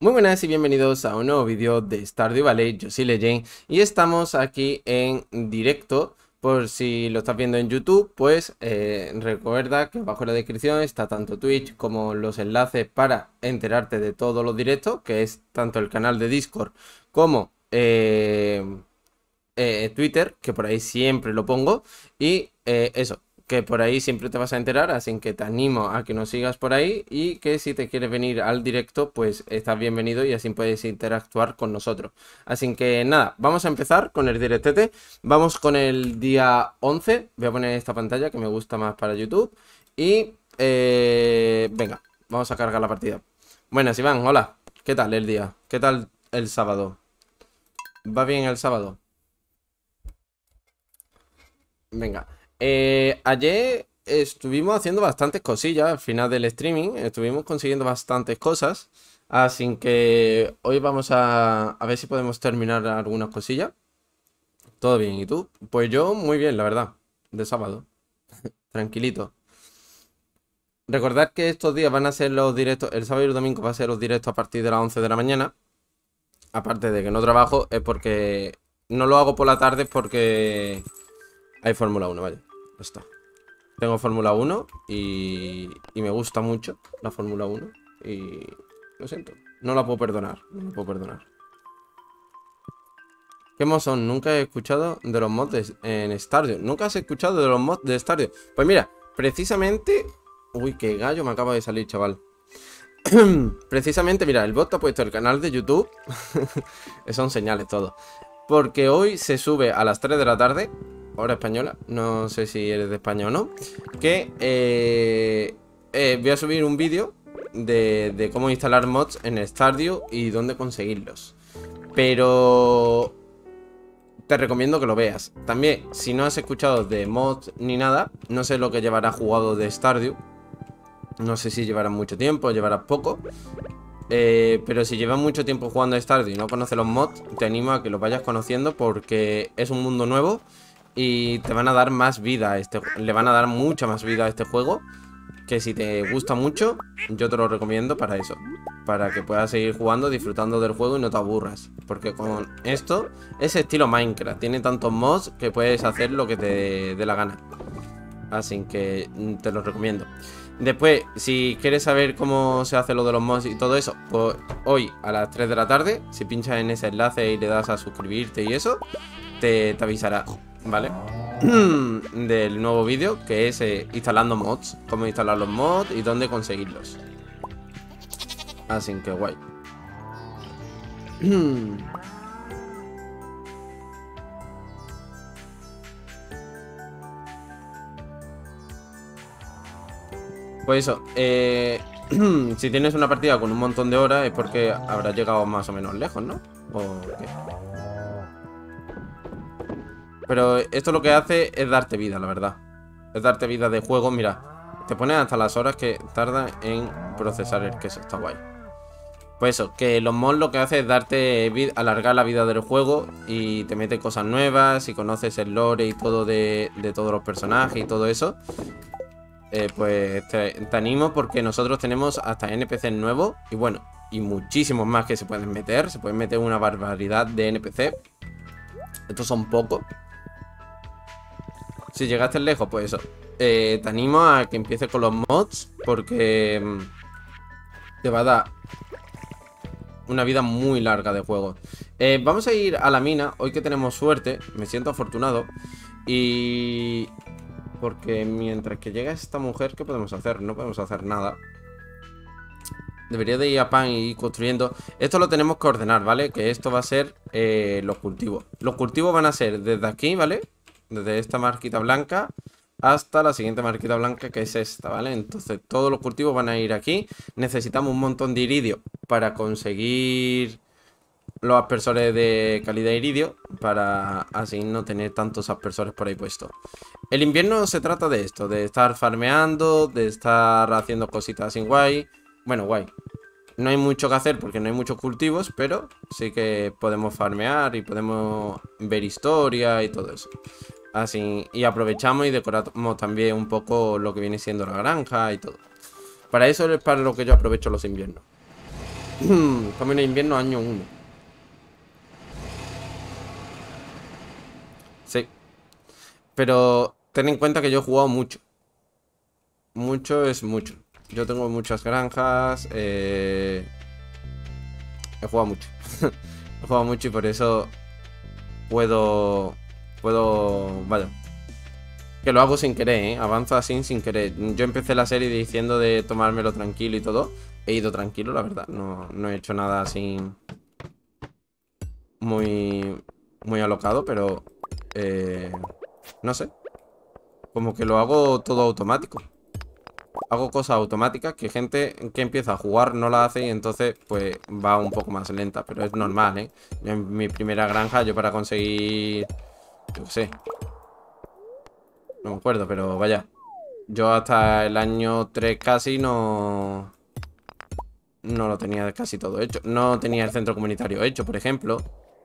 Muy buenas y bienvenidos a un nuevo vídeo de Stardew Valley. Yo soy Legend y estamos aquí en directo. Por si lo estás viendo en YouTube, pues recuerda que abajo en la descripción está tanto Twitch como los enlaces para enterarte de todos los directos, que es tanto el canal de Discord como Twitter, que por ahí siempre lo pongo. Y eso, que por ahí siempre te vas a enterar, así que te animo a que nos sigas por ahí y que si te quieres venir al directo, pues estás bienvenido y así puedes interactuar con nosotros. Así que nada, vamos a empezar con el directete. Vamos con el día 11. Voy a poner esta pantalla que me gusta más para YouTube. Y venga, vamos a cargar la partida. Buenas, Iván, hola. ¿Qué tal el día? ¿Qué tal el sábado? ¿Va bien el sábado? Venga. Ayer estuvimos haciendo bastantes cosillas al final del streaming. Estuvimos consiguiendo bastantes cosas. Así que hoy vamos a ver si podemos terminar algunas cosillas. Todo bien, ¿y tú? Pues yo muy bien, la verdad. De sábado. Tranquilito. Recordad que estos días van a ser los directos. El sábado y el domingo va a ser los directos a partir de las 11 de la mañana. Aparte de que no trabajo, es porque no lo hago por la tarde porque hay Fórmula 1, vaya. Ya está. Tengo Fórmula 1 y me gusta mucho la Fórmula 1 y lo siento, no la puedo perdonar, no la puedo perdonar. ¿Qué mods son? Nunca he escuchado de los mods en Stardew. ¿Nunca has escuchado de los mods de Stardew? Pues mira, precisamente... Uy, qué gallo me acaba de salir, chaval. Precisamente, mira, el bot te ha puesto el canal de YouTube. Son señales todo. Porque hoy se sube a las 3 de la tarde, hora española, no sé si eres de España o no, que voy a subir un vídeo de cómo instalar mods en Stardew y dónde conseguirlos. Pero te recomiendo que lo veas. También, si no has escuchado de mods ni nada, no sé lo que llevará jugado de Stardew. No sé si llevarás mucho tiempo, llevarás poco. Pero si llevas mucho tiempo jugando a Stardew y no conoces los mods, te animo a que los vayas conociendo porque es un mundo nuevo y te van a dar más vida a le van a dar mucha más vida a este juego, que si te gusta mucho, yo te lo recomiendo para eso, para que puedas seguir jugando, disfrutando del juego y no te aburras, porque con esto es estilo Minecraft, tiene tantos mods que puedes hacer lo que te dé la gana. Así que te lo recomiendo. Después, si quieres saber cómo se hace lo de los mods y todo eso, pues hoy a las 3 de la tarde, si pinchas en ese enlace y le das a suscribirte y eso, te avisará, ¿vale? Del nuevo vídeo, que es instalando mods, cómo instalar los mods y dónde conseguirlos. Así que guay. Pues eso, si tienes una partida con un montón de horas es porque habrás llegado más o menos lejos, ¿no? ¿O qué? Pero esto lo que hace es darte vida, la verdad. Es darte vida de juego, mira. Te pones hasta las horas que tarda en procesar el queso, está guay. Pues eso, que los mods lo que hace es darte vida, alargar la vida del juego y te mete cosas nuevas y conoces el lore y todo de todos los personajes y todo eso. Pues te animo porque nosotros tenemos hasta NPCs nuevos y bueno, y muchísimos más que se pueden meter. Se pueden meter una barbaridad de NPC. Estos son pocos. Si llegaste lejos, pues eso. Te animo a que empieces con los mods porque te va a dar una vida muy larga de juego. Vamos a ir a la mina, hoy que tenemos suerte. Me siento afortunado. Y... porque mientras que llega esta mujer, ¿qué podemos hacer? No podemos hacer nada. Debería de ir a pan y ir construyendo. Esto lo tenemos que ordenar, ¿vale? Que esto va a ser los cultivos. Los cultivos van a ser desde aquí, ¿vale? Desde esta marquita blanca hasta la siguiente marquita blanca, que es esta, ¿vale? Entonces todos los cultivos van a ir aquí. Necesitamos un montón de iridio para conseguir los aspersores de calidad iridio, para así no tener tantos aspersores por ahí puestos. El invierno se trata de esto, de estar farmeando, de estar haciendo cositas así guay. Bueno, guay. No hay mucho que hacer porque no hay muchos cultivos, pero sí que podemos farmear y podemos ver historia y todo eso. Así, y aprovechamos y decoramos también un poco lo que viene siendo la granja y todo. Para eso es para lo que yo aprovecho los inviernos. Camino de invierno año 1. Sí. Pero ten en cuenta que yo he jugado mucho. Mucho es mucho. Yo tengo muchas granjas. He jugado mucho. He jugado mucho y por eso puedo... Vaya. Que lo hago sin querer, ¿eh? Avanzo así sin querer. Yo empecé la serie diciendo de tomármelo tranquilo y todo. He ido tranquilo, la verdad. No he hecho nada así muy alocado, pero... no sé. Como que lo hago todo automático. Hago cosas automáticas que gente que empieza a jugar no la hace y entonces pues va un poco más lenta. Pero es normal, ¿eh? En mi primera granja yo para conseguir... Yo qué sé. No me acuerdo, pero vaya. Yo hasta el año 3 casi no lo tenía casi todo hecho. No tenía el centro comunitario hecho, por ejemplo.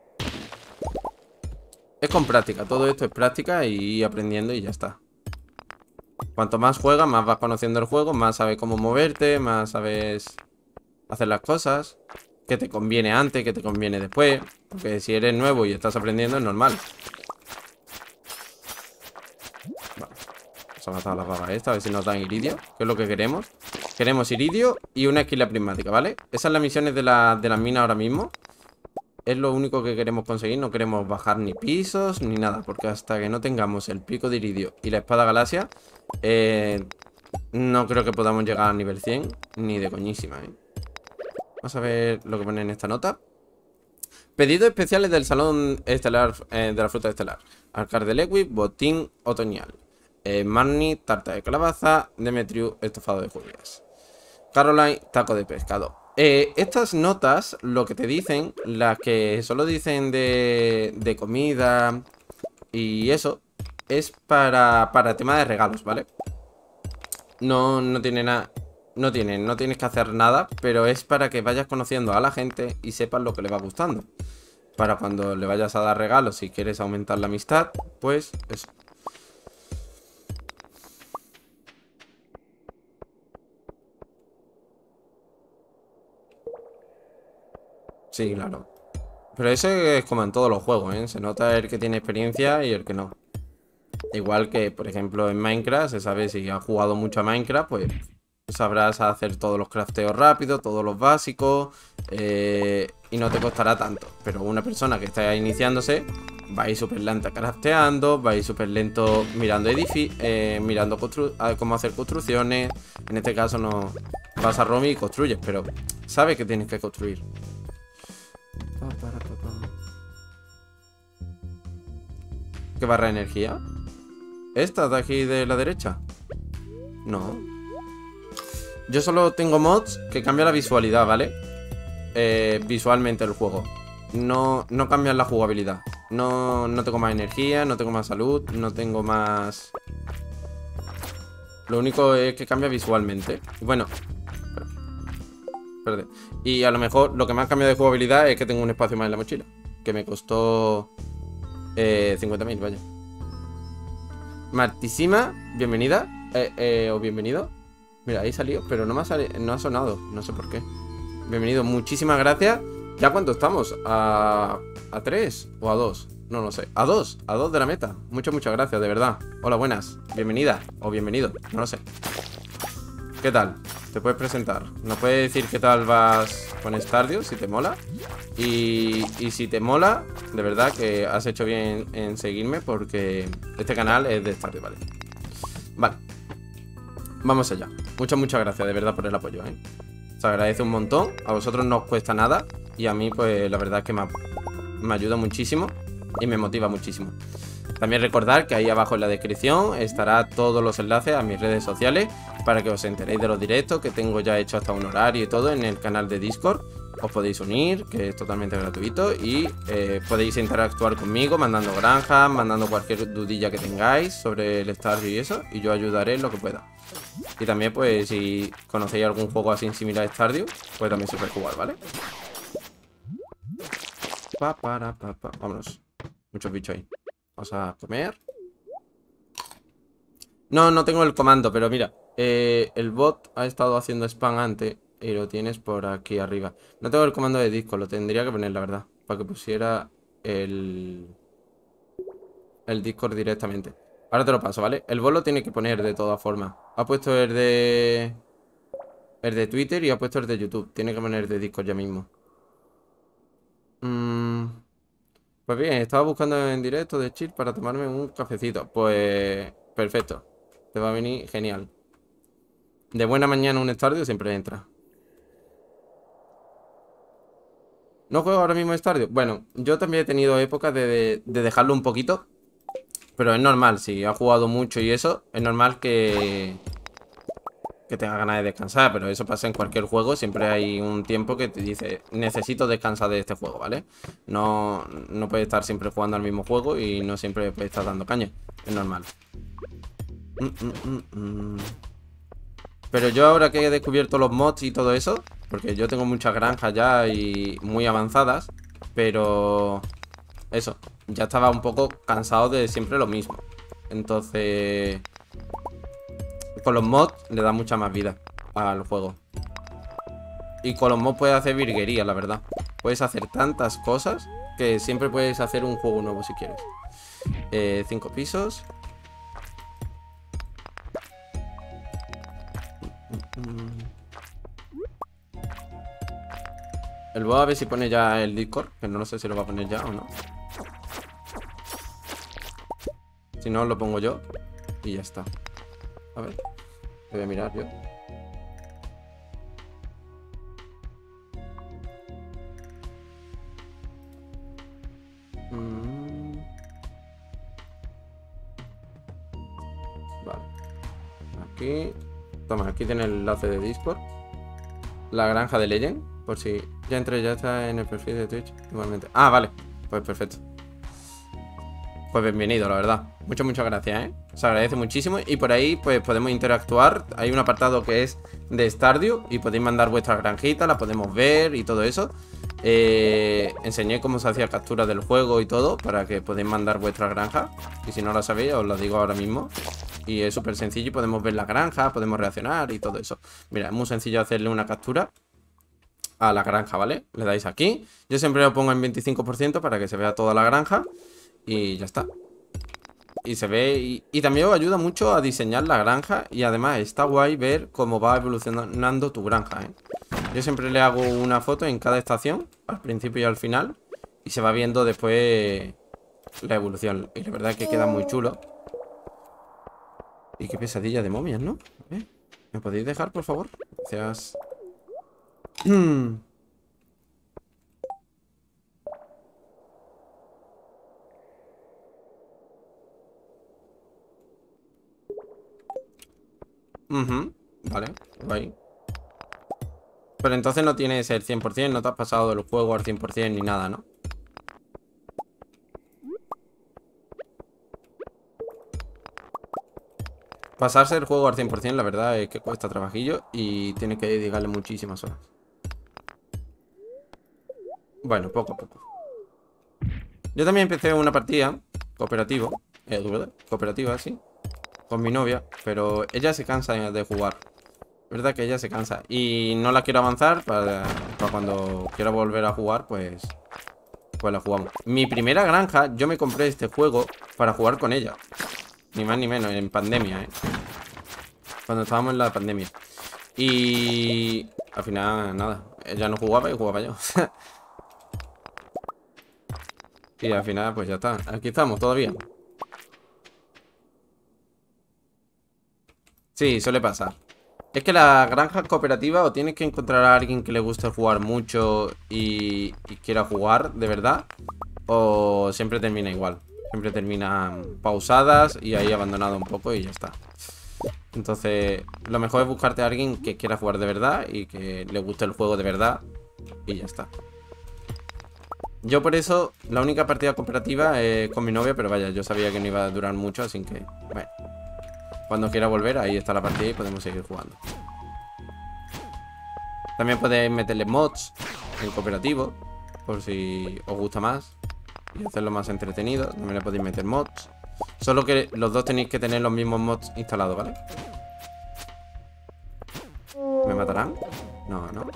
Es con práctica, todo esto es práctica y ir aprendiendo y ya está. Cuanto más juegas, más vas conociendo el juego, más sabes cómo moverte, más sabes hacer las cosas. Qué te conviene antes, qué te conviene después. Porque si eres nuevo y estás aprendiendo es normal. Vale, vamos a matar a las babas esta, a ver si nos dan iridio, que es lo que queremos. Queremos iridio y una esquila prismática, ¿vale? Esas son las misiones de las minas ahora mismo. Es lo único que queremos conseguir. No queremos bajar ni pisos ni nada. Porque hasta que no tengamos el pico de iridio y la espada galaxia, no creo que podamos llegar a nivel 100. Ni de coñísima, ¿eh? Vamos a ver lo que pone en esta nota. Pedidos especiales del salón estelar, de la fruta estelar. Alcar de Lewis, botín otoñal. Marnie, tarta de calabaza. Demetrius, estofado de judías. Caroline, taco de pescado. Estas notas, lo que te dicen, las que solo dicen de comida y eso, es para tema de regalos, ¿vale? No tiene nada, no tienes que hacer nada, pero es para que vayas conociendo a la gente y sepas lo que le va gustando. Para cuando le vayas a dar regalos, si quieres aumentar la amistad, pues eso. Sí, claro. Pero eso es como en todos los juegos, ¿eh? Se nota el que tiene experiencia y el que no. Igual que, por ejemplo, en Minecraft, se sabe si has jugado mucho a Minecraft, pues sabrás hacer todos los crafteos rápidos, todos los básicos, y no te costará tanto. Pero una persona que está iniciándose va a ir súper lenta crafteando, va a ir súper lento mirando mirando cómo hacer construcciones. En este caso no vas a Romy y construyes, pero sabes que tienes que construir. ¿Qué barra de energía? ¿Esta de aquí de la derecha? No. Yo solo tengo mods que cambian la visualidad, ¿vale? Visualmente el juego. No cambian la jugabilidad. No tengo más energía, no tengo más salud, no tengo más... Lo único es que cambia visualmente. Bueno, espérate. Y a lo mejor lo que más cambia de jugabilidad es que tengo un espacio más en la mochila. Que me costó 50.000, vaya. Martísima, bienvenida. O bienvenido. Mira, ahí salió, pero no ha sonado. No sé por qué. Bienvenido, muchísimas gracias. ¿Ya cuánto estamos? ¿A 3 o a 2? No lo sé. A 2 de la meta. Muchas gracias, de verdad. Hola, buenas. Bienvenida o bienvenido. No lo sé. ¿Qué tal? Te puedes presentar. ¿Nos puedes decir qué tal vas con Stardew? Si te mola. Y si te mola, de verdad que has hecho bien en seguirme, porque este canal es de Stardew, ¿vale? Vale. Vamos allá. Muchas gracias, de verdad, por el apoyo, ¿eh? Se agradece un montón. A vosotros no os cuesta nada. Y a mí, pues, la verdad es que me ayuda muchísimo. Y me motiva muchísimo. También recordar que ahí abajo en la descripción estará todos los enlaces a mis redes sociales para que os enteréis de los directos que tengo ya hecho hasta un horario y todo en el canal de Discord. Os podéis unir, que es totalmente gratuito, y podéis interactuar conmigo mandando granjas, mandando cualquier dudilla que tengáis sobre el Stardew y eso, y yo ayudaré en lo que pueda. Y también, pues, si conocéis algún juego así similar a Stardew, pues también se puede jugar, ¿vale? Vámonos. Muchos bichos ahí. Vamos a comer. No tengo el comando, pero mira, el bot ha estado haciendo spam antes Y lo tienes por aquí arriba. No tengo el comando de disco, lo tendría que poner, la verdad. Para que pusiera el Discord directamente. Ahora te lo paso, ¿vale? El bot lo tiene que poner de todas formas. Ha puesto el de Twitter y ha puesto el de YouTube. Tiene que poner el de Discord ya mismo. Pues bien, estaba buscando en directo de chill para tomarme un cafecito. Pues perfecto. Te va a venir genial. De buena mañana un estadio siempre entra. ¿No juego ahora mismo Stardew? Bueno, yo también he tenido épocas de dejarlo un poquito. Pero es normal, si has jugado mucho y eso, es normal que tengas ganas de descansar. Pero eso pasa en cualquier juego. Siempre hay un tiempo que te dice, necesito descansar de este juego, ¿vale? No puedes estar siempre jugando al mismo juego y no siempre puedes estar dando caña. Es normal. Pero yo ahora que he descubierto los mods y todo eso, porque yo tengo muchas granjas ya y muy avanzadas, pero eso, ya estaba un poco cansado de siempre lo mismo. Entonces, con los mods le da mucha más vida al juego. Y con los mods puedes hacer virguería, la verdad. Puedes hacer tantas cosas que siempre puedes hacer un juego nuevo si quieres. 5 pisos. El bot a ver si pone ya el Discord, que no sé si lo va a poner ya o no. Si no, lo pongo yo y ya está. A ver, voy a mirar yo. Vale. Aquí. Toma, aquí tiene el enlace de Discord. La granja de Legend. Por si ya entré, ya está en el perfil de Twitch. Igualmente. Ah, vale. Pues perfecto. Pues bienvenido, la verdad. Muchas gracias, ¿eh? Se agradece muchísimo. Y por ahí, pues podemos interactuar. Hay un apartado que es de Stardew. Y podéis mandar vuestras granjitas, las podemos ver y todo eso. Enseñé cómo se hacía captura del juego y todo, para que podáis mandar vuestra granja. Y si no la sabéis, os lo digo ahora mismo. Y es súper sencillo y podemos ver la granja, podemos reaccionar y todo eso. Mira, es muy sencillo hacerle una captura a la granja, ¿vale? Le dais aquí. Yo siempre lo pongo en 25% para que se vea toda la granja. Y ya está. Y se ve, y también os ayuda mucho a diseñar la granja. Y además está guay ver cómo va evolucionando tu granja, ¿eh? Yo siempre le hago una foto en cada estación, al principio y al final. Y se va viendo después la evolución. Y la verdad es que queda muy chulo. Y qué pesadilla de momias, ¿no? ¿Me podéis dejar, por favor? Gracias. Vale, guay. Pero entonces no tienes el 100%, no te has pasado del juego al 100% ni nada, ¿no? Pasarse el juego al 100% la verdad es que cuesta trabajillo y tiene que dedicarle muchísimas horas. Bueno, poco a poco. Yo también empecé una partida cooperativa, sí, con mi novia, pero ella se cansa de jugar. ¿Verdad que ella se cansa? Y no la quiero avanzar para cuando quiera volver a jugar, pues la jugamos. Mi primera granja, yo me compré este juego para jugar con ella. Ni más ni menos, en pandemia, ¿eh? Cuando estábamos en la pandemia. Y al final, nada, ella no jugaba y jugaba yo. Y al final, pues ya está. Aquí estamos todavía. Sí, suele pasar. Es que la granja cooperativa o tienes que encontrar a alguien que le guste jugar mucho y quiera jugar de verdad, o siempre termina igual. Siempre terminan pausadas y ahí abandonado un poco y ya está. Entonces, lo mejor es buscarte a alguien que quiera jugar de verdad y que le guste el juego de verdad y ya está. Yo por eso, la única partida cooperativa es con mi novia, pero vaya, yo sabía que no iba a durar mucho, así que, bueno. Cuando quiera volver, ahí está la partida y podemos seguir jugando. También podéis meterle mods en cooperativo, por si os gusta más y hacerlo más entretenido. También le podéis meter mods. Solo que los dos tenéis que tener los mismos mods instalados, ¿vale? ¿Me matarán? No, no.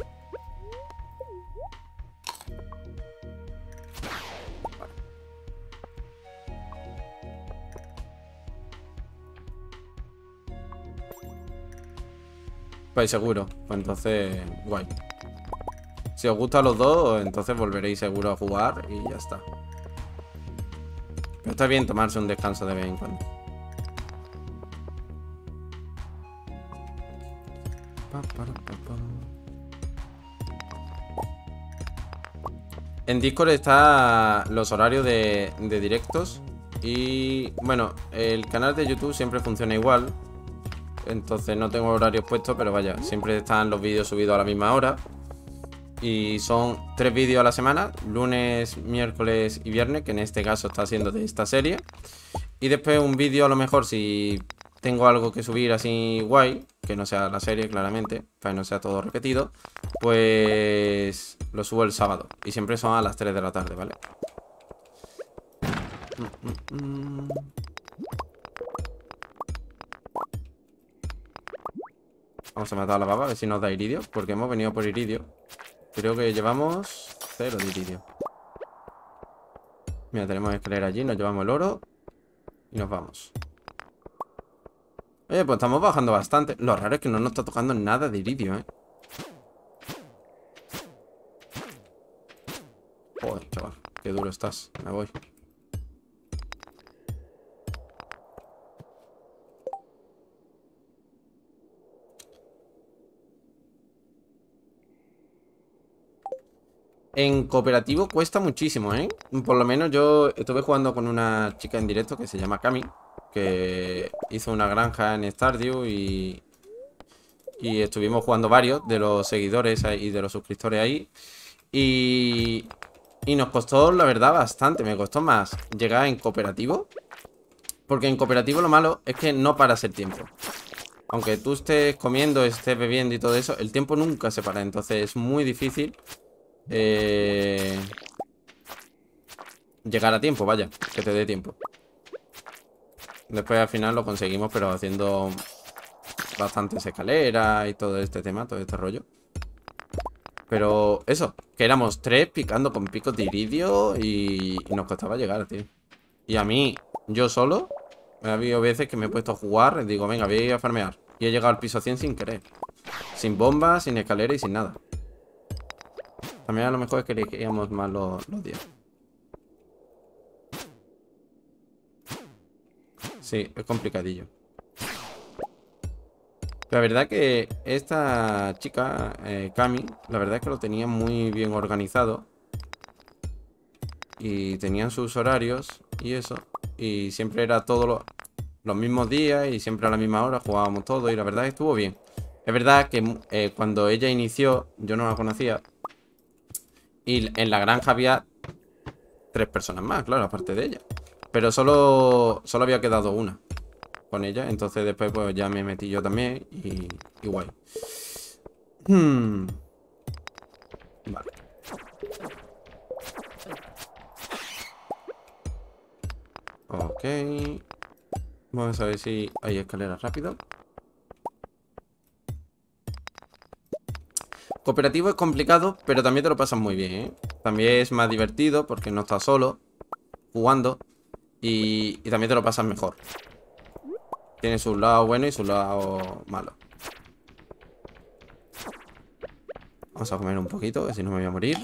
Pues seguro. Pues entonces, guay. Si os gustan los dos, entonces volveréis seguro a jugar y ya está. Pero está bien tomarse un descanso de vez en cuando. En Discord está los horarios de directos. Y bueno, el canal de YouTube siempre funciona igual. Entonces no tengo horarios puestos, pero vaya, siempre están los vídeos subidos a la misma hora. Y son 3 vídeos a la semana, lunes, miércoles y viernes, que en este caso está siendo de esta serie. Y después un vídeo a lo mejor si tengo algo que subir así guay, que no sea la serie claramente, para que no sea todo repetido, pues lo subo el sábado. Y siempre son a las 3 de la tarde, ¿vale? Vamos a matar a la baba, a ver si nos da iridio, porque hemos venido por iridio. Creo que llevamos 0 de iridio. Mira, tenemos escalera allí, nos llevamos el oro y nos vamos. Oye, pues estamos bajando bastante. Lo raro es que no nos está tocando nada de iridio, ¿eh? Joder, chaval, qué duro estás. Me voy. En cooperativo cuesta muchísimo, ¿eh? Por lo menos yo estuve jugando con una chica en directo que se llama Cami, que hizo una granja en Stardew y estuvimos jugando varios de los seguidores y de los suscriptores ahí. Y nos costó, la verdad, bastante. Me costó más llegar en cooperativo. Porque en cooperativo lo malo es que no paras el tiempo. Aunque tú estés comiendo, estés bebiendo y todo eso, el tiempo nunca se para. Entonces es muy difícil llegar a tiempo, vaya, que te dé tiempo. Después al final lo conseguimos, pero haciendo bastantes escaleras y todo este tema, todo este rollo. Pero eso, que éramos 3 picando con picos de iridio y nos costaba llegar, tío. Y a mí, yo solo, ha habido veces que me he puesto a jugar y digo, venga, voy a ir a farmear. Y he llegado al piso 100 sin querer. Sin bombas, sin escalera y sin nada. También a lo mejor es que elegíamos más los días. Sí, es complicadillo. La verdad que esta chica, Cami, la verdad es que lo tenía muy bien organizado. Y tenían sus horarios y eso. Y siempre era todos los mismos días y siempre a la misma hora jugábamos todo. Y la verdad que estuvo bien. Es verdad que cuando ella inició, yo no la conocía. Y en la granja había 3 personas más, claro, aparte de ella. Pero solo había quedado una con ella. Entonces después pues ya me metí yo también y guay. Vale. Ok. Vamos a ver si hay escaleras rápido. Cooperativo es complicado, pero también te lo pasas muy bien, ¿eh? También es más divertido porque no estás solo jugando y también te lo pasas mejor. Tiene su lado bueno y su lado malo. Vamos a comer un poquito, que si no me voy a morir.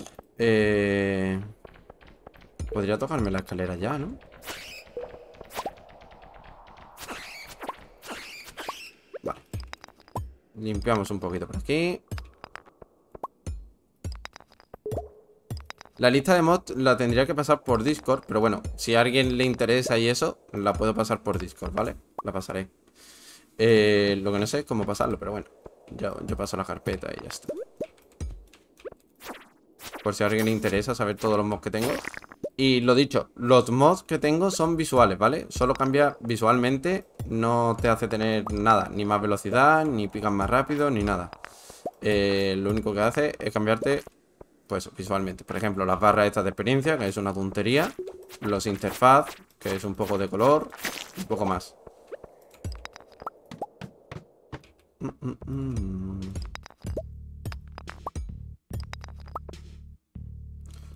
Podría tocarme la escalera ya, ¿no? Vale. Limpiamos un poquito por aquí. La lista de mods la tendría que pasar por Discord, pero bueno, si a alguien le interesa y eso, la puedo pasar por Discord, ¿vale? La pasaré. Lo que no sé es cómo pasarlo, pero bueno, yo paso la carpeta y ya está. Por si a alguien le interesa saber todos los mods que tengo. Y lo dicho, los mods que tengo son visuales, ¿vale? Solo cambia visualmente, no te hace tener nada, ni más velocidad, ni picas más rápido, ni nada. Lo único que hace es cambiarte, pues visualmente. Por ejemplo, las barras estas de experiencia, que es una tontería. Los interfaz, que es un poco de color. Un poco más.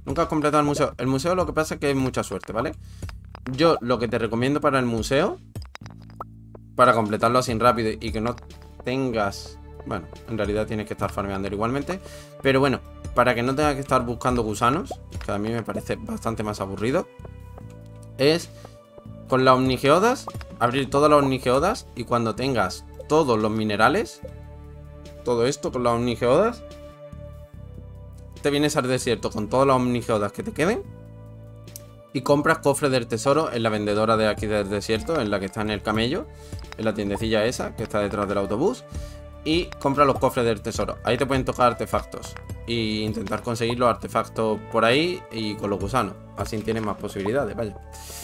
Nunca has completado el museo. El museo lo que pasa es que es mucha suerte, ¿vale? Yo lo que te recomiendo para el museo, para completarlo así rápido y que no tengas... Bueno, en realidad tienes que estar farmeando igualmente. Pero bueno, para que no tengas que estar buscando gusanos, que a mí me parece bastante más aburrido, es con las omnigeodas, abrir todas las omnigeodas y cuando tengas todos los minerales, todo esto con las omnigeodas, te vienes al desierto con todas las omnigeodas que te queden y compras cofre del tesoro en la vendedora de aquí del desierto, en la que está en el camello, en la tiendecilla esa que está detrás del autobús, y compras los cofres del tesoro. Ahí te pueden tocar artefactos y intentar conseguir los artefactos por ahí y con los gusanos. Así tienes más posibilidades, vaya.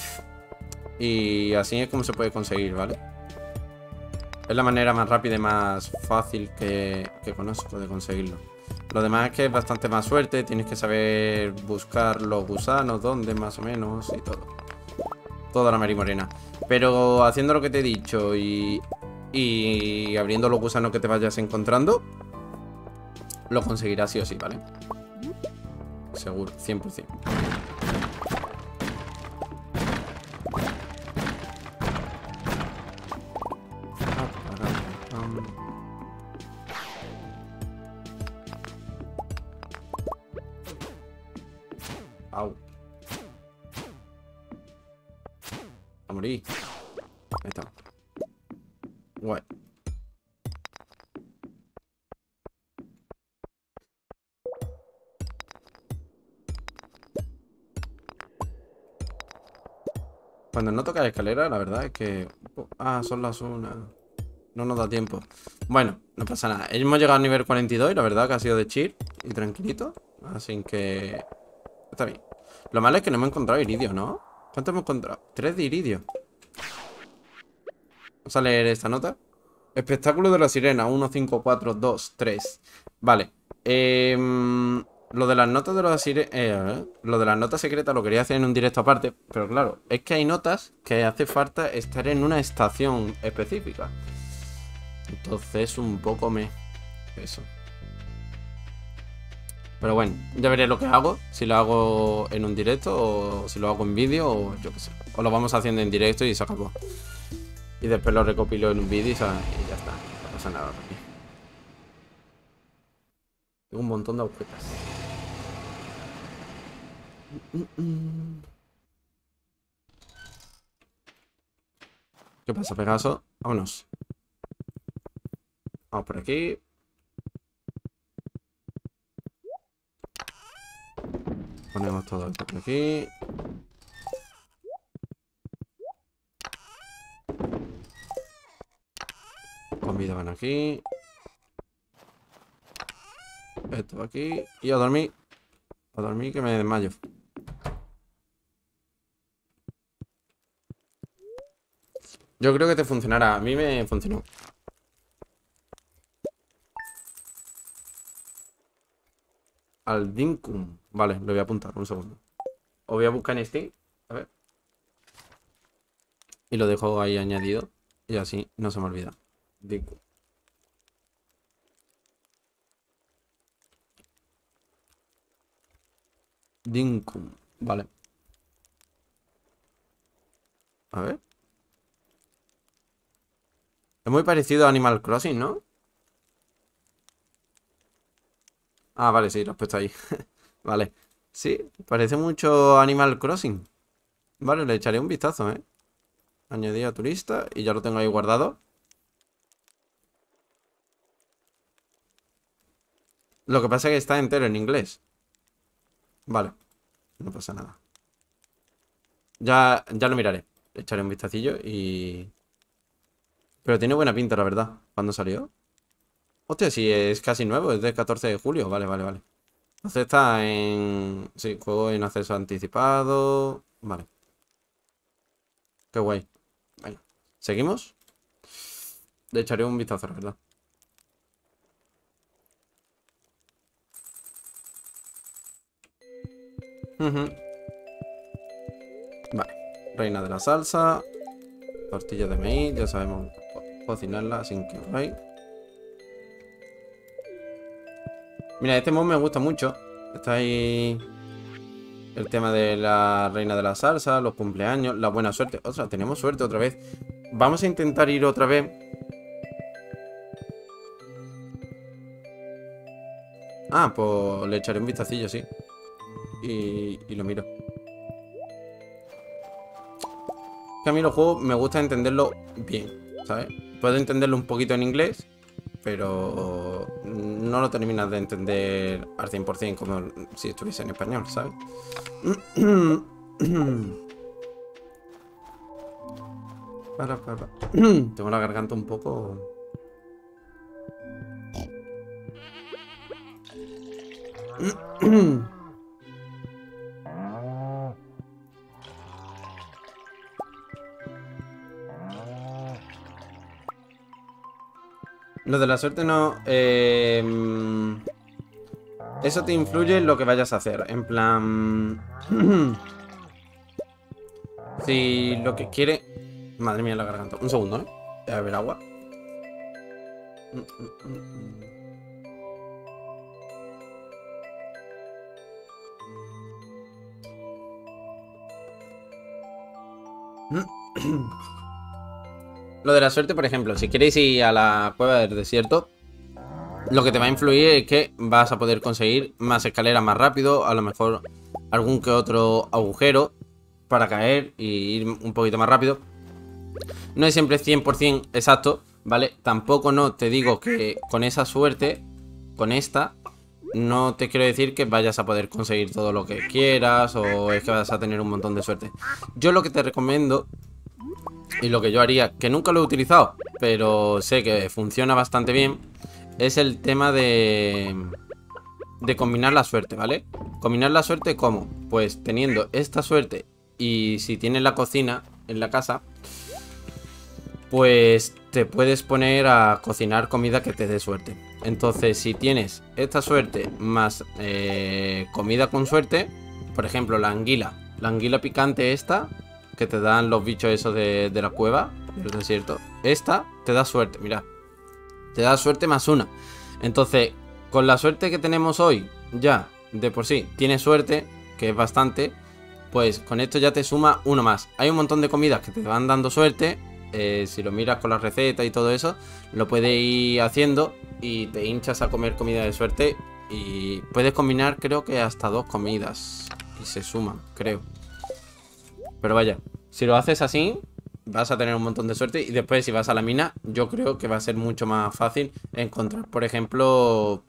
Y así es como se puede conseguir, ¿vale? Es la manera más rápida y más fácil que conozco de conseguirlo. Lo demás es que es bastante más suerte. Tienes que saber buscar los gusanos, dónde más o menos y todo. Toda la marimorena. Pero haciendo lo que te he dicho y abriendo los gusanos que te vayas encontrando, lo conseguirás sí o sí, ¿vale? Seguro, 100%. Au. A morir. Ahí está. Guay. Cuando no toca la escalera, la verdad es que... Ah, son las 1. No nos da tiempo. Bueno, no pasa nada. Hemos llegado al nivel 42 y la verdad que ha sido de chill y tranquilito. Así que... Está bien. Lo malo es que no hemos encontrado iridio, ¿no? ¿Cuánto hemos encontrado? 3 de iridio. Vamos a leer esta nota. Espectáculo de la sirena. 1, 5, 4, 2, 3. Vale. Lo de las notas de la sirena... lo de las notas secretas lo quería hacer en un directo aparte. Pero claro, es que hay notas que hace falta estar en una estación específica. Entonces un poco eso. Pero bueno, ya veré lo que hago. Si lo hago en un directo o si lo hago en vídeo o yo qué sé. O lo vamos haciendo en directo y se acabó. Y después lo recopilo en un vídeo y ya está. No pasa nada por aquí. Tengo un montón de agujetas. ¿Qué pasa, Pegaso? Vámonos. Vamos por aquí. Ponemos todo esto por aquí. Comida van aquí. Esto va aquí. Y a dormir. A dormir que me desmayo. Yo creo que te funcionará. A mí me funcionó. Al Dinkum. Vale, lo voy a apuntar. Un segundo. O voy a buscar en Steam. A ver. Y lo dejo ahí añadido. Y así no se me olvida. Dinkum. Dinkum. Vale. A ver. Es muy parecido a Animal Crossing, ¿no? Ah, vale, sí, lo has puesto ahí. Vale. Sí, parece mucho Animal Crossing. Vale, le echaré un vistazo, ¿eh? Añadir a turista y ya lo tengo ahí guardado. Lo que pasa es que está entero en inglés. Vale, no pasa nada. Ya lo miraré. Le echaré un vistacillo y... Pero tiene buena pinta, la verdad. ¿Cuándo salió? Hostia, sí, es casi nuevo, es del 14 de julio. Vale, vale, vale. Entonces está en... Sí, juego en acceso anticipado. Vale. Qué guay. Venga, ¿seguimos? Le echaré un vistazo, la verdad. Vale. Reina de la salsa. Tortilla de maíz, ya sabemos cocinarla sin que hay. Mira, este mod me gusta mucho. Está ahí El tema de la reina de la salsa, los cumpleaños, la buena suerte. Ostras, tenemos suerte otra vez. Vamos a intentar ir otra vez. Ah, pues le echaré un vistacillo, sí. Y lo miro. Que a mí los juegos me gusta entenderlo bien, ¿sabes? Puedo entenderlo un poquito en inglés, pero no lo terminas de entender al 100% como si estuviese en español, ¿sabes? Tengo la garganta un poco... Lo de la suerte no... eso te influye en lo que vayas a hacer. En plan... si lo que quiere... Madre mía, la garganta. Un segundo, ¿eh? Voy a beber agua. Lo de la suerte, por ejemplo, si queréis ir a la cueva del desierto, lo que te va a influir es que vas a poder conseguir más escaleras más rápido, a lo mejor algún que otro agujero para caer y ir un poquito más rápido. No es siempre 100% exacto, ¿vale? Tampoco no te digo que con esa suerte, con esta, no te quiero decir que vayas a poder conseguir todo lo que quieras o es que vas a tener un montón de suerte. Yo lo que te recomiendo y lo que yo haría, que nunca lo he utilizado, pero sé que funciona bastante bien, es el tema de combinar la suerte, ¿vale? Combinar la suerte, ¿cómo? Pues teniendo esta suerte y si tienes la cocina en la casa, pues te puedes poner a cocinar comida que te dé suerte. Entonces, si tienes esta suerte más comida con suerte, por ejemplo, la anguila picante esta, que te dan los bichos esos de la cueva, del desierto, esta te da suerte, mira, te da suerte más una. Entonces, con la suerte que tenemos hoy, ya, de por sí, tienes suerte, que es bastante, pues con esto ya te suma uno más. Hay un montón de comidas que te van dando suerte. Si lo miras con la receta y todo eso, lo puedes ir haciendo y te hinchas a comer comida de suerte. Y puedes combinar, creo que hasta 2 comidas y se suman, creo. Pero vaya, si lo haces así, vas a tener un montón de suerte. Y después, si vas a la mina, yo creo que va a ser mucho más fácil encontrar, por ejemplo,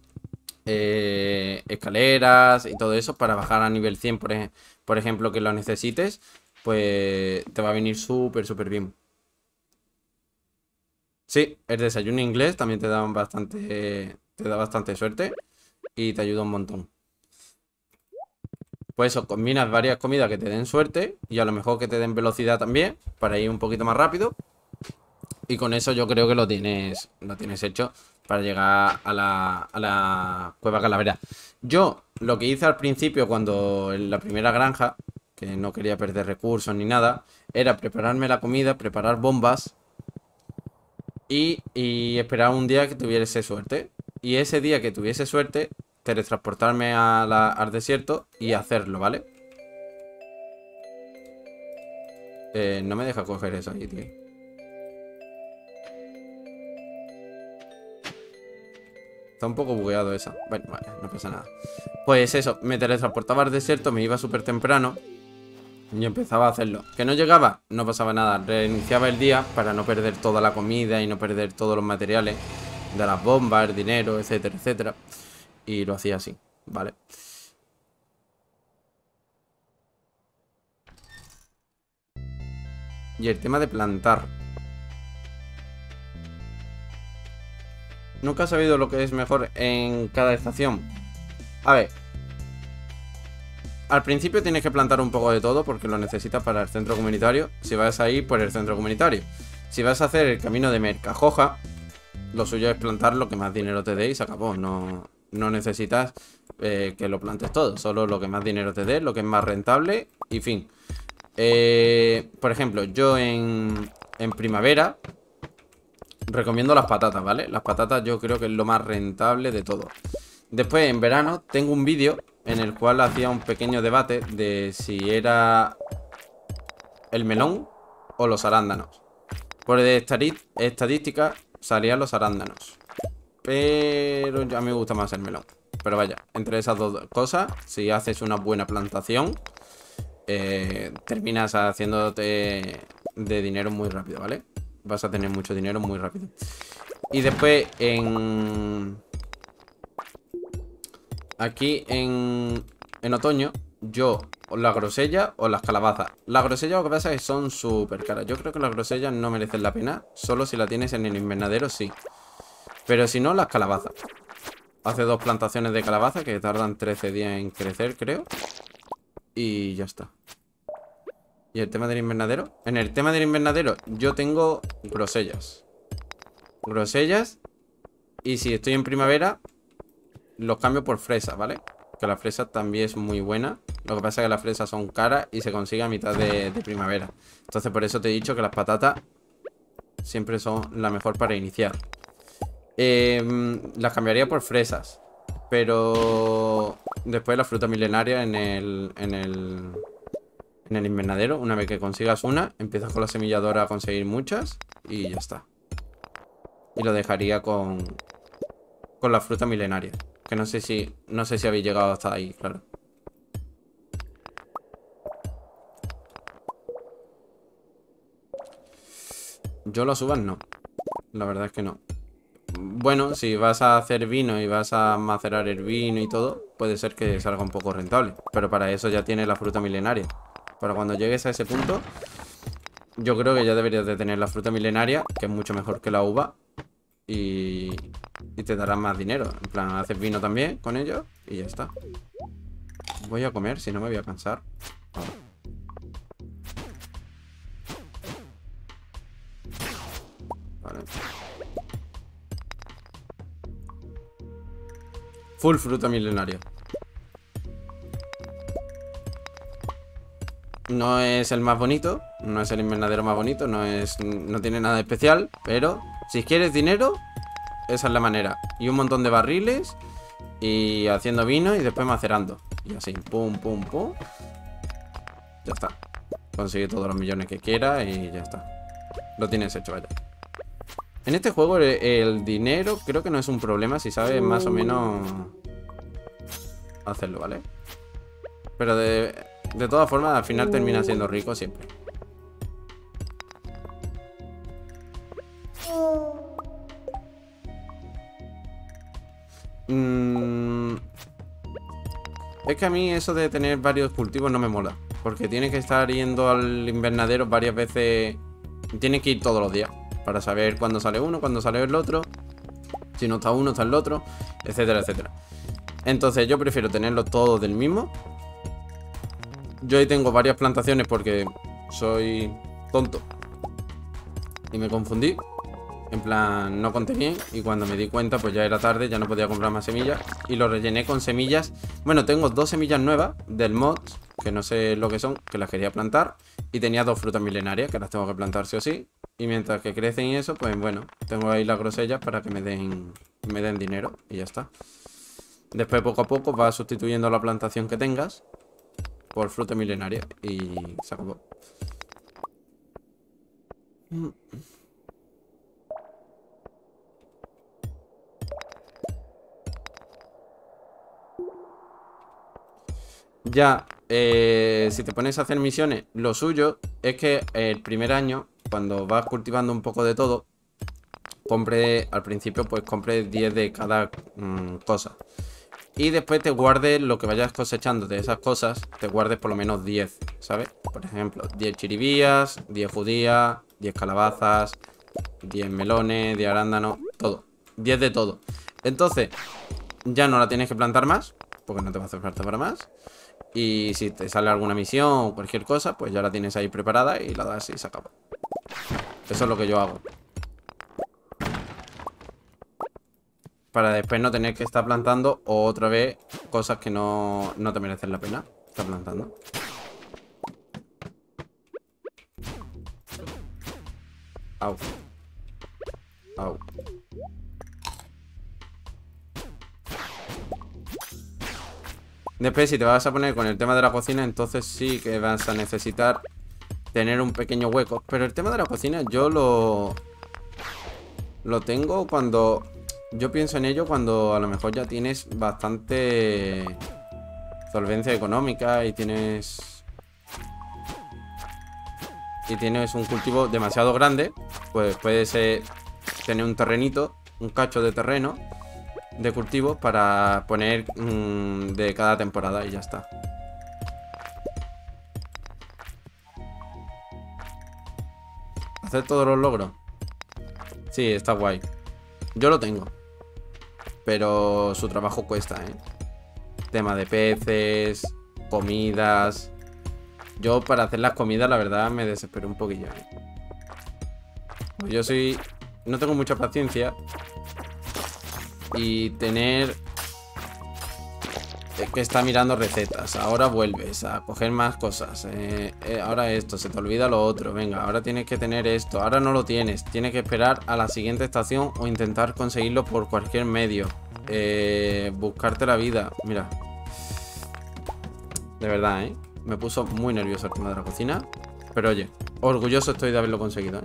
escaleras y todo eso para bajar a nivel 100, por ejemplo, que lo necesites. Pues te va a venir súper bien. Sí, el desayuno inglés también te da bastante suerte y te ayuda un montón. Pues eso, combinas varias comidas que te den suerte y a lo mejor que te den velocidad también para ir un poquito más rápido. Y con eso yo creo que lo tienes hecho para llegar a la cueva calavera. Yo lo que hice al principio cuando en la primera granja, que no quería perder recursos ni nada, era prepararme la comida, preparar bombas y esperar un día que tuviese suerte. Y ese día que tuviese suerte, teletransportarme al desierto y hacerlo, ¿vale? No me deja coger eso ahí, tío. Está un poco bugueado esa. Bueno, vale, no pasa nada. Pues eso, me teletransportaba al desierto, me iba súper temprano y empezaba a hacerlo. ¿Que no llegaba? No pasaba nada. Reiniciaba el día para no perder toda la comida y no perder todos los materiales de las bombas, el dinero, etcétera, etcétera. Y lo hacía así, ¿vale? Y el tema de plantar. Nunca he sabido lo que es mejor en cada estación. A ver. Al principio tienes que plantar un poco de todo porque lo necesitas para el centro comunitario. Si vas a ir por el centro comunitario. Si vas a hacer el camino de Mercajoja, lo suyo es plantar lo que más dinero te dé y se acabó. No necesitas que lo plantes todo. Solo lo que más dinero te dé, lo que es más rentable y fin. Por ejemplo, yo en primavera recomiendo las patatas, ¿vale? Las patatas yo creo que es lo más rentable de todo. Después, en verano, tengo un vídeo en el cual hacía un pequeño debate de si era el melón o los arándanos. Por estadística salían los arándanos, pero a mí me gusta más el melón. Pero vaya, entre esas dos cosas, si haces una buena plantación, terminas haciéndote de dinero muy rápido, ¿vale? Vas a tener mucho dinero muy rápido. Y después aquí en otoño, yo o la grosella o las calabazas. Las grosellas lo que pasa es que son súper caras. Yo creo que las grosellas no merecen la pena. Solo si la tienes en el invernadero, sí. Pero si no, las calabazas. Hace 2 plantaciones de calabaza que tardan 13 días en crecer, creo. Y ya está. ¿Y el tema del invernadero? En el tema del invernadero yo tengo grosellas. Grosellas. Y si estoy en primavera, los cambio por fresas, ¿vale? Que la fresa también es muy buena. Lo que pasa es que las fresas son caras y se consigue a mitad de primavera. Entonces por eso te he dicho que las patatas siempre son la mejor para iniciar. Las cambiaría por fresas. Pero después la fruta milenaria en el invernadero. Una vez que consigas una, empiezas con la semilladora a conseguir muchas y ya está. Y lo dejaría con la fruta milenaria. Que no sé si habéis llegado hasta ahí, claro. Yo las uvas no. La verdad es que no. Bueno, si vas a hacer vino y vas a macerar el vino y todo, puede ser que salga un poco rentable. Pero para eso ya tienes la fruta milenaria. Para cuando llegues a ese punto, yo creo que ya deberías de tener la fruta milenaria, que es mucho mejor que la uva. Y te dará más dinero. En plan, haces vino también con ello y ya está. Voy a comer, si no me voy a cansar. Vale. Full fruta milenaria. No es el más bonito, no es el invernadero más bonito, no tiene nada especial, pero si quieres dinero, esa es la manera. Y un montón de barriles y haciendo vino y después macerando. Y así, pum, pum, pum. Ya está. Consigue todos los millones que quiera y ya está. Lo tienes hecho, vaya. En este juego el dinero creo que no es un problema si sabes más o menos hacerlo, ¿vale? Pero de todas formas al final termina siendo rico siempre. Es que a mí eso de tener varios cultivos no me mola. Porque tienes que estar yendo al invernadero varias veces. Tienes que ir todos los días para saber cuándo sale uno, cuándo sale el otro. Si no está uno, está el otro, etcétera, etcétera. Entonces yo prefiero tenerlo todo del mismo. Yo ahí tengo varias plantaciones porque soy tonto y me confundí. En plan, no conté bien. Y cuando me di cuenta, pues ya era tarde. Ya no podía comprar más semillas. Y lo rellené con semillas. Bueno, tengo 2 semillas nuevas del mod, que no sé lo que son, que las quería plantar. Y tenía 2 frutas milenarias, que las tengo que plantar sí o sí. Y mientras que crecen y eso, pues bueno, tengo ahí las grosellas para que me den dinero. Y ya está. Después, poco a poco, vas sustituyendo la plantación que tengas por fruta milenaria. Y se acabó. Ya, si te pones a hacer misiones, lo suyo es que el primer año, cuando vas cultivando un poco de todo, al principio pues compres 10 de cada cosa. Y después te guardes lo que vayas cosechando de esas cosas, te guardes por lo menos 10, ¿sabes? Por ejemplo, 10 chiribías, 10 judías, 10 calabazas, 10 melones, 10 arándanos, todo. 10 de todo. Entonces, ya no la tienes que plantar más, porque no te va a hacer falta para más. Y si te sale alguna misión o cualquier cosa, pues ya la tienes ahí preparada y la das y se acaba. Eso es lo que yo hago. Para después no tener que estar plantando otra vez cosas que no te merecen la pena estar plantando. Au. Au. Después, si te vas a poner con el tema de la cocina, entonces sí que vas a necesitar tener un pequeño hueco. Pero el tema de la cocina yo lo tengo cuando... Yo pienso en ello cuando a lo mejor ya tienes bastante solvencia económica y tienes un cultivo demasiado grande. Pues puedes tener un terrenito, un cacho de terreno de cultivos para poner de cada temporada y ya está. Hacer todos los logros. Sí, está guay. Yo lo tengo. Pero su trabajo cuesta, ¿eh? Tema de peces, comidas. Yo para hacer las comidas, la verdad, me desespero un poquillo, ¿eh? Pues yo no tengo mucha paciencia. Y tener que está mirando recetas. Ahora vuelves a coger más cosas. Ahora esto, se te olvida lo otro. Venga, ahora tienes que tener esto. Ahora no lo tienes. Tienes que esperar a la siguiente estación o intentar conseguirlo por cualquier medio. Buscarte la vida. Mira. De verdad, ¿eh? Me puso muy nervioso el tema de la cocina. Pero oye, orgulloso estoy de haberlo conseguido, ¿eh?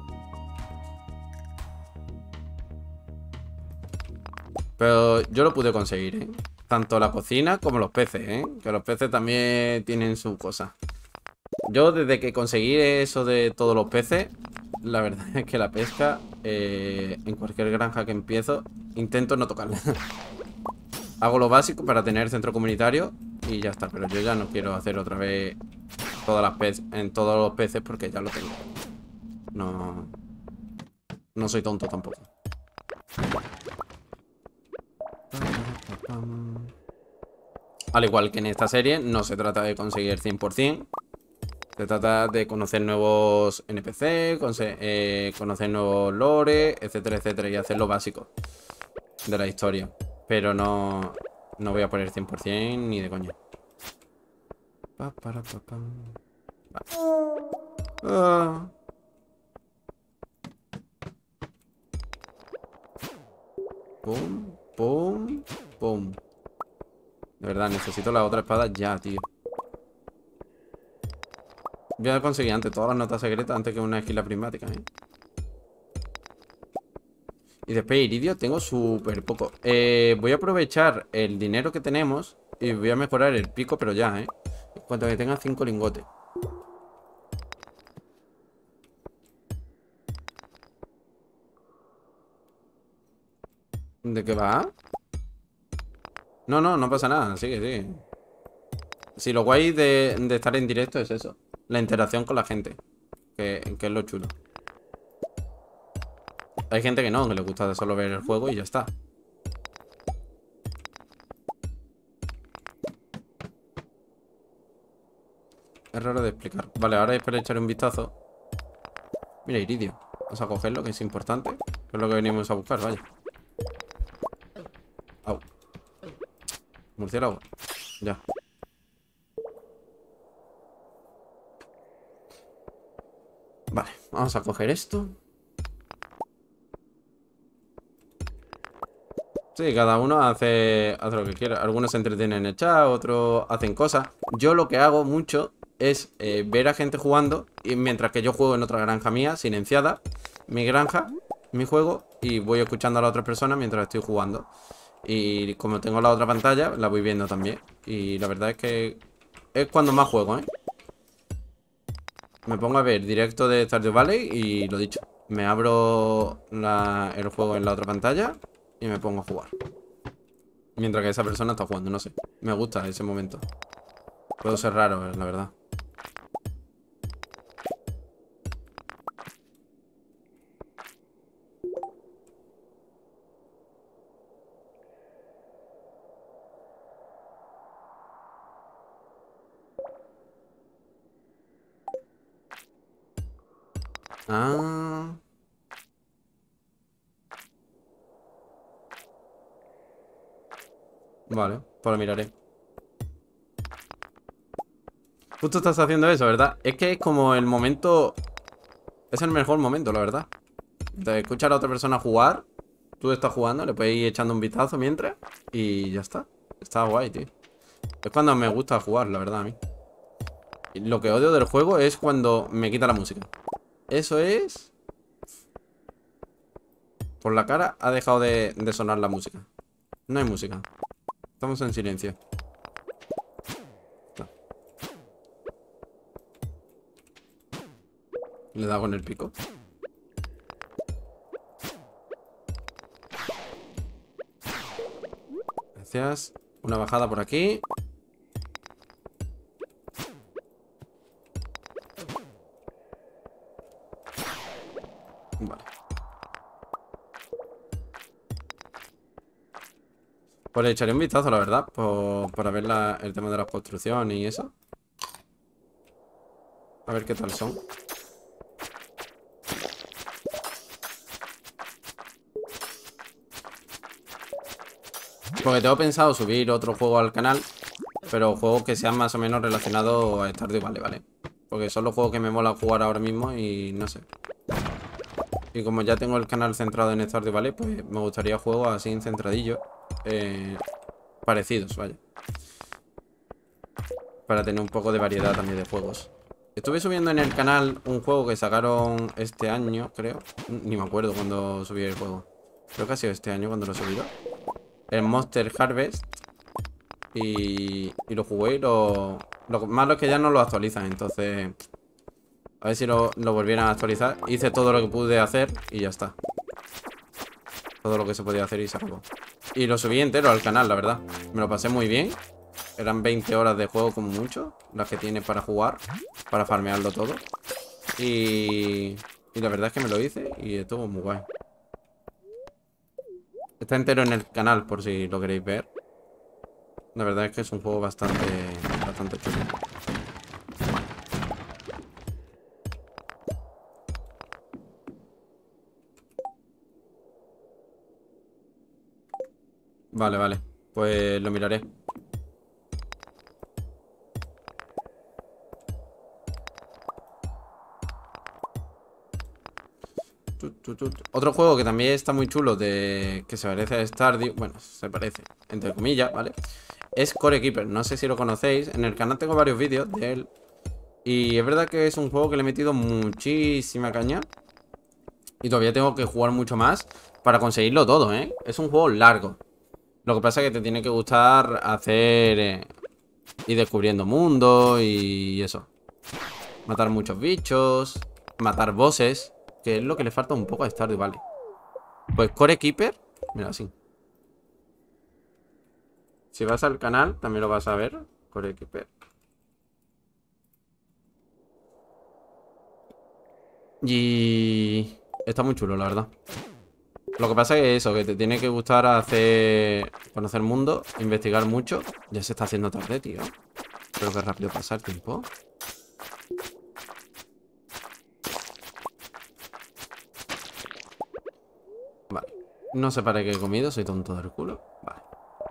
Pero yo lo pude conseguir, ¿eh? Tanto la cocina como los peces, ¿eh? Que los peces también tienen su cosa. Yo desde que conseguí eso de todos los peces, la verdad es que la pesca, en cualquier granja que empiezo, intento no tocarla. Hago lo básico para tener centro comunitario y ya está. Pero yo ya no quiero hacer otra vez en todos los peces porque ya lo tengo. No soy tonto tampoco. Al igual que en esta serie, no se trata de conseguir el 100%. Se trata de conocer nuevos NPC, conocer nuevos lore, etcétera, etcétera. Y hacer lo básico de la historia. Pero no voy a poner 100% ni de coña. Pum, pum, pum. De verdad, necesito la otra espada ya, tío. Voy a conseguir antes todas las notas secretas antes que una esquila prismática, ¿eh? Y después iridio tengo súper poco. Voy a aprovechar el dinero que tenemos y voy a mejorar el pico, pero ya, ¿eh? En cuanto que tenga 5 lingotes. ¿De qué va? No pasa nada. Sigue, sigue. Sí, lo guay de estar en directo es eso. La interacción con la gente. Que es lo chulo. Hay gente que no, que le gusta solo ver el juego y ya está. Es raro de explicar. Vale, ahora espero echar un vistazo. Mira, iridio. Vamos a cogerlo, que es importante. Que es lo que venimos a buscar, vaya. Au. Murciélago. Ya. Vale, vamos a coger esto. Sí, cada uno hace lo que quiera. Algunos se entretienen en el chat, otros hacen cosas. Yo lo que hago mucho es ver a gente jugando y mientras que yo juego en otra granja mía, silenciada, mi granja, mi juego, y voy escuchando a la otra persona mientras estoy jugando. Y como tengo la otra pantalla, la voy viendo también. Y la verdad es que es cuando más juego, ¿eh? Me pongo a ver directo de Stardew Valley y lo dicho, me abro el juego en la otra pantalla y me pongo a jugar. Mientras que esa persona está jugando, no sé. Me gusta ese momento. Puedo ser raro, la verdad. Ah. Vale, pues lo miraré. Justo estás haciendo eso, ¿verdad? Es que es como el momento... Es el mejor momento, la verdad. De escuchar a otra persona jugar. Tú estás jugando, le puedes ir echando un vistazo mientras. Y ya está. Está guay, tío. Es cuando me gusta jugar, la verdad, a mí. Y lo que odio del juego es cuando me quita la música. Eso es... Por la cara ha dejado de sonar la música. No hay música. Estamos en silencio. No. Le he dado con el pico. Gracias. Una bajada por aquí. Vale. Pues le echaré un vistazo, la verdad, para ver el tema de las construcciones y eso. A ver qué tal son. Porque tengo pensado subir otro juego al canal, pero juegos que sean más o menos relacionados a Stardew Valley, ¿vale? Porque son los juegos que me mola jugar ahora mismo y no sé. Y como ya tengo el canal centrado en Stardew Valley, pues me gustaría juegos así en centradillo. Parecidos, vaya. Para tener un poco de variedad también de juegos. Estuve subiendo en el canal un juego que sacaron este año, creo. Ni me acuerdo cuando subí el juego. Creo que ha sido este año cuando lo he subido. El Monster Harvest. Y lo jugué y lo malo es que ya no lo actualizan. Entonces, a ver si lo volvieran a actualizar. Hice todo lo que pude hacer y ya está. Todo lo que se podía hacer y se acabó. Y lo subí entero al canal, la verdad. Me lo pasé muy bien. Eran 20 horas de juego como mucho, las que tiene para jugar, para farmearlo todo. Y la verdad es que me lo hice y estuvo muy guay. Está entero en el canal por si lo queréis ver. La verdad es que es un juego bastante chulo. Vale, vale. Pues lo miraré. Otro juego que también está muy chulo, que se parece a Stardew. Bueno, se parece, entre comillas, ¿vale? Es Core Keeper, no sé si lo conocéis. En el canal tengo varios vídeos de él. Y es verdad que es un juego que le he metido muchísima caña. Y todavía tengo que jugar mucho más para conseguirlo todo, ¿eh? Es un juego largo. Lo que pasa es que te tiene que gustar hacer... ir descubriendo mundos y eso. Matar muchos bichos. Matar bosses. Que es lo que le falta un poco a Stardew Valley. Pues Core Keeper, mira así. Si vas al canal, también lo vas a ver. Core Keeper. Y está muy chulo, la verdad. Lo que pasa es eso, que te tiene que gustar conocer mundo, investigar mucho. Ya se está haciendo tarde, tío. Pero que rápido pasa el tiempo. Vale. No sé para qué he comido, soy tonto del culo. Vale.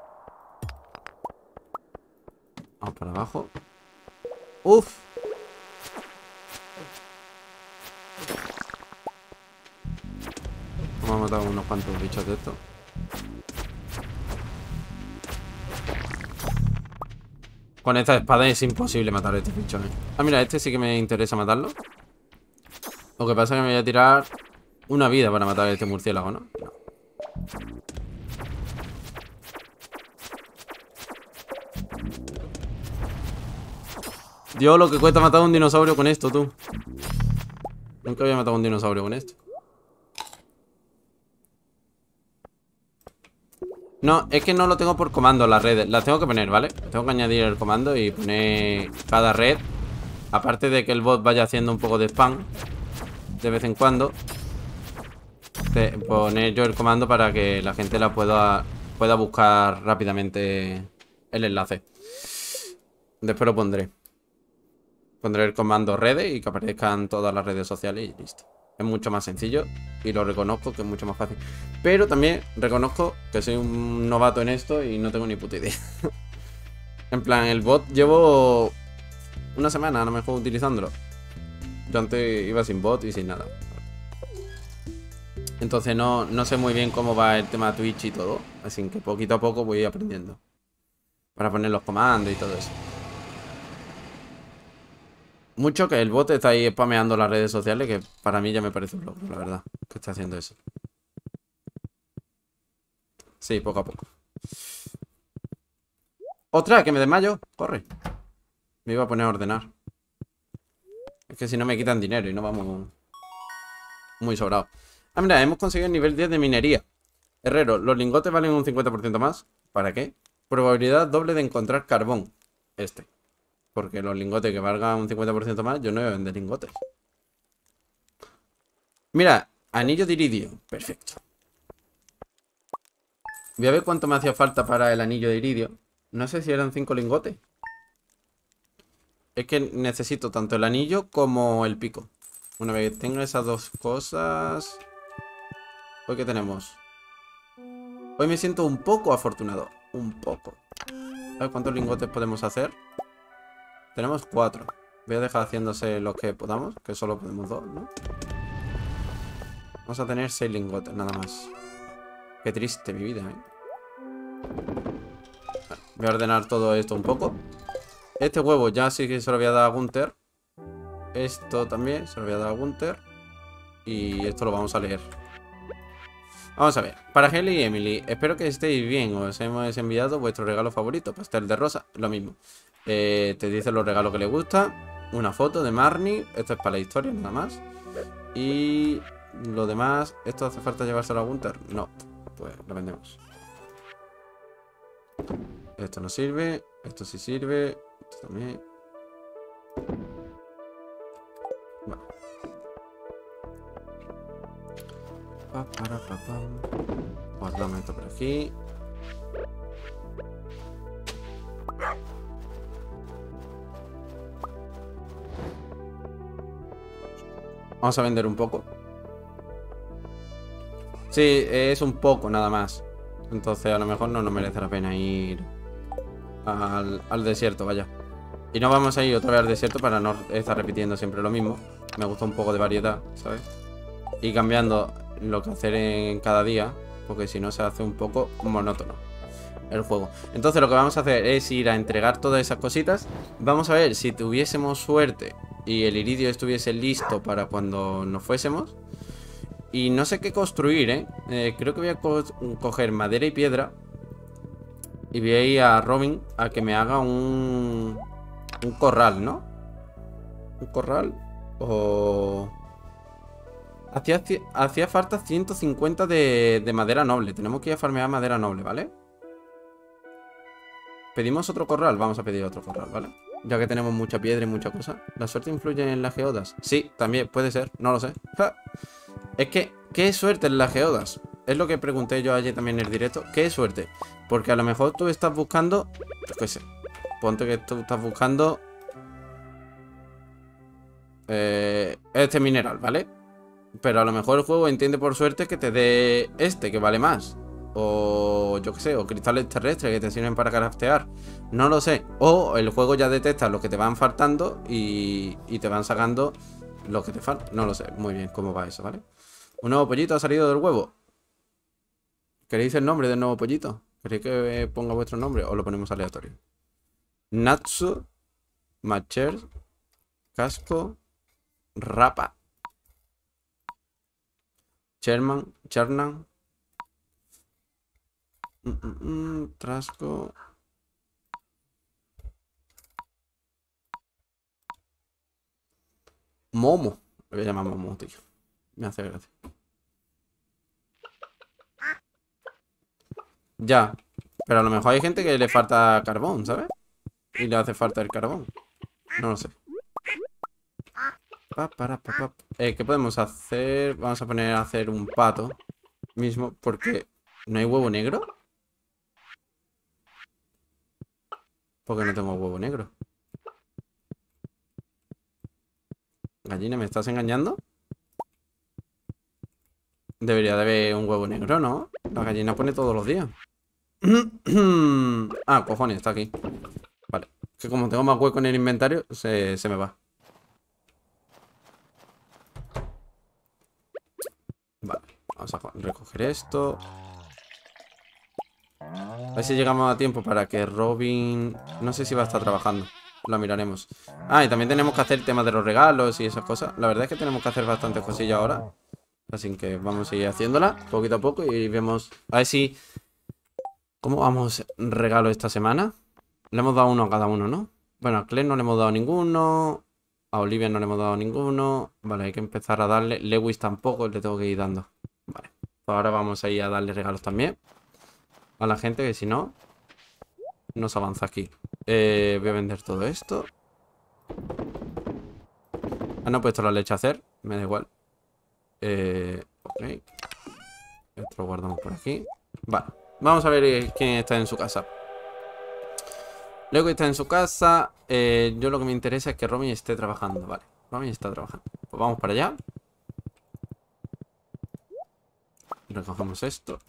Vamos para abajo. ¡Uf! Vamos a matar unos cuantos bichos de estos. Con esta espada es imposible matar a estos bichos, ¿eh? Ah, mira, este sí que me interesa matarlo. Lo que pasa es que me voy a tirar una vida para matar a este murciélago, ¿no? No. Dios, lo que cuesta matar a un dinosaurio con esto, tú. Nunca había matado a un dinosaurio con esto. No, es que no lo tengo por comando las redes. Las tengo que poner, ¿vale? Tengo que añadir el comando y poner cada red. Aparte de que el bot vaya haciendo un poco de spam de vez en cuando, poner yo el comando para que la gente la pueda buscar rápidamente el enlace. Después lo pondré. Pondré el comando redes y que aparezcan todas las redes sociales y listo. Es mucho más sencillo y lo reconozco que es mucho más fácil. Pero también reconozco que soy un novato en esto y no tengo ni puta idea. En plan, el bot llevo una semana a lo mejor utilizándolo. Yo antes iba sin bot y sin nada. Entonces no sé muy bien cómo va el tema Twitch y todo. Así que poquito a poco voy aprendiendo. Para poner los comandos y todo eso. Mucho que el bot está ahí spameando las redes sociales, que para mí ya me parece un logro, la verdad, que está haciendo eso. Sí, poco a poco. ¡Otra! ¡Que me desmayo! ¡Corre! Me iba a poner a ordenar. Es que si no me quitan dinero y no vamos muy sobrados. Ah, mira, hemos conseguido el nivel 10 de minería. Herrero, los lingotes valen un 50% más. ¿Para qué? Probabilidad doble de encontrar carbón. Porque los lingotes que valgan un 50% más, yo no voy a vender lingotes. Mira, anillo de iridio. Perfecto. Voy a ver cuánto me hacía falta para el anillo de iridio. No sé si eran 5 lingotes. Es que necesito tanto el anillo como el pico. Una vez que tengo esas dos cosas... ¿Hoy qué tenemos? Hoy me siento un poco afortunado. Un poco. A ver cuántos lingotes podemos hacer. Tenemos 4. Voy a dejar haciéndose los que podamos, que solo podemos 2, ¿no? Vamos a tener 6 lingotes, nada más. Qué triste mi vida, Voy a ordenar todo esto un poco. Este huevo ya sí que se lo voy a dar a Gunther. Esto también se lo voy a dar a Gunther. Y esto lo vamos a leer. Vamos a ver. Para Heli y Emily, espero que estéis bien. Os hemos enviado vuestro regalo favorito. Pastel de rosa, lo mismo. Te dice los regalos que le gusta. Una foto de Marnie. Esto es para la historia, nada más. Y lo demás, ¿esto hace falta llevárselo a Gunther? No, pues lo vendemos. Esto no sirve. Esto sí sirve. Esto también. Vale. Guardamos esto por aquí. Vamos a vender un poco. Sí, es un poco nada más. Entonces a lo mejor no nos merece la pena ir al desierto, vaya. Y no vamos a ir otra vez al desierto para no estar repitiendo siempre lo mismo. Me gusta un poco de variedad, ¿sabes? Y cambiando lo que hacer en cada día, porque si no se hace un poco monótono el juego. Entonces lo que vamos a hacer es ir a entregar todas esas cositas. Vamos a ver si tuviésemos suerte y el iridio estuviese listo para cuando nos fuésemos. Y no sé qué construir, creo que voy a coger madera y piedra. Y voy a ir a Robin a que me haga un corral, ¿no? Un corral. O... Hacía falta 150 de madera noble. Tenemos que ir a farmear madera noble, ¿vale? ¿Pedimos otro corral? Vamos a pedir otro corral, ¿vale? Ya que tenemos mucha piedra y mucha cosa. ¿La suerte influye en las geodas? Sí, también puede ser, no lo sé. ¡Ja! Es que, ¿qué es suerte en las geodas? Es lo que pregunté yo ayer también en el directo. ¿Qué es suerte? Porque a lo mejor tú estás buscando... Yo qué sé. Ponte que tú estás buscando... este mineral, ¿vale? Pero a lo mejor el juego entiende por suerte que te dé este, que vale más. O yo qué sé, o cristales terrestres que te sirven para craftear. No lo sé. O el juego ya detecta los que te van faltando y te van sacando los que te faltan. No lo sé muy bien cómo va eso, ¿vale? Un nuevo pollito ha salido del huevo. ¿Queréis el nombre del nuevo pollito? ¿Queréis que ponga vuestro nombre o lo ponemos aleatorio? Natsu, Macher, Casco, Rapa, Chernan, Trasco. Momo. Le voy a llamar Momo, tío. Me hace gracia. Ya. Pero a lo mejor hay gente que le falta carbón, ¿sabes? Y le hace falta el carbón. No lo sé. ¿Qué podemos hacer? Vamos a poner a hacer un pato mismo, porque ¿no hay huevo negro? Porque no tengo huevo negro. Gallina, ¿me estás engañando? Debería de haber un huevo negro, ¿no? La gallina pone todos los días. Ah, cojones, está aquí. Vale. Que como tengo más hueco en el inventario, se me va. Vale. Vamos a recoger esto. A ver si llegamos a tiempo para que Robin... No sé si va a estar trabajando. Lo miraremos. Ah, y también tenemos que hacer temas de los regalos y esas cosas. La verdad es que tenemos que hacer bastantes cosillas ahora. Así que vamos a ir haciéndola poquito a poco y vemos... A ver si... ¿Cómo vamos regalo esta semana? Le hemos dado uno a cada uno, ¿no? Bueno, a Claire no le hemos dado ninguno. A Olivia no le hemos dado ninguno. Vale, hay que empezar a darle. Lewis tampoco, le tengo que ir dando. Vale, pues ahora vamos a ir a darle regalos también a la gente, que si no, no se avanza aquí. Voy a vender todo esto. Ah, no he puesto la leche a hacer. Me da igual. Ok. Esto lo guardamos por aquí. Vale, vamos a ver quién está en su casa. Luego está en su casa. Yo lo que me interesa es que Robin esté trabajando. Vale, Robin está trabajando. Pues vamos para allá. Recogemos esto.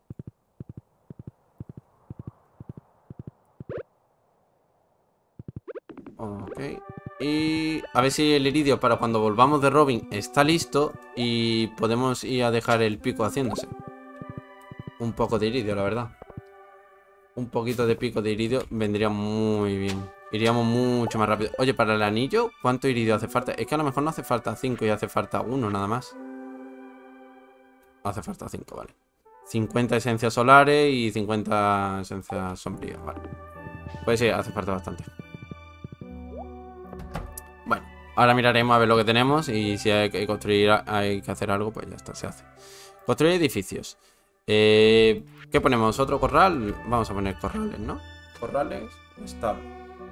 Ok. Y a ver si el iridio para cuando volvamos de Robin está listo. Y podemos ir a dejar el pico haciéndose. Un poco de iridio, la verdad. Un poquito de pico de iridio vendría muy bien. Iríamos mucho más rápido. Oye, para el anillo, ¿cuánto iridio hace falta? Es que a lo mejor no hace falta 5 y hace falta 1 nada más. Hace falta 5, vale. 50 esencias solares y 50 esencias sombrías, vale. Pues sí, hace falta bastante. Bueno, ahora miraremos a ver lo que tenemos. Y si hay que construir, hay que hacer algo, pues ya está, se hace. Construir edificios. ¿Qué ponemos? ¿Otro corral? Vamos a poner corrales, ¿no? Corrales, estable.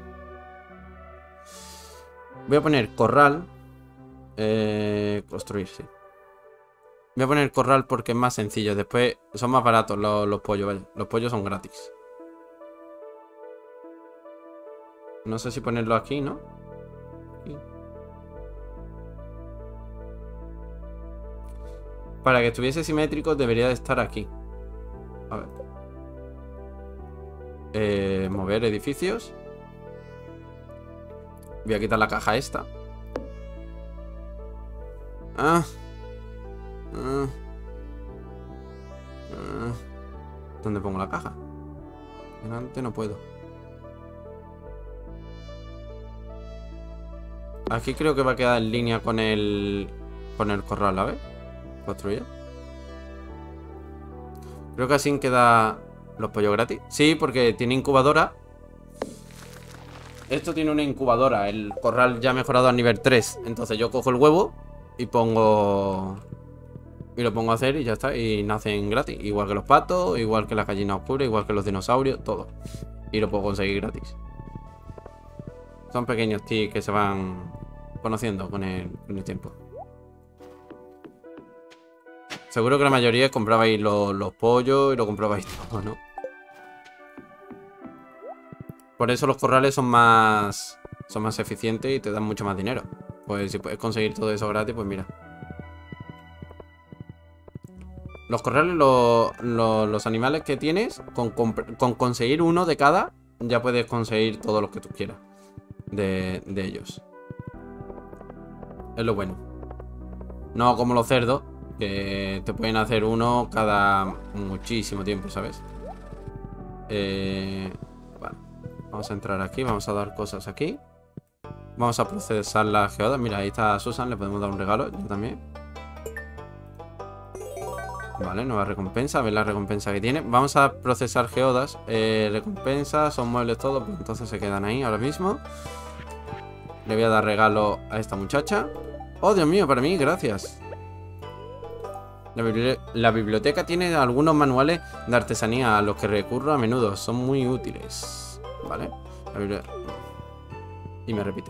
Voy a poner corral. Construir, sí. Voy a poner corral porque es más sencillo. Después son más baratos los pollos, vaya. Los pollos son gratis. No sé si ponerlo aquí, ¿no? Aquí. Para que estuviese simétrico debería de estar aquí. A ver. Mover edificios. Voy a quitar la caja esta. ¿Dónde pongo la caja? Delante no puedo. Aquí creo que va a quedar en línea con el corral, a ver. Construye. Creo que así queda los pollos gratis. Sí, porque tiene incubadora. Esto tiene una incubadora. El corral ya mejorado a nivel 3. Entonces yo cojo el huevo y pongo... Y lo pongo a hacer y ya está. Y nacen gratis. Igual que los patos, igual que las gallinas oscuras, igual que los dinosaurios, todo. Y lo puedo conseguir gratis. Son pequeños tips que se van conociendo con el tiempo. Seguro que la mayoría comprabais los pollos y lo comprabais todo, ¿no? Por eso los corrales son más eficientes y te dan mucho más dinero. Pues si puedes conseguir todo eso gratis, pues mira. Los corrales, los animales que tienes, con conseguir uno de cada, ya puedes conseguir todos los que tú quieras de ellos. Es lo bueno. No como los cerdos, que te pueden hacer uno cada muchísimo tiempo, ¿sabes? Vale. Vamos a entrar aquí, vamos a dar cosas aquí. Vamos a procesar las geodas. Mira, ahí está Susan, le podemos dar un regalo, yo también. Vale, nueva recompensa, a ver la recompensa que tiene. Vamos a procesar geodas. Recompensas, son muebles todos, pues entonces se quedan ahí ahora mismo. Le voy a dar regalo a esta muchacha. Oh, Dios mío, para mí, gracias. La biblioteca tiene algunos manuales de artesanía a los que recurro a menudo. Son muy útiles. Vale. Y me repite.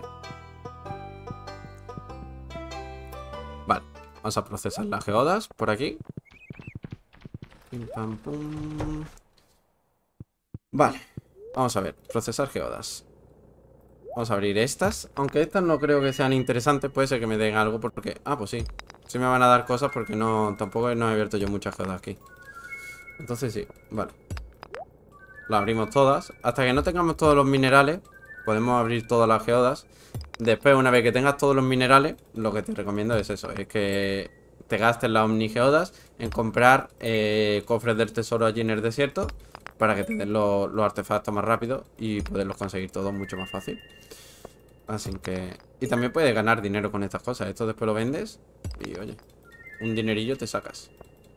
Vale. Vamos a procesar las geodas por aquí. Pim, pam, pum. Vale. Vamos a ver. Procesar geodas. Vamos a abrir estas. Aunque estas no creo que sean interesantes. Puede ser que me den algo porque... Ah, pues sí. Sí me van a dar cosas porque tampoco no he abierto yo muchas geodas aquí. Entonces sí. Vale. Las abrimos todas. Hasta que no tengamos todos los minerales, podemos abrir todas las geodas. Después, una vez que tengas todos los minerales, lo que te recomiendo es eso. Es que te gastes las omnigeodas en comprar cofres del tesoro allí en el desierto. para que te den los artefactos más rápido y poderlos conseguir todos mucho más fácil. Así que... Y también puedes ganar dinero con estas cosas. Esto después lo vendes y, oye, un dinerillo te sacas.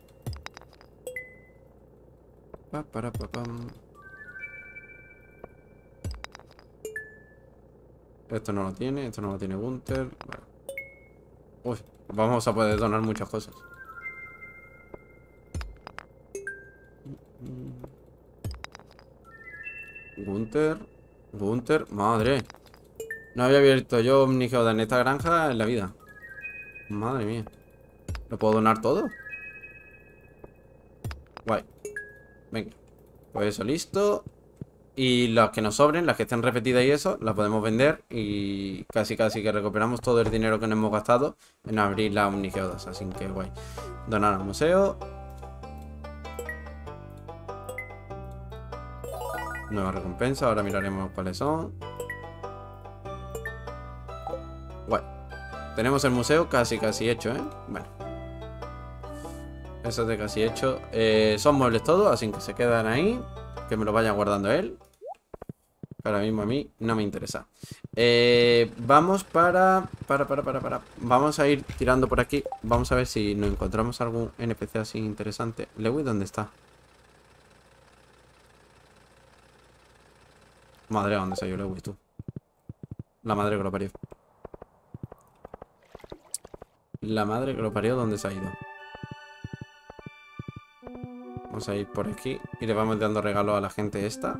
Pam. Esto no lo tiene Gunther. Vale. Uy, vamos a poder donar muchas cosas. Gunther, madre. No había abierto yo Omnigeoda en esta granja en la vida. Madre mía. ¿Lo puedo donar todo? Guay. Venga. Pues eso, listo. Y las que nos sobren, las que estén repetidas y eso, las podemos vender. Y casi que recuperamos todo el dinero que nos hemos gastado en abrir las Omnigeodas. Así que guay. Donar al museo. Nueva recompensa. Ahora miraremos cuáles son. Guay. Tenemos el museo casi hecho, ¿eh? Bueno. Eso es de casi hecho. Son muebles todos, así que se quedan ahí. Que me lo vaya guardando él. Ahora mismo a mí no me interesa. Vamos Vamos a ir tirando por aquí. Vamos a ver si nos encontramos algún NPC así interesante. Lewis, ¿dónde está? Madre, ¿a dónde salió Lewis, tú? La madre que lo parió. La madre que lo parió, ¿dónde se ha ido? Vamos a ir por aquí y le vamos dando regalos a la gente esta.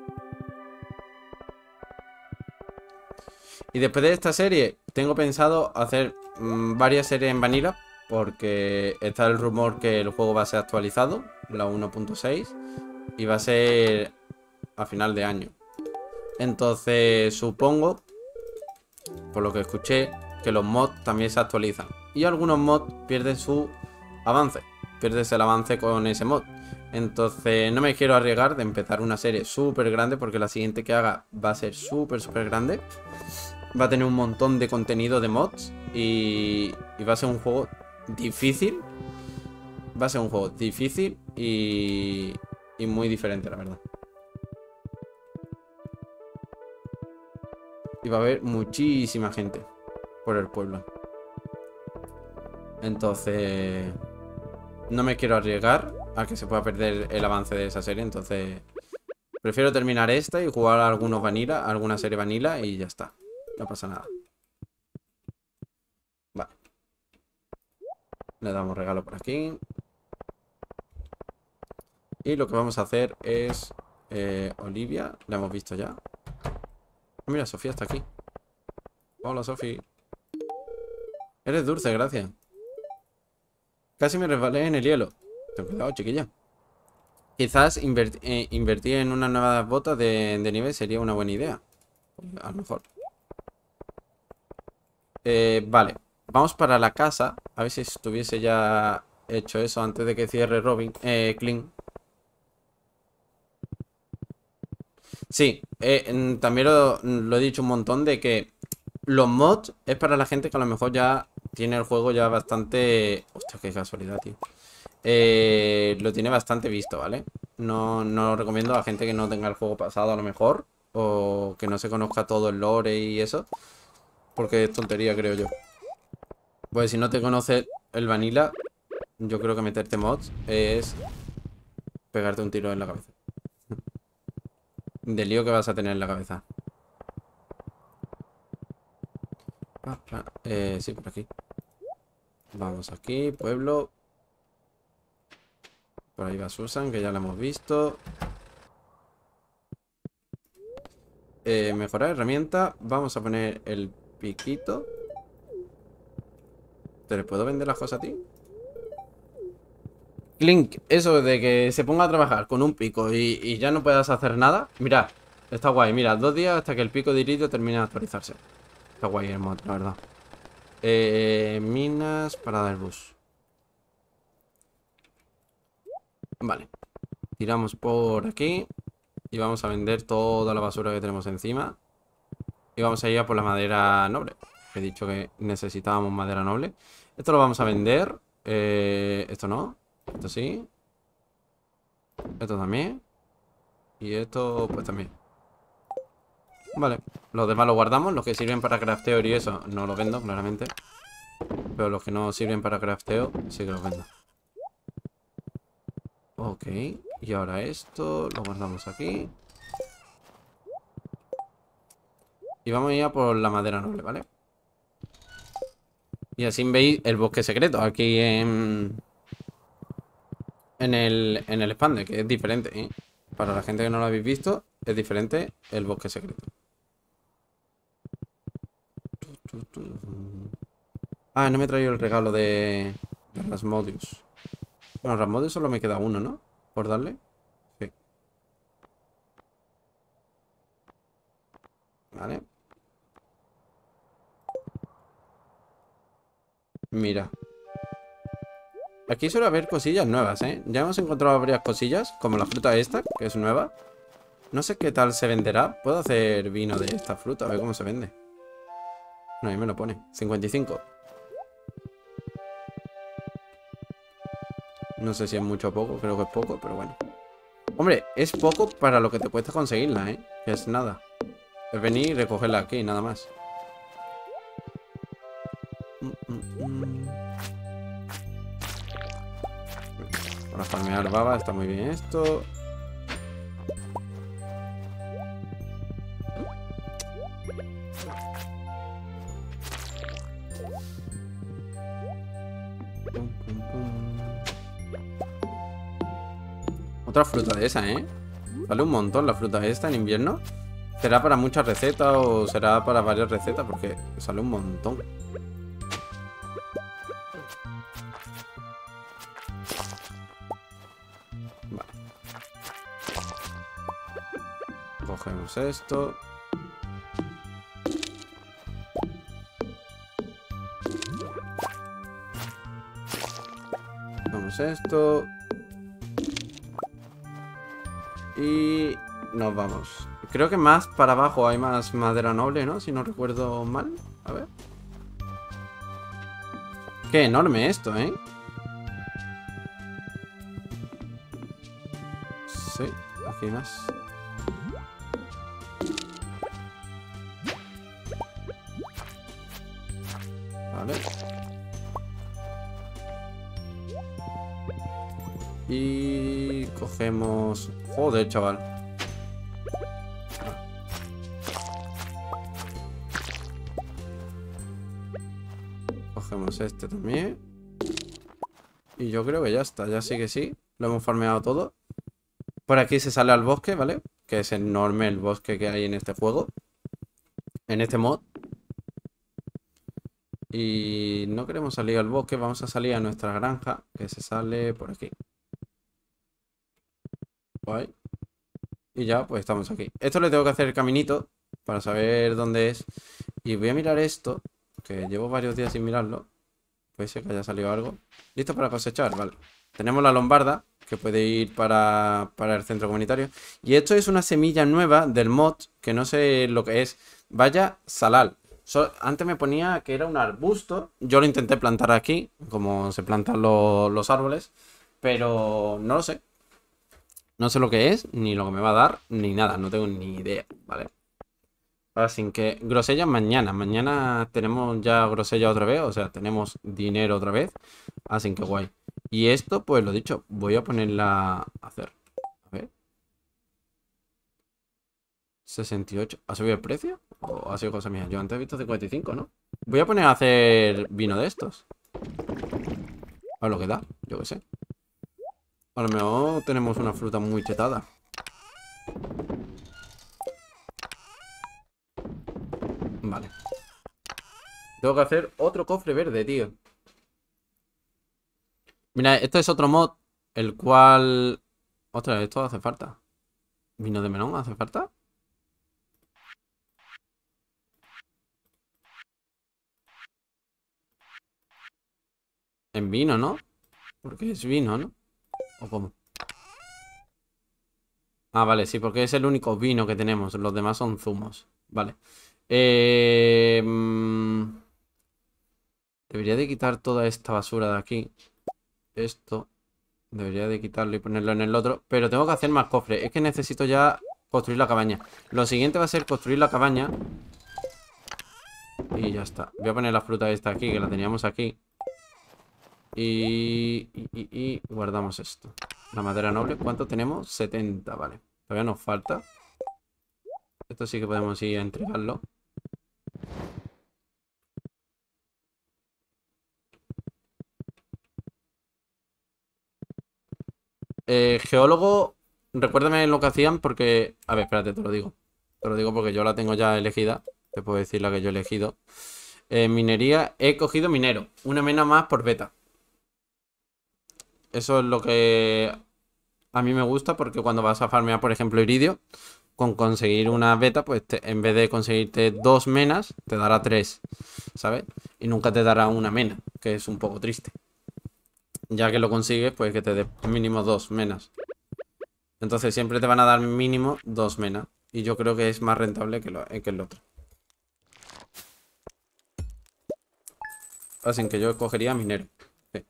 Y después de esta serie, tengo pensado hacer varias series en Vanilla. Porque está el rumor que el juego va a ser actualizado, la 1.6. Y va a ser a final de año. Entonces supongo, por lo que escuché, que los mods también se actualizan. Y algunos mods pierden su avance. Pierdes el avance con ese mod. Entonces no me quiero arriesgar de empezar una serie súper grande, porque la siguiente que haga va a ser súper grande. Va a tener un montón de contenido de mods. Y va a ser un juego difícil. Va a ser un juego difícil y muy diferente, la verdad. Y va a haber muchísima gente por el pueblo. Entonces no me quiero arriesgar a que se pueda perder el avance de esa serie. Entonces prefiero terminar esta y jugar a algunos vanilla, alguna serie vanilla y ya está. No pasa nada. Vale. Le damos regalo por aquí. Y lo que vamos a hacer es... Olivia, la hemos visto ya. Mira, Sofía está aquí. Hola, Sofía. Eres dulce, gracias. Casi me resbalé en el hielo. Ten cuidado, chiquilla. Quizás invertir en unas nuevas botas de nieve sería una buena idea. A lo mejor. Vale. Vamos para la casa. A ver si estuviese ya hecho eso antes de que cierre Clint. Sí, también lo he dicho un montón de que los mods es para la gente que a lo mejor ya tiene el juego ya bastante... Hostia, qué casualidad, tío. Lo tiene bastante visto, ¿vale? No lo recomiendo a la gente que no tenga el juego pasado a lo mejor. O que no se conozca todo el lore y eso. Porque es tontería, creo yo. Pues si no te conoces el vanilla, yo creo que meterte mods es pegarte un tiro en la cabeza. Del lío que vas a tener en la cabeza. Sí, por aquí. Vamos aquí, pueblo. Por ahí va Susan, que ya la hemos visto. Mejorar herramienta. Vamos a poner el piquito. ¿Te le puedo vender las cosas a ti? Clink, eso de que se ponga a trabajar con un pico y ya no puedas hacer nada. Mira, está guay. Mira, 2 días hasta que el pico de iridio termine de actualizarse. Está guay el mod, la verdad. Minas para dar bus. Vale. Tiramos por aquí. Y vamos a vender toda la basura que tenemos encima. Y vamos a ir a por la madera noble. He dicho que necesitábamos madera noble. Esto lo vamos a vender. Esto no. Esto sí. Esto también. Y esto, pues también. Vale. Los demás los guardamos. Los que sirven para crafteo y eso no los vendo, claramente. Pero los que no sirven para crafteo, sí que los vendo. Ok. Y ahora esto lo guardamos aquí. Y vamos a ir a por la madera noble, ¿vale? Y así veis el bosque secreto aquí en el Expande, que es diferente, ¿eh? Para la gente que no lo habéis visto, es diferente el bosque secreto. Ah, no me he traído el regalo de Rasmodius. Bueno, Rasmodius solo me queda uno, ¿no? Por darle. Sí. Vale. Mira. Aquí suele haber cosillas nuevas, ¿eh? Ya hemos encontrado varias cosillas, como la fruta esta, que es nueva. No sé qué tal se venderá. Puedo hacer vino de esta fruta, a ver cómo se vende. No, ahí me lo pone. 55. No sé si es mucho o poco, creo que es poco, pero bueno. Hombre, es poco para lo que te cuesta conseguirla, ¿eh? Que es nada. Es venir y recogerla aquí, nada más. Para farmear baba está muy bien esto. Otra fruta de esa, ¿eh? Vale un montón la fruta esta en invierno. ¿Será para muchas recetas o será para varias recetas? Porque sale un montón. Vale. Cogemos esto. Cogemos esto. Y nos vamos. Creo que más para abajo hay más madera noble, ¿no? Si no recuerdo mal. A ver. Qué enorme esto, ¿eh? Sí, aquí hay más. Vale. Y cogemos... Joder, chaval. Cogemos este también. Y yo creo que ya está. Ya sí que sí. Lo hemos farmeado todo. Por aquí se sale al bosque, ¿vale? Que es enorme el bosque que hay en este juego. En este mod. Y no queremos salir al bosque. Vamos a salir a nuestra granja. Que se sale por aquí. Guay. Y ya, pues estamos aquí. Esto le tengo que hacer el caminito para saber dónde es. Y voy a mirar esto, que llevo varios días sin mirarlo. Puede ser que haya salido algo. Listo para cosechar, vale. Tenemos la lombarda, que puede ir para el centro comunitario. Y esto es una semilla nueva del mod, que no sé lo que es. Vaya salal. Antes me ponía que era un arbusto. Yo lo intenté plantar aquí, como se plantan los árboles. Pero no lo sé. No sé lo que es, ni lo que me va a dar, ni nada. No tengo ni idea, ¿vale? Así que grosella mañana. Mañana tenemos ya grosella otra vez. O sea, tenemos dinero otra vez. Así que guay. Y esto, pues lo dicho, voy a ponerla a hacer. A ver. 68. ¿Ha subido el precio? ¿O ha sido cosa mía? Yo antes he visto 55, ¿no? Voy a poner a hacer vino de estos. A ver lo que da, yo qué sé. A lo mejor tenemos una fruta muy chetada. Vale. Tengo que hacer otro cofre verde, tío. Mira, esto es otro mod, el cual... Ostras, esto hace falta. ¿Vino de melón hace falta? En vino, ¿no? Porque es vino, ¿no? ¿O cómo? Ah, vale, sí, porque es el único vino que tenemos. Los demás son zumos. Vale. Eh, mm, Debería de quitar toda esta basura de aquí. Esto. Debería de quitarlo y ponerlo en el otro. Pero tengo que hacer más cofres. Es que necesito ya construir la cabaña. Lo siguiente va a ser construir la cabaña. Y ya está. Voy a poner la fruta esta aquí, que la teníamos aquí. Y guardamos esto. La madera noble. ¿Cuánto tenemos? 70, vale. Todavía nos falta. Esto sí que podemos ir a entregarlo. Geólogo, recuérdame lo que hacían porque... A ver, espérate, te lo digo. Te lo digo porque yo la tengo ya elegida. Te puedo decir la que yo he elegido. Minería, he cogido minero. Una mena más por beta. Eso es lo que a mí me gusta porque cuando vas a farmear, por ejemplo, iridio, con conseguir una beta, pues en vez de conseguirte 2 menas, te dará 3, ¿sabes? Y nunca te dará una mena, que es un poco triste. Ya que lo consigues, pues que te dé mínimo 2 menas. Entonces siempre te van a dar mínimo 2 menas. Y yo creo que es más rentable que el otro. Así que yo cogería minero. Sí.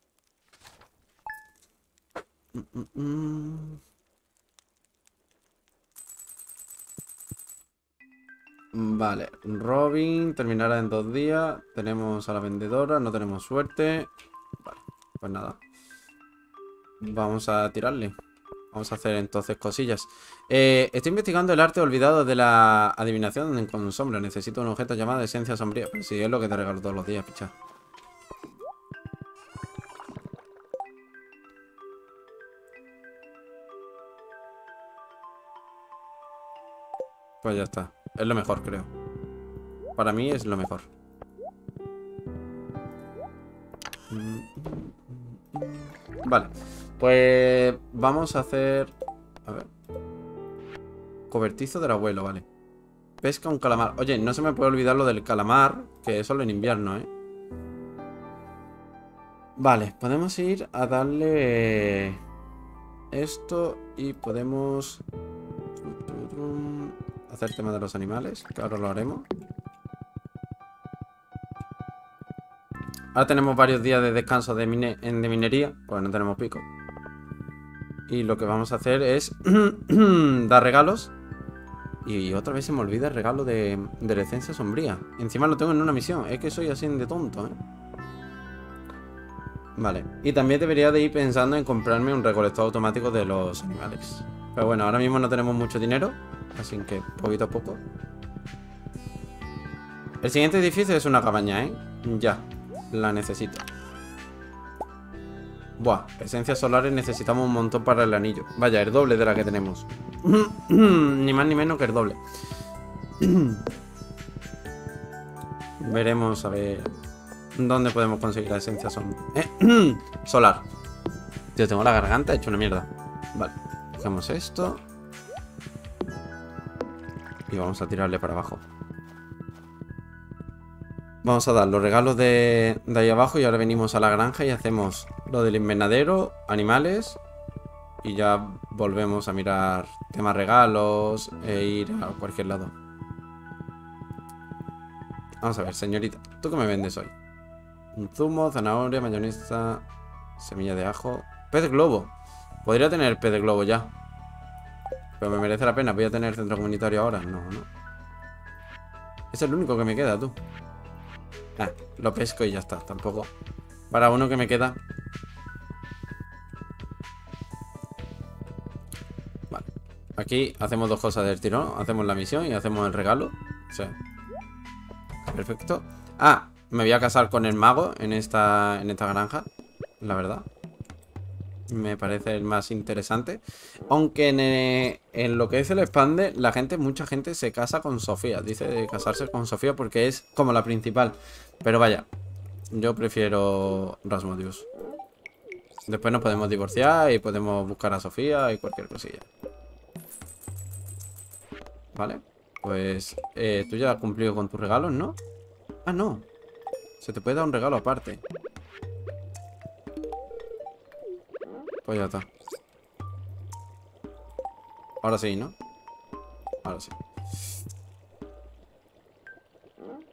Vale, Robin terminará en 2 días. Tenemos a la vendedora, no tenemos suerte. Vale, pues nada. Vamos a tirarle. Vamos a hacer entonces cosillas. Estoy investigando el arte olvidado de la adivinación con sombra. Necesito un objeto llamado esencia sombría. Pero si es lo que te regalo todos los días, picha. Pues ya está. Es lo mejor, creo. Para mí es lo mejor. Vale. Pues vamos a hacer... A ver. Cobertizo del abuelo, vale. Pesca un calamar. Oye, no se me puede olvidar lo del calamar, que es solo en invierno, ¿eh? Vale, podemos ir a darle esto y podemos hacer tema de los animales, que ahora lo haremos. Ahora tenemos varios días de descanso de minería, pues no tenemos pico. Y lo que vamos a hacer es dar regalos. Y otra vez se me olvida el regalo de la esencia sombría. Encima lo tengo en una misión. Es que soy así de tonto, ¿eh? Vale. Y también debería de ir pensando en comprarme un recolector automático de los animales. Pero bueno, ahora mismo no tenemos mucho dinero. Así que poquito a poco. El siguiente edificio es una cabaña, ¿eh? Ya. La necesito. Buah, esencias solares necesitamos un montón para el anillo. Vaya, el doble de la que tenemos. Ni más ni menos que el doble. Veremos a ver dónde podemos conseguir la esencia solar. Tío, tengo la garganta hecho una mierda. Vale, cogemos esto y vamos a tirarle para abajo. Vamos a dar los regalos de ahí abajo y ahora venimos a la granja y hacemos lo del invernadero, animales. Y ya volvemos a mirar temas regalos e ir a cualquier lado. Vamos a ver, señorita, ¿tú qué me vendes hoy? Un zumo, zanahoria, mayonesa, semilla de ajo. Pez globo. Podría tener pez de globo ya. Pero me merece la pena. ¿Voy a tener centro comunitario ahora? No, no. Es el único que me queda, tú. Ah, lo pesco y ya está, tampoco. Para uno que me queda. Vale. Aquí hacemos dos cosas del tirón. Hacemos la misión y hacemos el regalo. O sea, perfecto. Ah, me voy a casar con el mago en esta granja. La verdad. Me parece el más interesante. Aunque en lo que es el expande, mucha gente se casa con Sofía. Dice de casarse con Sofía porque es como la principal. Pero vaya, yo prefiero Rasmodius. Después nos podemos divorciar y podemos buscar a Sofía y cualquier cosilla. Vale, pues tú ya has cumplido con tus regalos, ¿no? Ah, no. Se te puede dar un regalo aparte. Pues ya está. Ahora sí, ¿no? Ahora sí.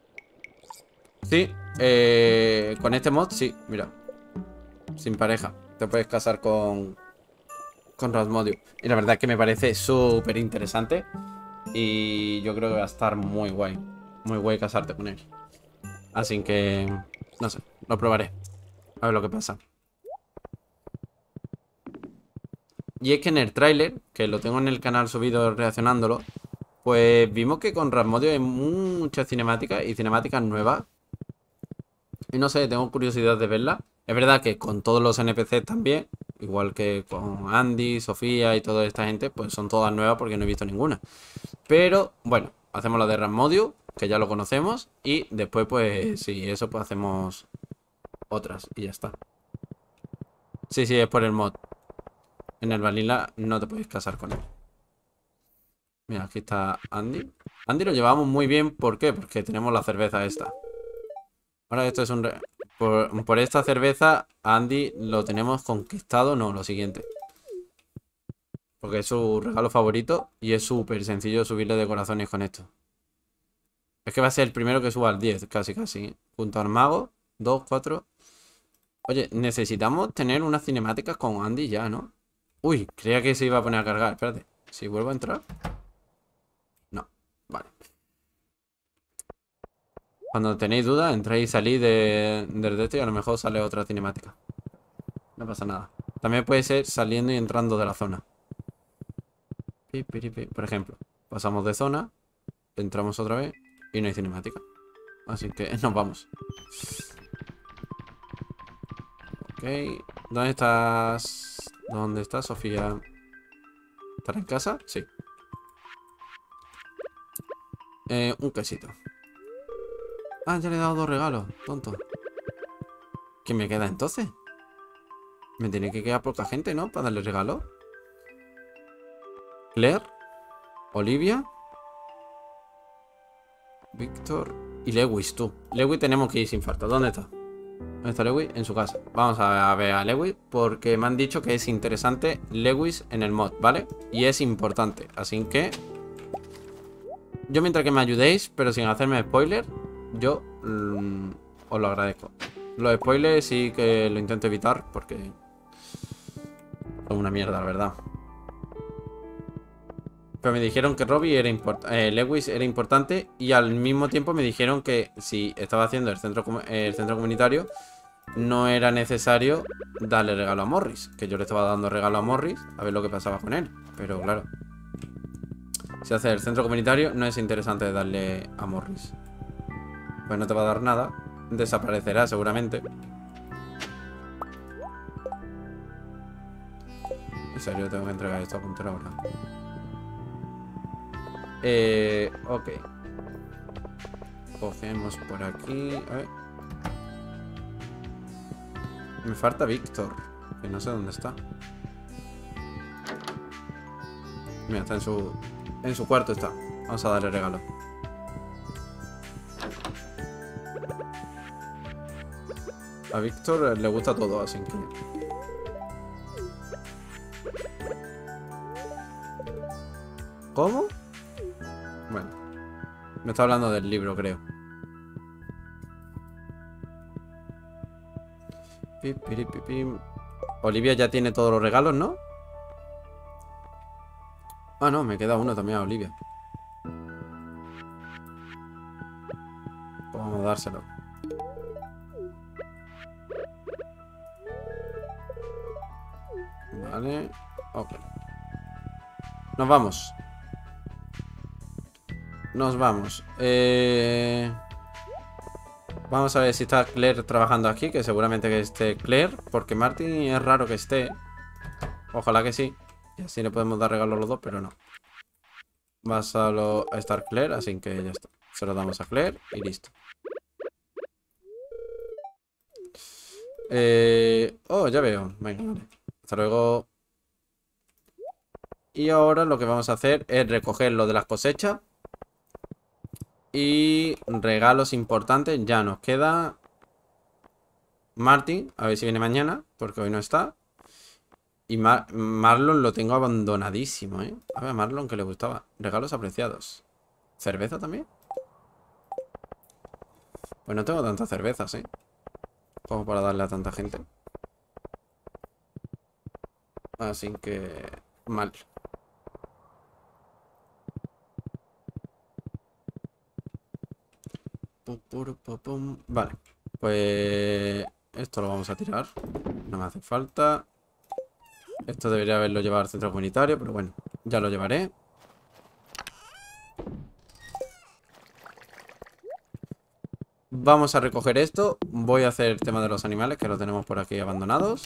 Sí, con este mod sí, mira. Sin pareja. te puedes casar con Rasmodio. Y la verdad es que me parece súper interesante. Y yo creo que va a estar muy guay. Muy guay casarte con él. Así que, no sé, lo probaré. A ver lo que pasa. Y es que en el tráiler, que lo tengo en el canal subido reaccionándolo, pues vimos que con Rasmodio hay muchas cinemáticas y cinemáticas nuevas. Y no sé, tengo curiosidad de verla. Es verdad que con todos los NPCs también, igual que con Andy, Sofía y toda esta gente, pues son todas nuevas porque no he visto ninguna. Pero bueno, hacemos la de Rasmodio, que ya lo conocemos. Y después, pues sí, eso pues hacemos otras y ya está. Sí, sí, es por el mod. En el Vanilla no te puedes casar con él. Mira, aquí está Andy. Andy lo llevamos muy bien, ¿por qué? Porque tenemos la cerveza esta. Ahora esto es un... Por esta cerveza, a Andy lo tenemos conquistado, no, lo siguiente. Porque es su regalo favorito y es súper sencillo subirle de corazones con esto. Es que va a ser el primero que suba al 10, casi, casi. Junto al mago, 2, 4. Oye, necesitamos tener unas cinemáticas con Andy ya, ¿no? Uy, creía que se iba a poner a cargar, espérate. Si vuelvo a entrar. No, vale. Cuando tenéis dudas, entráis y salís del esto y a lo mejor sale otra cinemática. No pasa nada. También puede ser saliendo y entrando de la zona. Por ejemplo, pasamos de zona, entramos otra vez y no hay cinemática. Así que nos vamos. Ok. ¿Dónde estás? ¿Dónde estás, Sofía? ¿Estás en casa? Sí. Un quesito. Ah, ya le he dado 2 regalos, tonto. ¿Qué me queda entonces? Me tiene que quedar poca gente, ¿no? Para darle regalo. Claire, Olivia, Víctor y Lewis, tú. Lewis tenemos que ir sin falta. ¿Dónde está? ¿Dónde está Lewis? En su casa. Vamos a ver a Lewis porque me han dicho que es interesante Lewis en el mod, ¿vale? Y es importante. Así que... yo mientras que me ayudéis, pero sin hacerme spoiler, yo os lo agradezco. Los spoilers sí que lo intento evitar porque son una mierda, la verdad. Pero me dijeron que Lewis era importante y al mismo tiempo me dijeron que si estaba haciendo el centro comunitario no era necesario darle regalo a Morris. Que yo le estaba dando regalo a Morris a ver lo que pasaba con él. Pero claro, si hace el centro comunitario no es interesante darle a Morris. Pues no te va a dar nada. Desaparecerá seguramente. En serio, tengo que entregar esto a puntero ahora. Ok. Cogemos por aquí. A ver. Me falta Víctor. Que no sé dónde está. Mira, está en su cuarto está. Vamos a darle regalo. A Víctor le gusta todo, así que... ¿cómo? Bueno. Me está hablando del libro, creo. Olivia ya tiene todos los regalos, ¿no? Ah, no, me queda uno también a Olivia. Pues vamos a dárselo. Vale. Ok. Nos vamos. Nos vamos. Vamos a ver si está Claire trabajando aquí. Que seguramente que esté Claire. Porque Martin es raro que esté. Ojalá que sí. Y así le podemos dar regalo a los dos, pero no. Va solo a estar Claire, así que ya está. Se lo damos a Claire y listo. Oh, ya veo. Venga, vale. Hasta luego. Y ahora lo que vamos a hacer es recoger lo de las cosechas. Y regalos importantes. Ya nos queda Martin. A ver si viene mañana, porque hoy no está. Y Marlon lo tengo abandonadísimo, ¿eh? A ver, a Marlon que le gustaba. Regalos apreciados. ¿Cerveza también? Pues no tengo tantas cervezas, ¿eh? Como para darle a tanta gente. Así que... mal. Vale. Pues... esto lo vamos a tirar. No me hace falta. Esto debería haberlo llevado al centro comunitario, pero bueno, ya lo llevaré. Vamos a recoger esto. Voy a hacer el tema de los animales, que lo tenemos por aquí abandonados.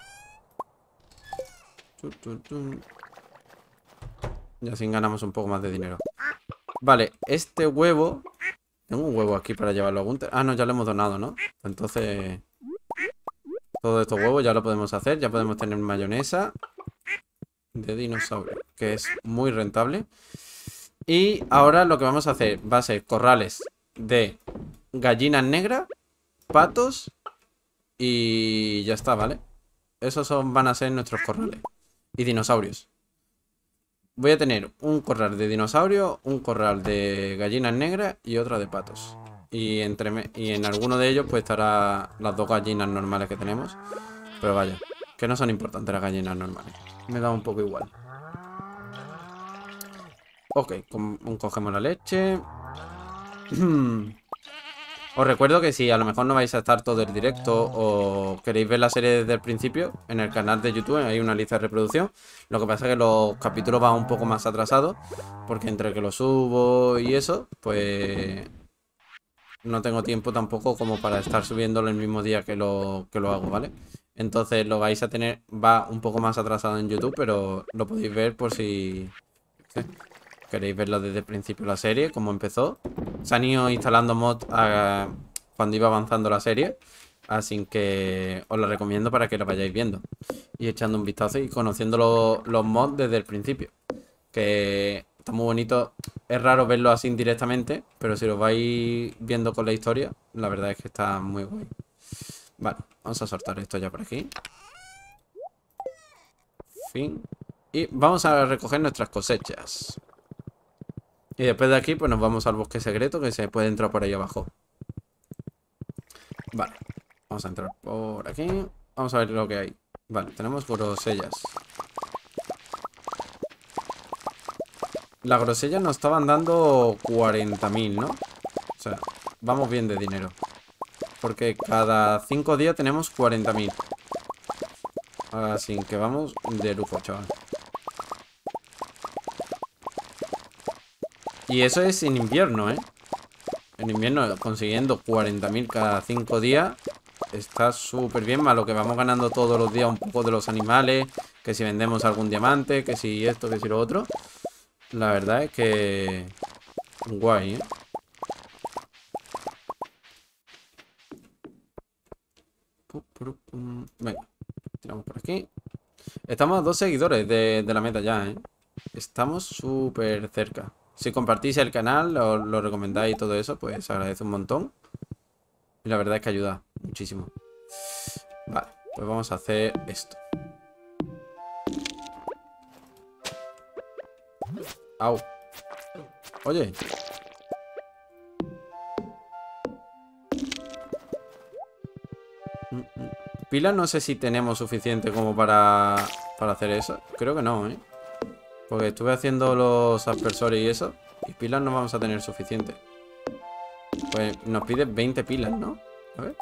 Y así ganamos un poco más de dinero. Vale, este huevo... Tengo un huevo aquí para llevarlo a Gunther. Ah, no, ya lo hemos donado, ¿no? Entonces... todos estos huevos ya lo podemos hacer. Ya podemos tener mayonesa de dinosaurio, que es muy rentable. Y ahora lo que vamos a hacer va a ser corrales de gallinas negras, patos y ya está, ¿vale? Esos van a ser nuestros corrales. Y dinosaurios. Voy a tener un corral de dinosaurio, un corral de gallinas negras y otra de patos. Y en alguno de ellos pues estará las dos gallinas normales que tenemos. Pero vaya, que no son importantes las gallinas normales. Me da un poco igual. Ok, cogemos la leche. Os recuerdo que si a lo mejor no vais a estar todo el directo o queréis ver la serie desde el principio, en el canal de YouTube hay una lista de reproducción. Lo que pasa es que los capítulos van un poco más atrasados, porque entre que los subo y eso, pues no tengo tiempo tampoco como para estar subiéndolo el mismo día que lo hago, ¿vale? Entonces lo vais a tener, va un poco más atrasado en YouTube, pero lo podéis ver por si... ¿sí? Queréis verlo desde el principio de la serie, cómo empezó. Se han ido instalando mods cuando iba avanzando la serie. Así que os lo recomiendo para que lo vayáis viendo. Y echando un vistazo y conociendo los mods desde el principio. Que está muy bonito. Es raro verlo así directamente, pero si lo vais viendo con la historia, la verdad es que está muy guay. Vale, vamos a soltar esto ya por aquí. Fin. Y vamos a recoger nuestras cosechas. Y después de aquí, pues nos vamos al bosque secreto, que se puede entrar por ahí abajo. Vale. Vamos a entrar por aquí. Vamos a ver lo que hay. Vale, tenemos grosellas. Las grosellas nos estaban dando 40.000, ¿no? O sea, vamos bien de dinero. Porque cada 5 días tenemos 40.000. Así que vamos de lujo, chaval. Y eso es en invierno, ¿eh? En invierno consiguiendo 40.000 cada 5 días está súper bien, más lo que vamos ganando todos los días un poco de los animales, que si vendemos algún diamante, que si esto, que si lo otro. La verdad es que... guay, ¿eh? Venga, tiramos por aquí. Estamos a 2 seguidores de la meta ya, ¿eh? Estamos súper cerca. Si compartís el canal, lo recomendáis y todo eso, pues agradece un montón. Y la verdad es que ayuda muchísimo. Vale, pues vamos a hacer esto. Au. Oye. Pilas no sé si tenemos suficiente como para hacer eso. Creo que no, ¿eh? Porque estuve haciendo los aspersores y eso. Y pilas no vamos a tener suficiente. Pues nos pide 20 pilas, ¿no? A ver.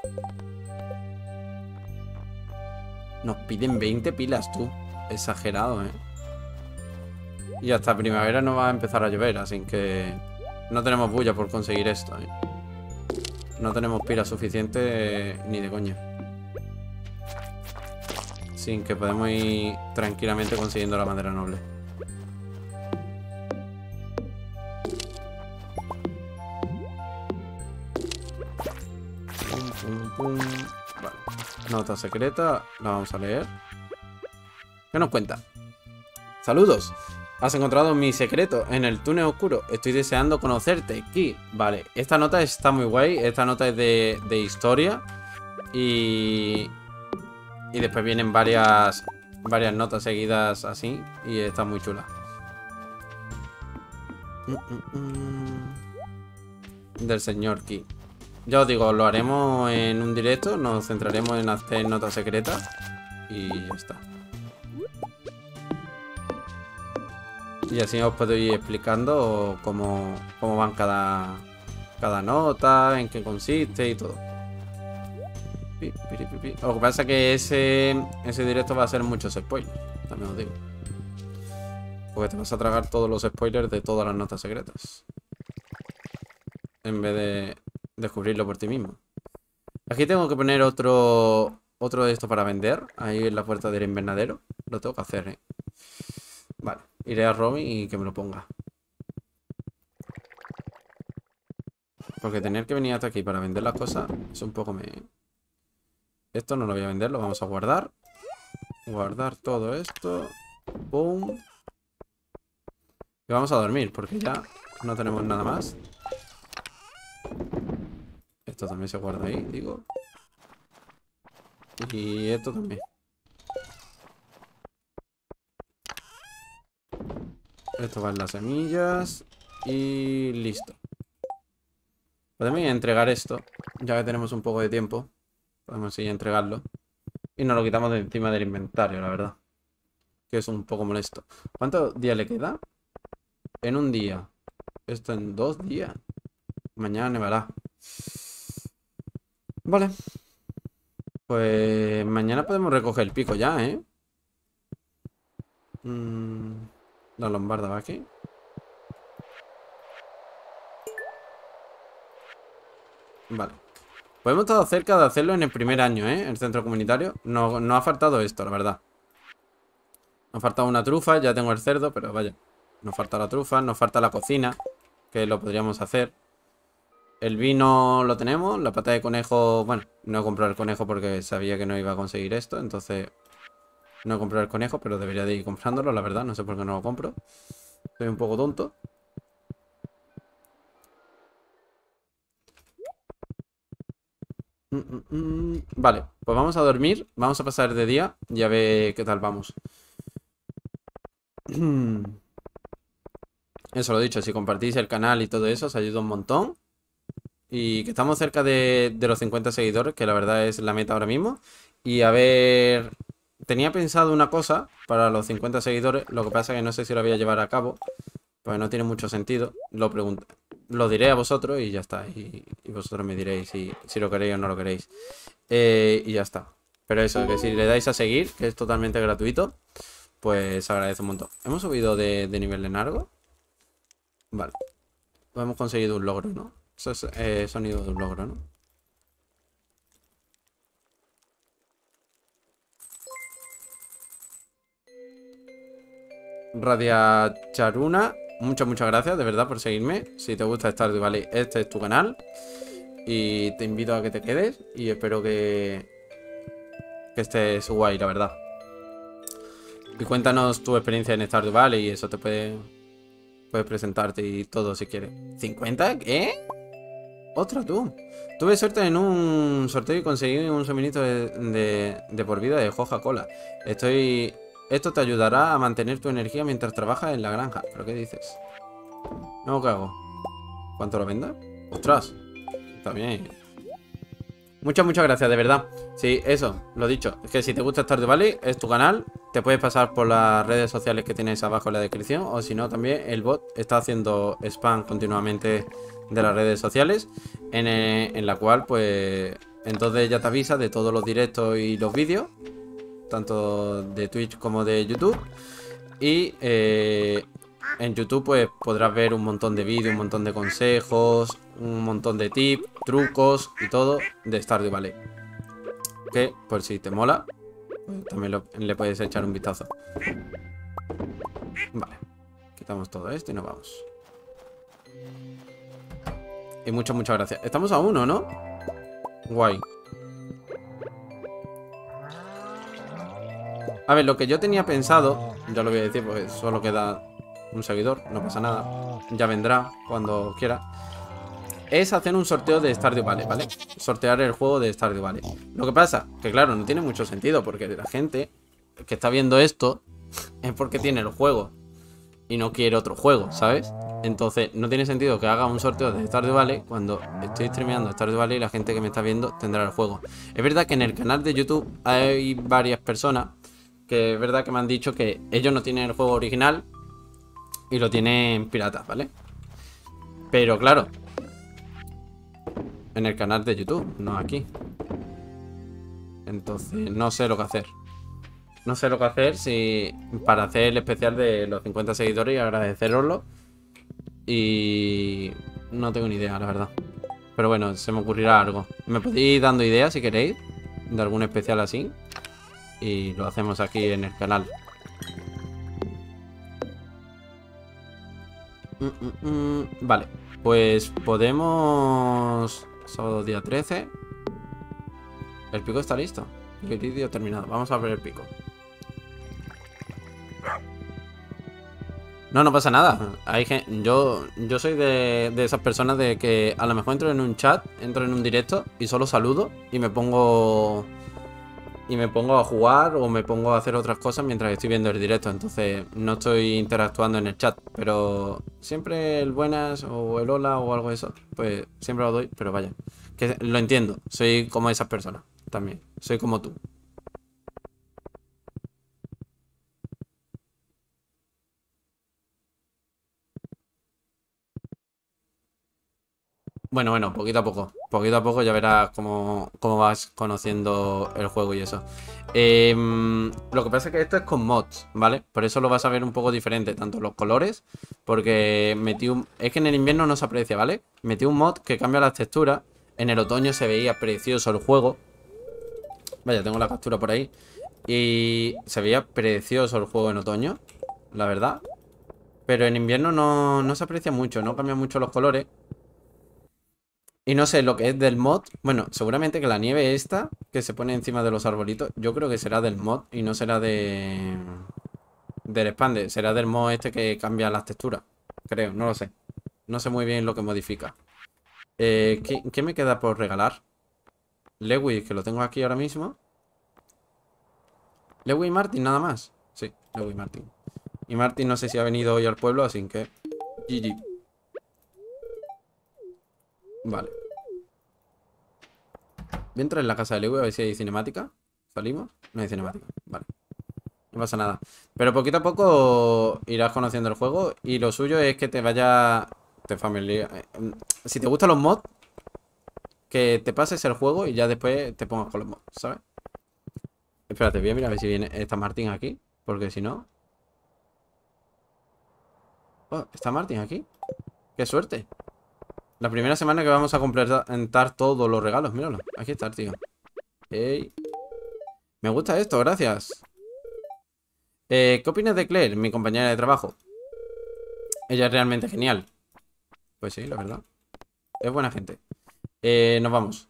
Nos piden 20 pilas, tú. Exagerado, ¿eh? Y hasta primavera no va a empezar a llover, así que... no tenemos bulla por conseguir esto, ¿eh? No tenemos pilas suficientes ni de coña. Sin que podemos ir tranquilamente consiguiendo la madera noble. Vale. Nota secreta, la vamos a leer. ¿Qué nos cuenta? Saludos. Has encontrado mi secreto en el túnel oscuro. Estoy deseando conocerte, Ki. Vale, esta nota está muy guay. Esta nota es de historia. Y después vienen varias notas seguidas así. Y está muy chula. Del señor Ki. Ya os digo, lo haremos en un directo. Nos centraremos en hacer notas secretas. Y ya está. Y así os puedo ir explicando cómo van cada nota, en qué consiste y todo. Lo que pasa es que ese directo va a ser muchos spoilers, también os digo. Porque te vas a tragar todos los spoilers de todas las notas secretas. En vez de descubrirlo por ti mismo. Aquí tengo que poner otro de esto para vender. Ahí en la puerta del invernadero. Lo tengo que hacer, ¿eh? Vale, iré a Robin y que me lo ponga. Porque tener que venir hasta aquí para vender las cosas es un poco me... Esto no lo voy a vender, lo vamos a guardar. Guardar todo esto. Pum. Y vamos a dormir porque ya no tenemos nada más. Esto también se guarda ahí, digo. Y esto también. Esto va en las semillas. Y listo. Podemos ir a entregar esto. Ya que tenemos un poco de tiempo. Podemos ir a entregarlo. Y nos lo quitamos de encima del inventario, la verdad. Que es un poco molesto. ¿Cuántos días le queda? En un día. Esto en 2 días. Mañana nevará. Vale. Pues mañana podemos recoger el pico ya, ¿eh? La lombarda va aquí. Vale. Pues hemos estado cerca de hacerlo en el primer año, ¿eh? El centro comunitario. No ha faltado esto, la verdad. Nos ha faltado una trufa, ya tengo el cerdo, pero vaya. Nos falta la trufa, nos falta la cocina, que lo podríamos hacer. El vino lo tenemos, la pata de conejo... Bueno, no he comprado el conejo porque sabía que no iba a conseguir esto, entonces... No he comprado el conejo, pero debería de ir comprándolo, la verdad. No sé por qué no lo compro. Soy un poco tonto. Vale, pues vamos a dormir. Vamos a pasar de día y a ver qué tal vamos. Eso lo he dicho, si compartís el canal y todo eso, os ayuda un montón. Y que estamos cerca de los 50 seguidores, que la verdad es la meta ahora mismo. Y a ver... Tenía pensado una cosa para los 50 seguidores, lo que pasa es que no sé si lo voy a llevar a cabo, pues no tiene mucho sentido. Lo diré a vosotros y ya está. Y vosotros me diréis si lo queréis o no lo queréis. Y ya está. Pero eso, que si le dais a seguir, que es totalmente gratuito, pues agradece un montón. ¿Hemos subido de nivel en algo? Vale. Pues hemos conseguido un logro, ¿no? Eso es sonido de un logro, ¿no? Radia Charuna, muchas gracias de verdad por seguirme. Si te gusta Stardew Valley, este es tu canal. Y te invito a que te quedes. Y espero que estés guay, la verdad. Y cuéntanos tu experiencia en Stardew Valley y eso te puedes presentarte y todo si quieres. ¿50? ¿Qué? Otra tú. Tuve suerte en un sorteo y conseguí un suministro de por vida de Coca-Cola. Esto te ayudará a mantener tu energía mientras trabajas en la granja. ¿Pero qué dices? No, ¿qué hago? ¿Cuánto lo venda? ¡Ostras! Está bien. Muchas gracias, de verdad. Sí, eso, lo dicho. Es que si te gusta Stardew Valley, es tu canal. Te puedes pasar por las redes sociales que tienes abajo en la descripción. O si no, también el bot está haciendo spam continuamente de las redes sociales. En la cual, pues... Entonces ya te avisa de todos los directos y los vídeos. Tanto de Twitch como de YouTube. Y en YouTube pues podrás ver un montón de vídeos, un montón de consejos, un montón de tips, trucos y todo de Stardew Valley. Que por si te mola, pues también le puedes echar un vistazo. Vale, quitamos todo esto y nos vamos. Y muchas gracias. Estamos a 1, ¿no? Guay. A ver, lo que yo tenía pensado, ya lo voy a decir porque solo queda un seguidor, no pasa nada, ya vendrá cuando quiera, es hacer un sorteo de Stardew Valley, ¿vale? Sortear el juego de Stardew Valley. Lo que pasa, que claro, no tiene mucho sentido porque la gente que está viendo esto es porque tiene el juego y no quiere otro juego, ¿sabes? Entonces no tiene sentido que haga un sorteo de Stardew Valley cuando estoy streameando Stardew Valley y la gente que me está viendo tendrá el juego. Es verdad que en el canal de YouTube hay varias personas que es verdad que me han dicho que ellos no tienen el juego original, Y lo tienen piratas, ¿vale? Pero claro, en el canal de YouTube, no aquí. Entonces no sé lo que hacer. No sé lo que hacer si para hacer el especial de los 50 seguidores y agradeceroslo. Y no tengo ni idea, la verdad. Pero bueno, se me ocurrirá algo. Me podéis ir dando ideas si queréis de algún especial así. Y lo hacemos aquí en el canal. Vale, pues podemos... Sábado día 13. El pico está listo. El vídeo terminado. Vamos a ver el pico. No, no pasa nada. Yo soy de esas personas de que a lo mejor entro en un chat, entro en un directo y solo saludo y me pongo a jugar o me pongo a hacer otras cosas mientras estoy viendo el directo. Entonces no estoy interactuando en el chat. Pero siempre el buenas o el hola o algo de eso, pues siempre lo doy. Pero vaya, que lo entiendo. Soy como esas personas también. Soy como tú. Bueno, poquito a poco. Poquito a poco ya verás cómo vas conociendo el juego y eso. Lo que pasa es que esto es con mods, ¿vale? Por eso lo vas a ver un poco diferente, tanto los colores, porque metí un... Es que en el invierno no se aprecia, ¿vale? Metí un mod que cambia las texturas. En el otoño se veía precioso el juego. Vaya, tengo la captura por ahí. Y se veía precioso el juego en otoño, la verdad. Pero en invierno no se aprecia mucho, no cambian mucho los colores. Y no sé lo que es del mod. Bueno, seguramente que la nieve esta que se pone encima de los arbolitos, yo creo que será del mod y no será del expande. Será del mod este que cambia las texturas. Creo, no lo sé. No sé muy bien lo que modifica. ¿Qué me queda por regalar? Lewis, que lo tengo aquí ahora mismo. Lewis y Martin, nada más. Sí, Lewis y Martin. Y Martin no sé si ha venido hoy al pueblo, así que... GG. Vale. Voy a entrar en la casa de Lewis a ver si hay cinemática. ¿Salimos? No hay cinemática. Vale. No pasa nada. Pero poquito a poco irás conociendo el juego. Y lo suyo es que te vaya... Te familiar... Si te gustan los mods, que te pases el juego y ya después te pongas con los mods, ¿sabes? Espérate, voy a mirar a ver si viene... ¿Está Martín aquí? Porque si no... Oh, ¿está Martín aquí? ¡Qué suerte! La primera semana que vamos a completar todos los regalos. Míralo. Aquí está el tío. Ey. Me gusta esto, gracias. ¿Qué opinas de Claire, mi compañera de trabajo? Ella es realmente genial. Pues sí, la verdad. Es buena gente. Nos vamos.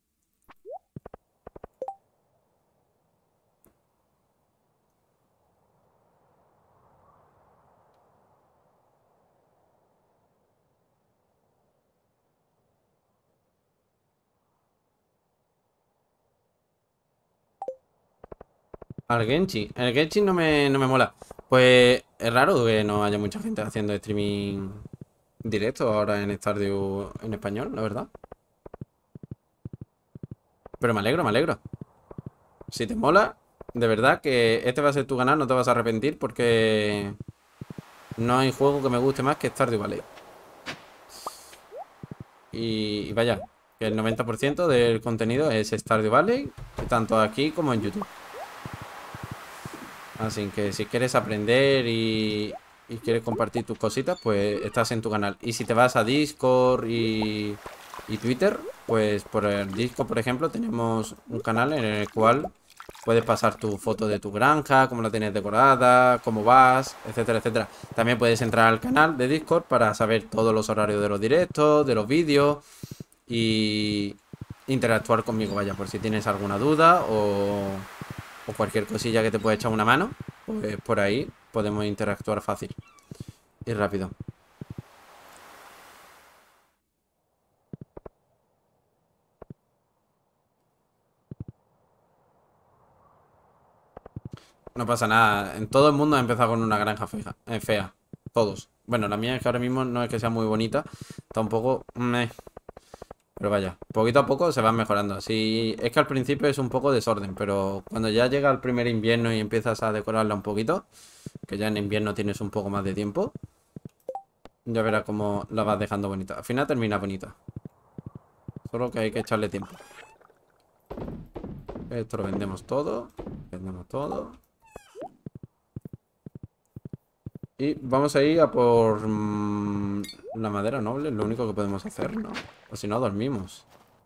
Al Genchi. El Genchi no me mola. Pues es raro que no haya mucha gente haciendo streaming directo ahora en Stardew en español, la verdad. Pero me alegro, me alegro. Si te mola, de verdad que este va a ser tu canal, no te vas a arrepentir porque no hay juego que me guste más que Stardew Valley. Y vaya, que el 90% del contenido es Stardew Valley, tanto aquí como en YouTube. Así que si quieres aprender y quieres compartir tus cositas, pues estás en tu canal. Y si te vas a Discord y Twitter, pues por el Discord, por ejemplo, tenemos un canal en el cual puedes pasar tu foto de tu granja, cómo la tienes decorada, cómo vas, etcétera, etcétera. También puedes entrar al canal de Discord para saber todos los horarios de los directos, de los vídeos y interactuar conmigo, vaya, por si tienes alguna duda o cualquier cosilla que te pueda echar una mano, pues por ahí podemos interactuar fácil y rápido. No pasa nada. En todo el mundo ha empezado con una granja fea. Todos. Bueno, la mía es que ahora mismo no es que sea muy bonita. Está un poco... Pero vaya, poquito a poco se va mejorando. Sí, es que al principio es un poco desorden, pero cuando ya llega el primer invierno y empiezas a decorarla un poquito, que ya en invierno tienes un poco más de tiempo, Ya verás cómo la vas dejando bonita. Al final termina bonita. Solo que hay que echarle tiempo. Esto lo vendemos todo. Vendemos todo. Y vamos a ir a por la madera noble. Es lo único que podemos hacer, ¿no? O si no, dormimos.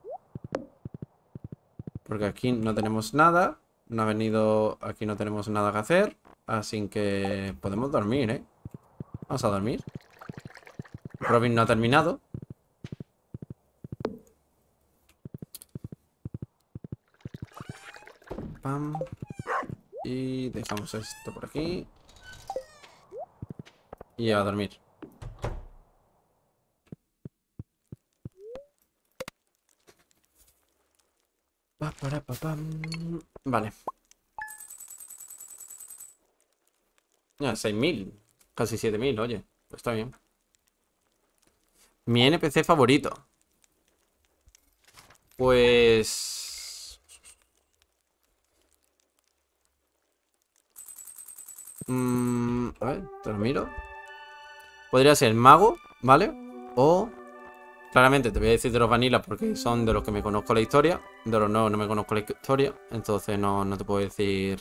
Porque aquí no tenemos nada. No ha venido... Aquí no tenemos nada que hacer. Así que podemos dormir, ¿eh? Vamos a dormir. Robin no ha terminado. Pam. Y dejamos esto por aquí. Y a dormir. Vale. Ya, 6000. Casi 7000, oye. Pues está bien. Mi NPC favorito. Pues... a ver, te lo miro. Podría ser mago, ¿vale? O... Claramente te voy a decir de los vanilla porque son de los que me conozco la historia. De los nuevos no me conozco la historia. Entonces no te puedo decir...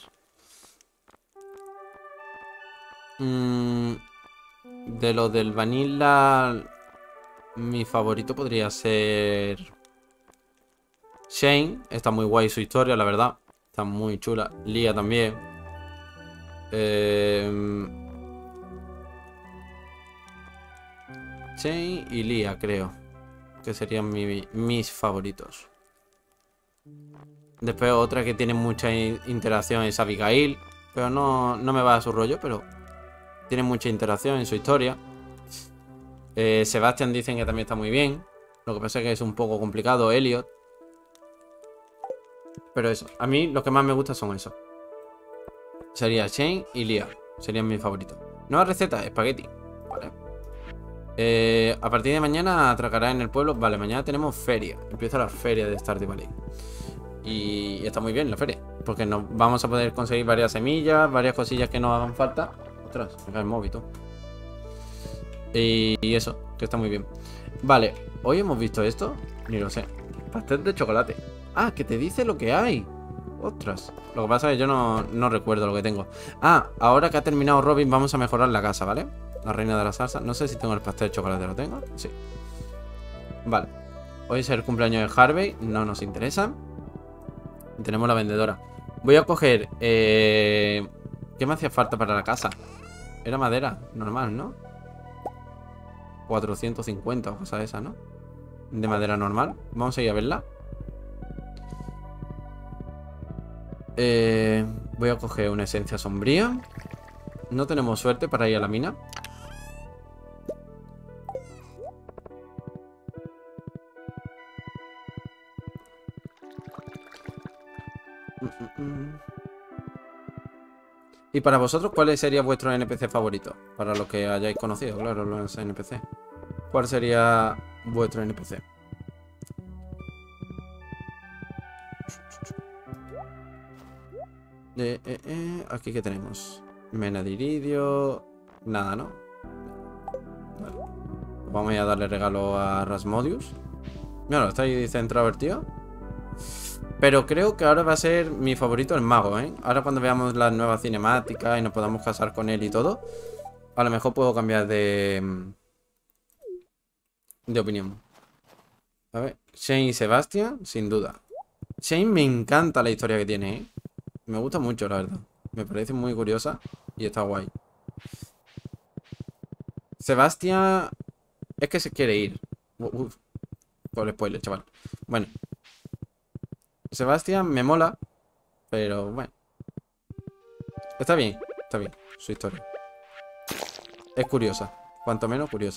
de los del vanilla... Mi favorito podría ser... Shane. Está muy guay su historia, la verdad. Está muy chula. Lia también. Shane y Lia, creo. Que serían mis favoritos. Después otra que tiene mucha interacción es Abigail. Pero no me va a su rollo, pero tiene mucha interacción en su historia. Sebastian dicen que también está muy bien. Lo que pasa es que es un poco complicado. Elliot. Pero eso, a mí lo que más me gusta son esos. Sería Shane y Lia. Serían mis favoritos. Nueva receta, espagueti. Vale. A partir de mañana atracará en el pueblo. Vale, mañana tenemos feria. Empieza la feria de Stardew Valley. Y está muy bien la feria. Porque nos vamos a poder conseguir varias semillas, varias cosillas que nos hagan falta. Ostras, me cae el móvil, tú. Y eso, que está muy bien. Vale, hoy hemos visto esto. Ni lo sé. Pastel de chocolate. Ah, que te dice lo que hay. Ostras. Lo que pasa es que yo no recuerdo lo que tengo. Ah, ahora que ha terminado Robin, vamos a mejorar la casa, ¿vale? La reina de la salsa. No sé si tengo el pastel de chocolate. ¿Lo tengo? Sí. Vale. Hoy es el cumpleaños de Harvey. No nos interesa. Y tenemos la vendedora. Voy a coger... ¿Qué me hacía falta para la casa? Era madera, normal, ¿no? 450 o cosa esa, ¿no? De madera normal. Vamos a ir a verla. Voy a coger una esencia sombría. No tenemos suerte para ir a la mina. Y para vosotros, ¿cuál sería vuestro NPC favorito? Para los que hayáis conocido, claro, los NPC. ¿Cuál sería vuestro NPC? Aquí que tenemos mena de iridio. Nada, ¿no? Vale. Vamos a darle regalo a Rasmodius. Mira, está ahí centrado el tío. Pero creo que ahora va a ser mi favorito el mago, ¿eh? Ahora cuando veamos las nuevas cinemáticas y nos podamos casar con él y todo, a lo mejor puedo cambiar de opinión. A ver, Shane y Sebastian, sin duda. Shane me encanta la historia que tiene, ¿eh? Me gusta mucho, la verdad. Me parece muy curiosa y está guay. Sebastian es que se quiere ir. Uf, por spoiler, chaval. Bueno. Sebastian me mola, pero bueno. Está bien su historia. Es curiosa, cuanto menos curiosa.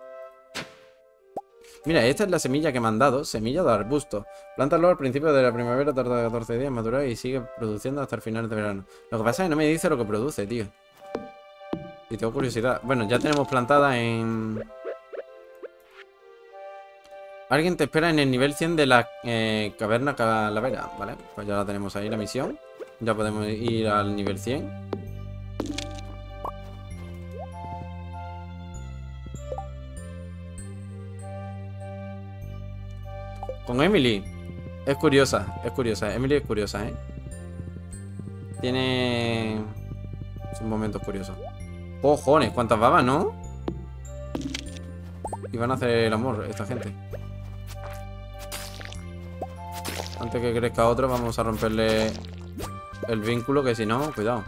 Mira, esta es la semilla que me han dado. Semilla de arbusto. Plántalo al principio de la primavera, tarda 14 días en madurar y sigue produciendo hasta el final de verano. Lo que pasa es que no me dice lo que produce, tío. Y tengo curiosidad. Bueno, ya tenemos plantada en... Alguien te espera en el nivel 100 de la caverna calavera, ¿vale? Pues ya la tenemos ahí, la misión. Ya podemos ir al nivel 100. Con Emily. Es curiosa, es curiosa. Emily es curiosa, ¿eh? Tiene sus momentos curiosos. Cojones, cuántas babas, ¿no? Y van a hacer el amor esta gente. Antes que crezca otro, vamos a romperle el vínculo, que si no, cuidado.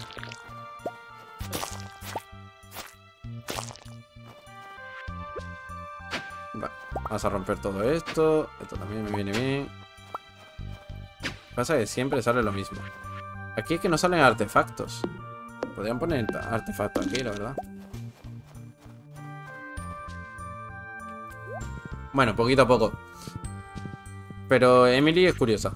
Vale, vamos a romper todo esto. Esto también me viene bien. Lo que pasa es que siempre sale lo mismo. Aquí es que no salen artefactos. Podrían poner artefactos aquí, la verdad. Bueno, poquito a poco. Pero Emily es curiosa.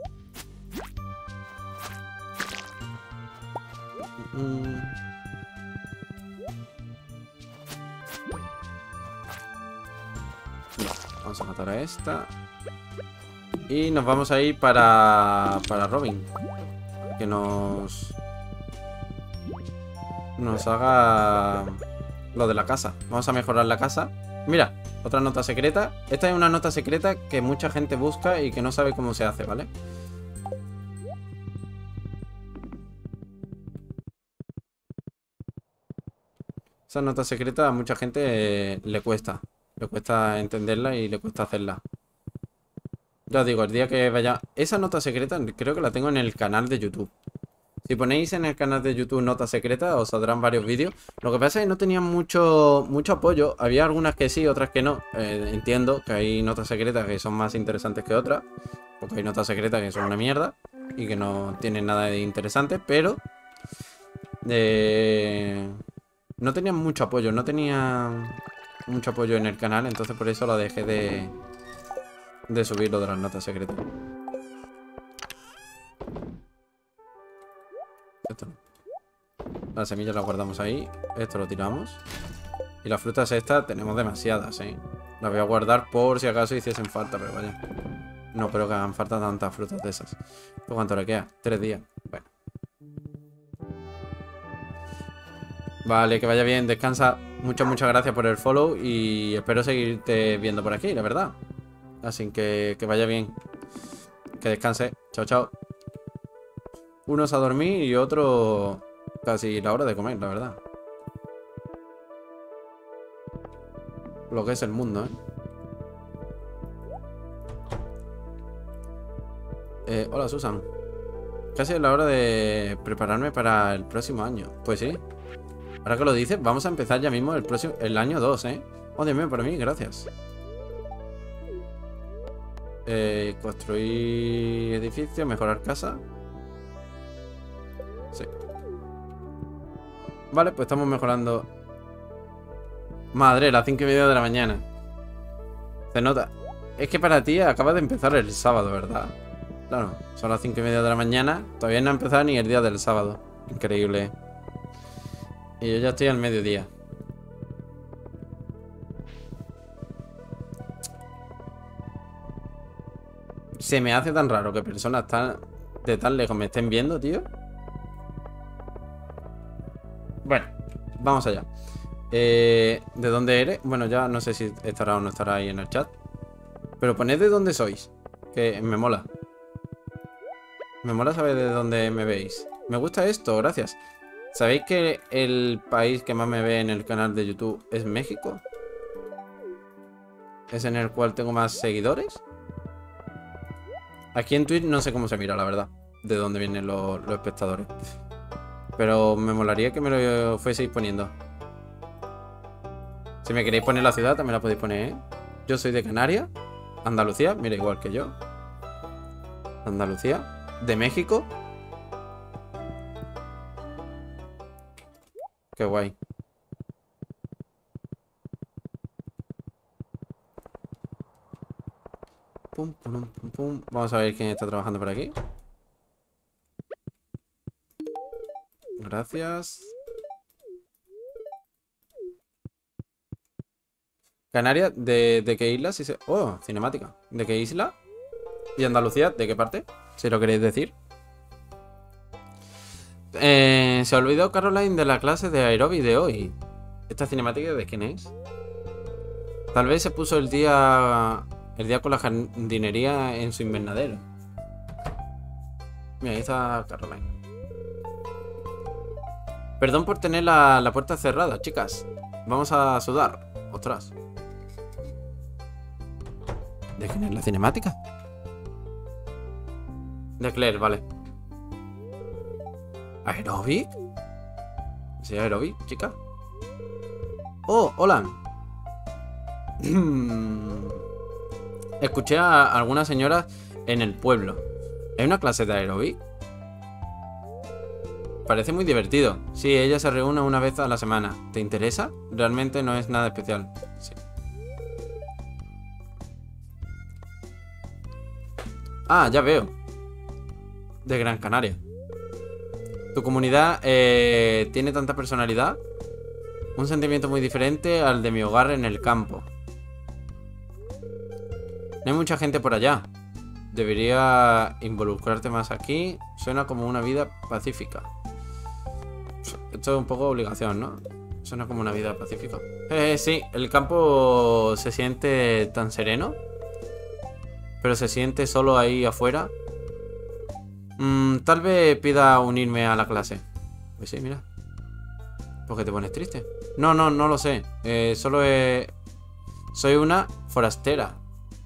Vamos a matar a esta. Y nos vamos a ir para Robin. Que nos haga lo de la casa. Vamos a mejorar la casa. Mira, otra nota secreta. Esta es una nota secreta que mucha gente busca y que no sabe cómo se hace, ¿vale? Esa nota secreta a mucha gente le cuesta. Le cuesta entenderla y le cuesta hacerla. Ya os digo, el día que vaya... Esa nota secreta creo que la tengo en el canal de YouTube. Si ponéis en el canal de YouTube nota secreta, os saldrán varios vídeos. Lo que pasa es que no tenían mucho apoyo. Había algunas que sí, otras que no. Entiendo que hay notas secretas que son más interesantes que otras. Porque hay notas secretas que son una mierda y que no tienen nada de interesante, pero... no tenían mucho apoyo. No tenía mucho apoyo en el canal, entonces por eso lo dejé de subir lo de las notas secretas. Esto no. Las semillas las guardamos ahí. Esto lo tiramos. Y las frutas estas tenemos demasiadas, ¿eh? Las voy a guardar por si acaso hiciesen falta, pero vaya. No creo que hagan falta tantas frutas de esas. ¿Cuánto le queda? 3 días. Bueno. Vale, que vaya bien. Descansa. Muchas gracias por el follow. Y espero seguirte viendo por aquí, la verdad. Así que vaya bien. Que descanse. Chao, chao. Unos a dormir y otro casi la hora de comer, la verdad. Lo que es el mundo, ¿eh? Hola, Susan. Casi es la hora de prepararme para el próximo año. Pues sí. Ahora que lo dices, vamos a empezar ya mismo el año 2, ¿eh? Oh, Dios mío, por mí, gracias. Construir edificios, mejorar casa. Sí. Vale, pues estamos mejorando. Madre, las 5:30 de la mañana. Se nota. Es que para ti acaba de empezar el sábado, ¿verdad? Claro, son las 5:30 de la mañana. Todavía no ha empezado ni el día del sábado. Increíble. Y yo ya estoy al mediodía. Se me hace tan raro que personas de tan lejos me estén viendo, tío. Bueno, vamos allá. ¿De dónde eres? Bueno, ya no sé si estará o no estará ahí en el chat. Pero poned de dónde sois. Que me mola. Me mola saber de dónde me veis. Me gusta esto, gracias. ¿Sabéis que el país que más me ve en el canal de YouTube es México? Es en el cual tengo más seguidores. Aquí en Twitch no sé cómo se mira, la verdad. De dónde vienen los espectadores. Pero me molaría que me lo fueseis poniendo. Si me queréis poner la ciudad, también la podéis poner, ¿eh? Yo soy de Canarias. Andalucía, mira, igual que yo. Andalucía. De México. Qué guay. Pum, pum, pum, pum. Vamos a ver quién está trabajando por aquí. Gracias. Canarias, ¿de qué isla? Si se... Oh, cinemática. ¿De qué isla? ¿Y Andalucía? ¿De qué parte? Si lo queréis decir. Se ha olvidado Caroline de la clase de aeróbic de hoy. ¿Esta cinemática de quién es? Tal vez se puso el día El día con la jardinería en su invernadero. Mira, ahí está Caroline. Perdón por tener la puerta cerrada, chicas. Vamos a sudar. Ostras. ¿De quién es la cinemática? De Claire, vale. ¿Aerobic? ¿Sí, Aerobic, chica? Oh, hola. Escuché a algunas señoras en el pueblo. ¿Hay una clase de aerobic? Parece muy divertido. Sí, ella se reúne una vez a la semana. ¿Te interesa? Realmente no es nada especial. Sí. Ah, ya veo. De Gran Canaria. Tu comunidad tiene tanta personalidad. Un sentimiento muy diferente al de mi hogar en el campo. No hay mucha gente por allá. Debería involucrarte más aquí. Suena como una vida pacífica. Esto es un poco obligación, ¿no? Suena como una vida pacífica. Sí, el campo se siente tan sereno. Pero se siente solo ahí afuera. Tal vez pida unirme a la clase. Pues sí, mira. ¿Por qué te pones triste? No lo sé. Soy una forastera.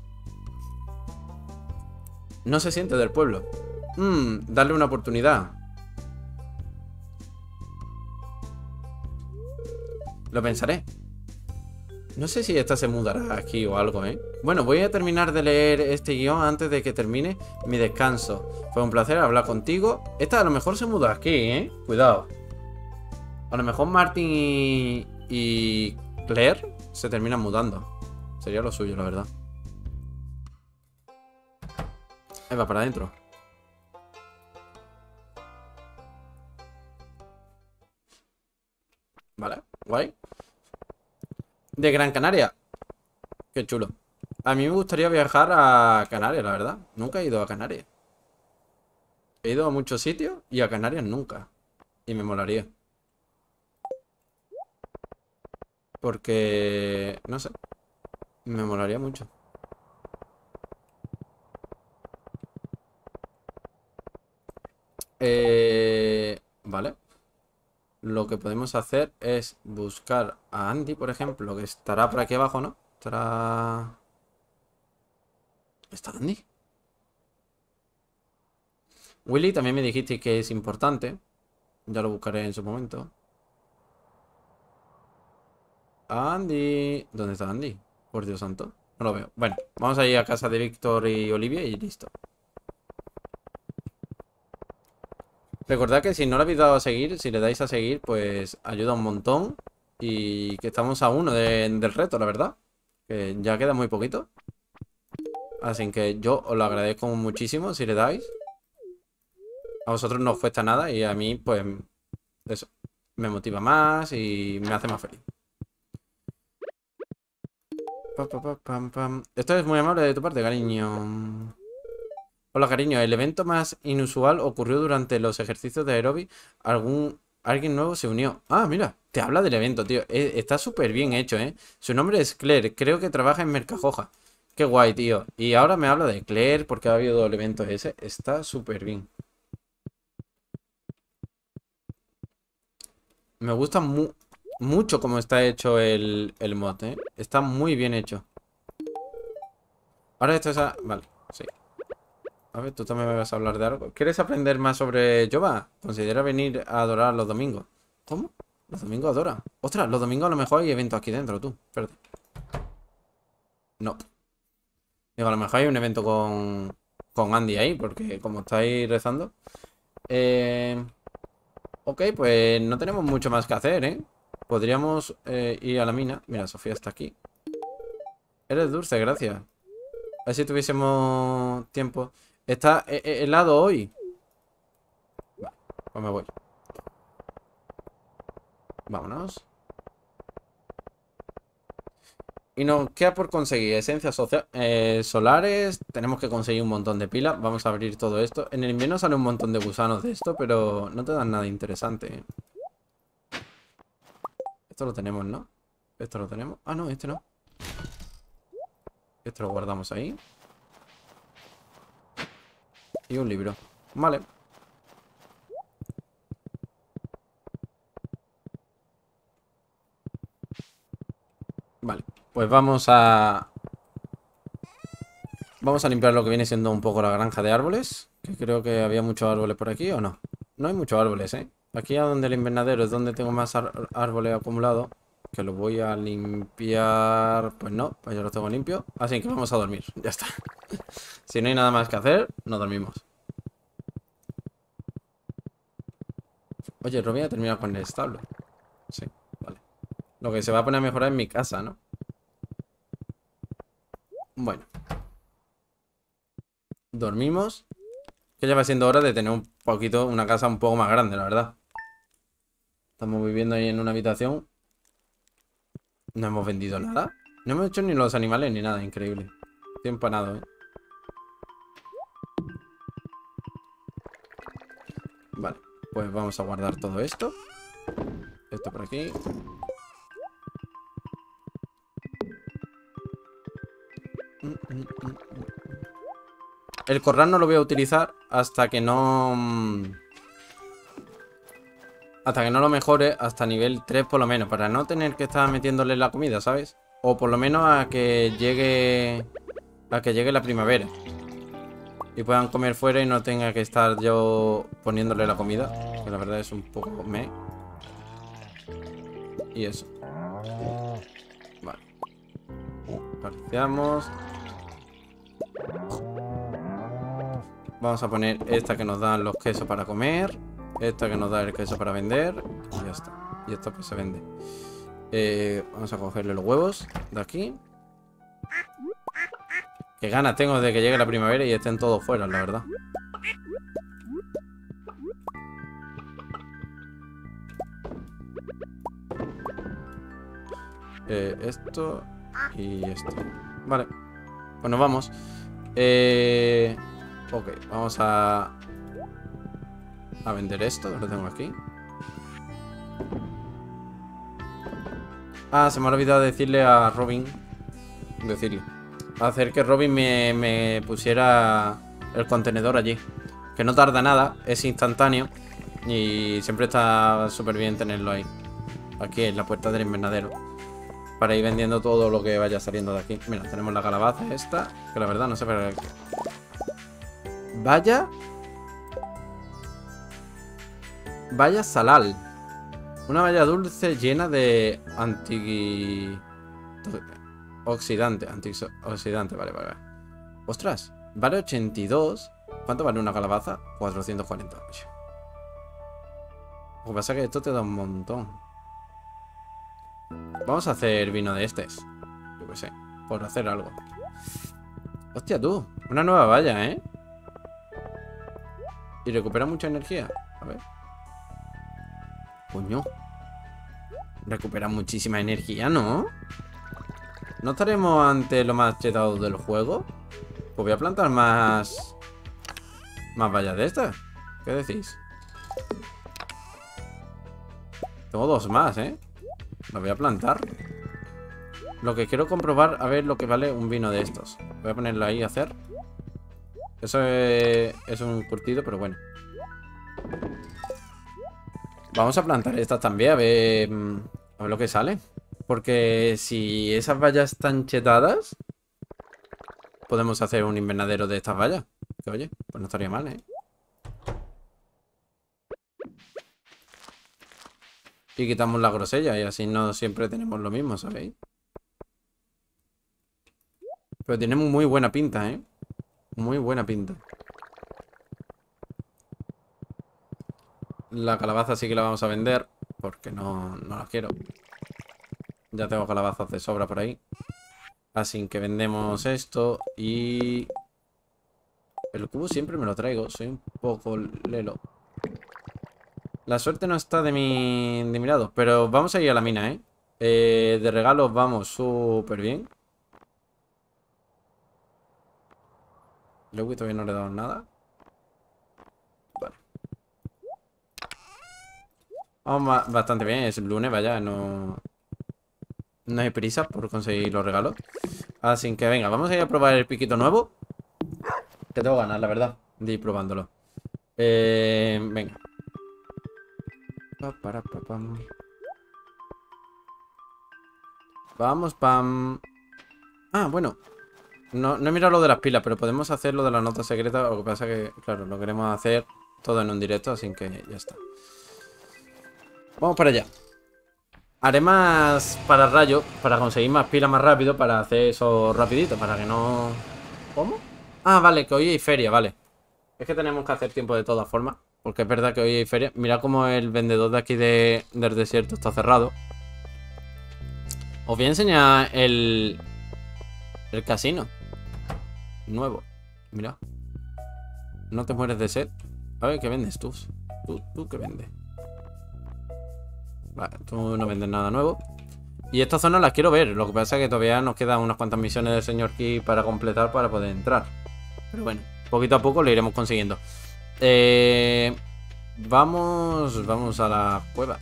No se siente del pueblo. Darle una oportunidad. Lo pensaré. No sé si esta se mudará aquí o algo, ¿eh? Bueno, voy a terminar de leer este guión antes de que termine mi descanso. Fue un placer hablar contigo. Esta a lo mejor se muda aquí, ¿eh? Cuidado. A lo mejor Martin y Claire se terminan mudando. Sería lo suyo, la verdad. Ahí va para adentro. Vale, guay. De Gran Canaria. Qué chulo. A mí me gustaría viajar a Canarias, la verdad. Nunca he ido a Canarias. He ido a muchos sitios y a Canarias nunca. Y me molaría. Porque... no sé. Me molaría mucho. Vale. Lo que podemos hacer es buscar a Andy, por ejemplo, que estará por aquí abajo, ¿no? Estará... ¿Está Andy? Willy también me dijiste que es importante. Ya lo buscaré en su momento. Andy. ¿Dónde está Andy? Por Dios santo. No lo veo. Bueno, vamos a ir a casa de Víctor y Olivia y listo. Recordad que si no le habéis dado a seguir, si le dais a seguir, pues ayuda un montón. Y que estamos a uno del reto, la verdad. Que ya queda muy poquito. Así que yo os lo agradezco muchísimo si le dais. A vosotros no os cuesta nada y a mí, pues, eso. Me motiva más y me hace más feliz. Esto es muy amable de tu parte, cariño. Hola, cariño. El evento más inusual ocurrió durante los ejercicios de aeróbic. Alguien nuevo se unió. Ah, mira, te habla del evento, tío. Está súper bien hecho, ¿eh? Su nombre es Claire. Creo que trabaja en Mercajoja. Qué guay, tío. Y ahora me habla de Claire porque ha habido el evento ese. Está súper bien. Me gusta mucho cómo está hecho el mod, ¿eh? Está muy bien hecho. Ahora esto es Vale, sí. A ver, tú también me vas a hablar de algo. ¿Quieres aprender más sobre Jova? Considera venir a adorar los domingos. ¿Cómo? Los domingos adora. Ostras, los domingos a lo mejor hay eventos aquí dentro, tú. Espérate. No. Digo, a lo mejor hay un evento con Andy ahí, porque como estáis rezando. Ok, pues no tenemos mucho más que hacer, ¿eh? Podríamos ir a la mina. Mira, Sofía está aquí. Eres dulce, gracias. A ver si tuviésemos tiempo. Está helado hoy. Vale, pues me voy. Vámonos. Y nos queda por conseguir esencias solares. Tenemos que conseguir un montón de pilas. Vamos a abrir todo esto. En el invierno sale un montón de gusanos de esto, pero no te dan nada interesante, ¿eh? Esto lo tenemos, ¿no? Esto lo tenemos. Ah, no, este no. Esto lo guardamos ahí. Y un libro. Vale. Vale. Pues vamos a... Vamos a limpiar lo que viene siendo un poco la granja de árboles. Que creo que había muchos árboles por aquí, ¿o no? No hay muchos árboles, ¿eh? Aquí a donde el invernadero es donde tengo más árboles acumulados. Que los voy a limpiar... Pues no, pues ya los tengo limpios. Así que vamos a dormir, ya está. Si no hay nada más que hacer, no dormimos. Oye, Robin ha terminado con el establo. Sí, vale. Lo que se va a poner a mejorar es mi casa, ¿no? Bueno. Dormimos. Que ya va siendo hora de tener un poquito, una casa un poco más grande, la verdad. Estamos viviendo ahí en una habitación. No hemos vendido nada. No hemos hecho ni los animales ni nada, increíble. Estoy empanado, ¿eh? Vale, pues vamos a guardar todo esto. Esto por aquí. El corral no lo voy a utilizar hasta que no... Hasta que no lo mejore hasta nivel 3 por lo menos. Para no tener que estar metiéndole la comida, ¿sabes? O por lo menos a que llegue... A que llegue la primavera. Y puedan comer fuera y no tenga que estar yo poniéndole la comida. Que la verdad es un poco meh. Y eso. Vale. Parciamos. Vamos a poner esta que nos dan los quesos para comer. Esta que nos da el queso para vender. Y ya está. Y esto pues se vende. Vamos a cogerle los huevos de aquí. Qué ganas tengo de que llegue la primavera y estén todos fuera, la verdad. Esto y esto. Vale. Pues nos vamos. Ok, vamos a vender esto, que lo tengo aquí. Ah, se me ha olvidado decirle a Robin. Hacer que Robin me pusiera el contenedor allí. Que no tarda nada, es instantáneo. Y siempre está súper bien tenerlo ahí. Aquí en la puerta del invernadero. Para ir vendiendo todo lo que vaya saliendo de aquí. Mira, tenemos la calabaza esta. Que la verdad no sé para qué. Vaya salal. Una valla dulce llena de antioxidante, vale. Ostras, vale 82. ¿Cuánto vale una calabaza? 440. Lo que pasa es que esto te da un montón. Vamos a hacer vino de estos. Yo qué sé, por hacer algo. Hostia, tú, una nueva valla, ¿eh? Y recupera mucha energía. A ver. Coño. Recupera muchísima energía, ¿no? ¿No estaremos ante lo más chetado del juego? Pues voy a plantar más vallas de estas. ¿Qué decís? Tengo dos más, ¿eh? Las voy a plantar. Lo que quiero comprobar, a ver lo que vale un vino de estos. Voy a ponerlo ahí a hacer. Eso es un curtido, pero bueno. Vamos a plantar estas también, a ver lo que sale. Porque si esas vallas están chetadas, podemos hacer un invernadero de estas vallas. Que oye, pues no estaría mal, ¿eh? Y quitamos la grosella y así no siempre tenemos lo mismo, ¿sabéis? Pero tiene muy buena pinta, ¿eh? Muy buena pinta. La calabaza sí que la vamos a vender. Porque no la quiero. Ya tengo calabazas de sobra por ahí. Así que vendemos esto. Y... el cubo siempre me lo traigo. Soy un poco lelo. La suerte no está de mi lado. Pero vamos a ir a la mina, ¿eh? De regalos vamos súper bien. Lewy todavía no le he dado nada. Vale. Vamos bastante bien. Es el lunes, vaya. No hay prisa por conseguir los regalos. Así que venga, vamos a ir a probar el piquito nuevo. Que tengo ganas, la verdad, de ir probándolo. Venga. Pam. Vamos, pam. Ah, bueno. No he mirado lo de las pilas, pero podemos hacer lo de la nota secreta. Lo que pasa que, claro, lo queremos hacer todo en un directo, así que ya está. Vamos para allá. Haré más para rayo, para conseguir más pilas más rápido, para hacer eso rapidito, para que no... ¿Cómo? Ah, vale, que hoy hay feria, vale. Es que tenemos que hacer tiempo de todas formas, porque es verdad que hoy hay feria. Mira cómo el vendedor de aquí del desierto está cerrado. Os voy a enseñar el casino nuevo. Mira. No te mueres de sed. A ver, ¿qué vendes tú? ¿Tú qué vendes? Vale, tú no vendes nada nuevo. Y esta zona las quiero ver. Lo que pasa es que todavía nos quedan unas cuantas misiones del señor Key para completar para poder entrar. Pero bueno, poquito a poco lo iremos consiguiendo. Vamos a la cueva.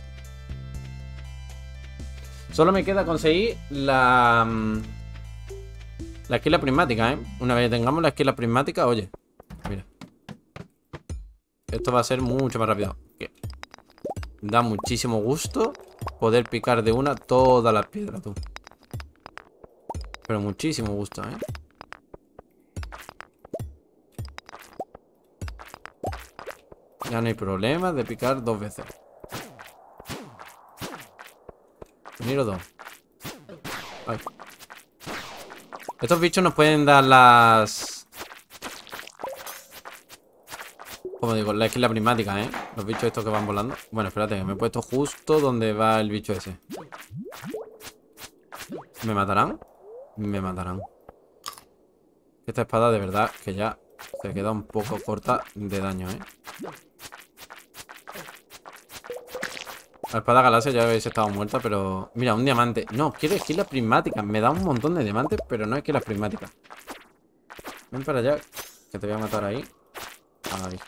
Solo me queda conseguir la esquila prismática, ¿eh? Una vez tengamos la esquila prismática, oye, mira. Esto va a ser mucho más rápido. Da muchísimo gusto poder picar de una todas las piedras, tú. Pero muchísimo gusto, ¿eh? Ya no hay problema de picar 2 veces. Miro 2. Ay. Estos bichos nos pueden dar las... Como digo, la esquila prismática, ¿eh? Los bichos estos que van volando. Bueno, espérate, que me he puesto justo donde va el bicho ese. ¿Me matarán? Me matarán. Esta espada de verdad que ya se queda un poco corta de daño, ¿eh? La espada galaxia ya habéis estado muerta, pero... Mira, un diamante. No, quiero esquilas prismáticas. Me da un montón de diamantes, pero no esquilas prismáticas. Ven para allá, que te voy a matar ahí. Ahí.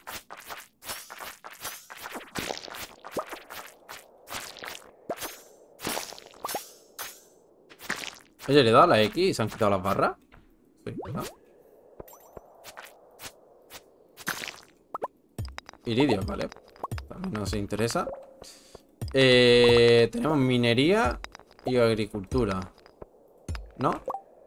Oye, ¿le he dado a la X y se han quitado las barras? Sí, ¿verdad? Iridio, vale. También nos interesa. Tenemos minería y agricultura. ¿No?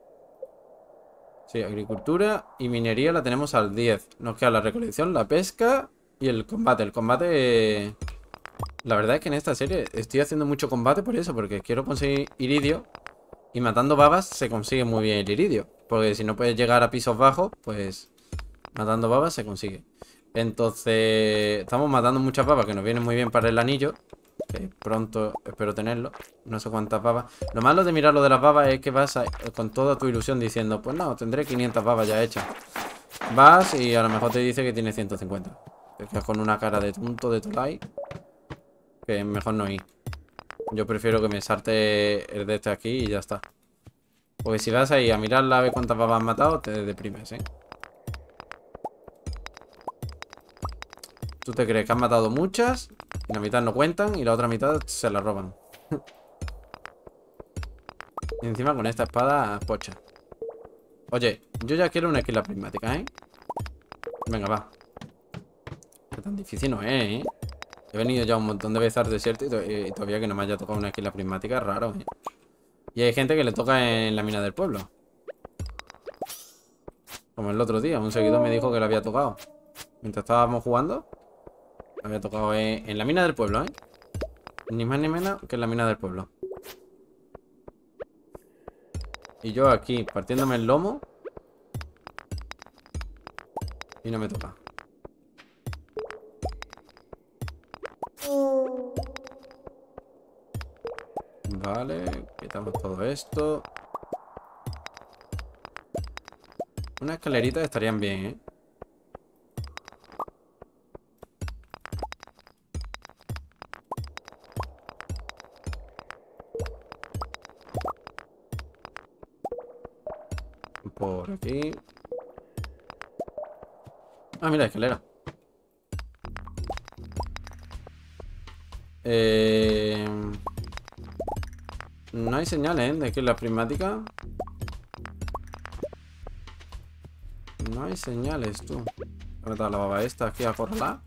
Sí, agricultura y minería la tenemos al 10. Nos queda la recolección, la pesca y el combate. El combate... La verdad es que en esta serie estoy haciendo mucho combate por eso, porque quiero conseguir iridio. Y matando babas se consigue muy bien el iridio. Porque si no puedes llegar a pisos bajos, pues matando babas se consigue. Entonces, estamos matando muchas babas que nos vienen muy bien para el anillo. Que pronto espero tenerlo. No sé cuántas babas. Lo malo de mirar lo de las babas es que vas con toda tu ilusión diciendo, pues no, tendré 500 babas ya hechas. Vas y a lo mejor te dice que tiene 150. Te quedas con una cara de tonto de Tolai. Que mejor no ir. Yo prefiero que me salte el de este aquí y ya está. Porque si vas ahí a mirarla a ver cuántas babas has matado, te deprimes, ¿eh? Tú te crees que has matado muchas y la mitad no cuentan y la otra mitad se la roban. Y encima con esta espada, pocha. Oye, yo ya quiero una esquila prismática, ¿eh? Venga, va. Que tan difícil no es, ¿eh? He venido ya un montón de veces al desierto y todavía que no me haya tocado una esquila prismática es raro, ¿eh? Y hay gente que le toca en la mina del pueblo. Como el otro día, un seguidor me dijo que le había tocado. Mientras estábamos jugando, le había tocado en la mina del pueblo, ¿eh? Ni más ni menos que en la mina del pueblo. Y yo aquí, partiéndome el lomo. Y no me toca. Vale, quitamos todo esto. Unas escaleritas estarían bien, ¿eh? Por aquí. Ah, mira, escalera. No hay señales, ¿eh? De que la prismática. No hay señales, tú. Voy a matar la baba esta aquí a acorralar.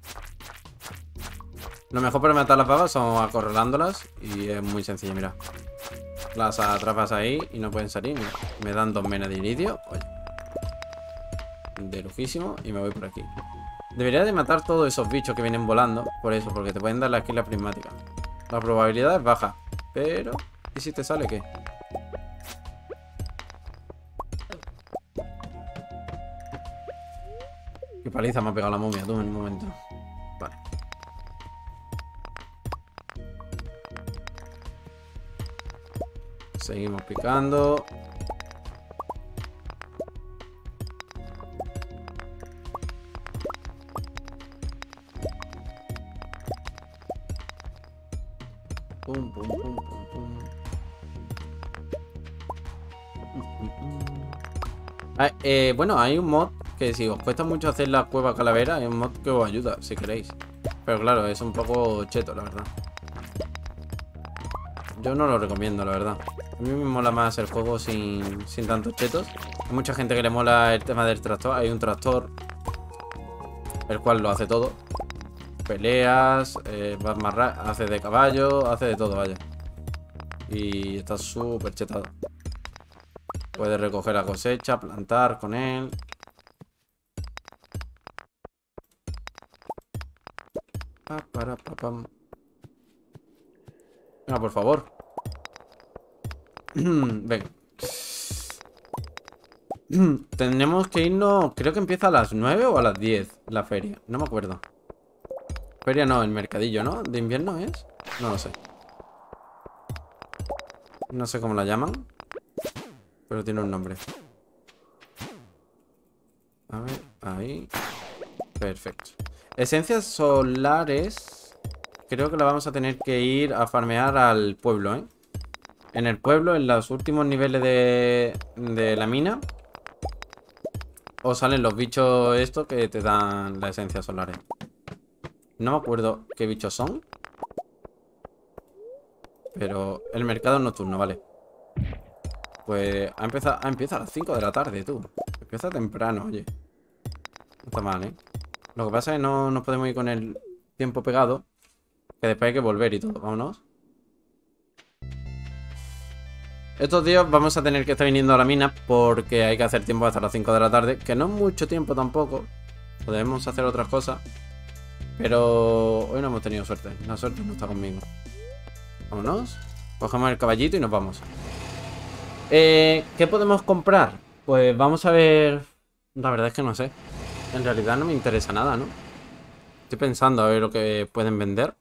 Lo mejor para matar las babas son acorralándolas. Y es muy sencillo, mira. Las atrapas ahí y no pueden salir. Mira. Me dan 2 menas de inicio. Oye. De lujísimo. Y me voy por aquí. Debería de matar todos esos bichos que vienen volando. Por eso, porque te pueden dar aquí la prismática. La probabilidad es baja. Pero... ¿y si te sale qué? Qué paliza me ha pegado la momia, tú, en un momento. Vale. Seguimos picando. Pum, pum, pum, pum, pum. Bueno, hay un mod que si os cuesta mucho hacer la cueva calavera, hay un mod que os ayuda, si queréis. Pero claro, es un poco cheto, la verdad. Yo no lo recomiendo, la verdad. A mí me mola más el juego sin tantos chetos. Hay mucha gente que le mola el tema del tractor. Hay un tractor, el cual lo hace todo. Peleas, vas más hace de caballo, hace de todo, vaya. Y está súper chetado. Puedes recoger la cosecha, plantar con él. Venga, por favor. Venga. Tenemos que irnos. Creo que empieza a las 9 o a las 10 la feria. No me acuerdo. Feria no, el mercadillo, ¿no? ¿De invierno es? No lo sé. No sé cómo la llaman. Pero tiene un nombre. A ver, ahí. Perfecto. Esencias solares. Creo que la vamos a tener que ir a farmear al pueblo, ¿eh? En el pueblo, en los últimos niveles de la mina, os salen los bichos estos que te dan las esencias solares. No me acuerdo qué bichos son. Pero el mercado nocturno, vale. Pues empieza a las 5 de la tarde, tú. Empieza temprano, oye. No está mal, ¿eh? Lo que pasa es que no nos podemos ir con el tiempo pegado. Que después hay que volver y todo. Vámonos. Estos días vamos a tener que estar viniendo a la mina porque hay que hacer tiempo hasta las 5 de la tarde. Que no es mucho tiempo tampoco. Podemos hacer otras cosas. Pero hoy no hemos tenido suerte. La suerte no está conmigo. Vámonos. Cogemos el caballito y nos vamos. ¿Qué podemos comprar? Pues vamos a ver. La verdad es que no sé. En realidad no me interesa nada, ¿no? Estoy pensando a ver lo que pueden vender.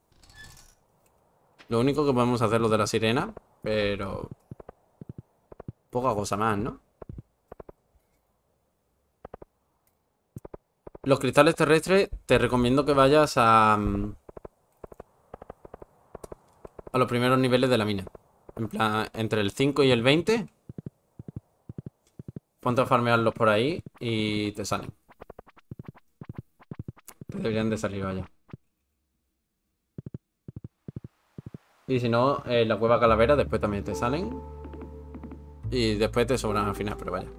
Lo único que podemos hacer es lo de la sirena. Pero... poca cosa más, ¿no? Los cristales terrestres te recomiendo que vayas a los primeros niveles de la mina. En plan, entre el 5 y el 20. Ponte a farmearlos por ahí y te salen. Te deberían de salir, vaya. Y si no, la cueva calavera después también te salen. Y después te sobran al final, pero vaya.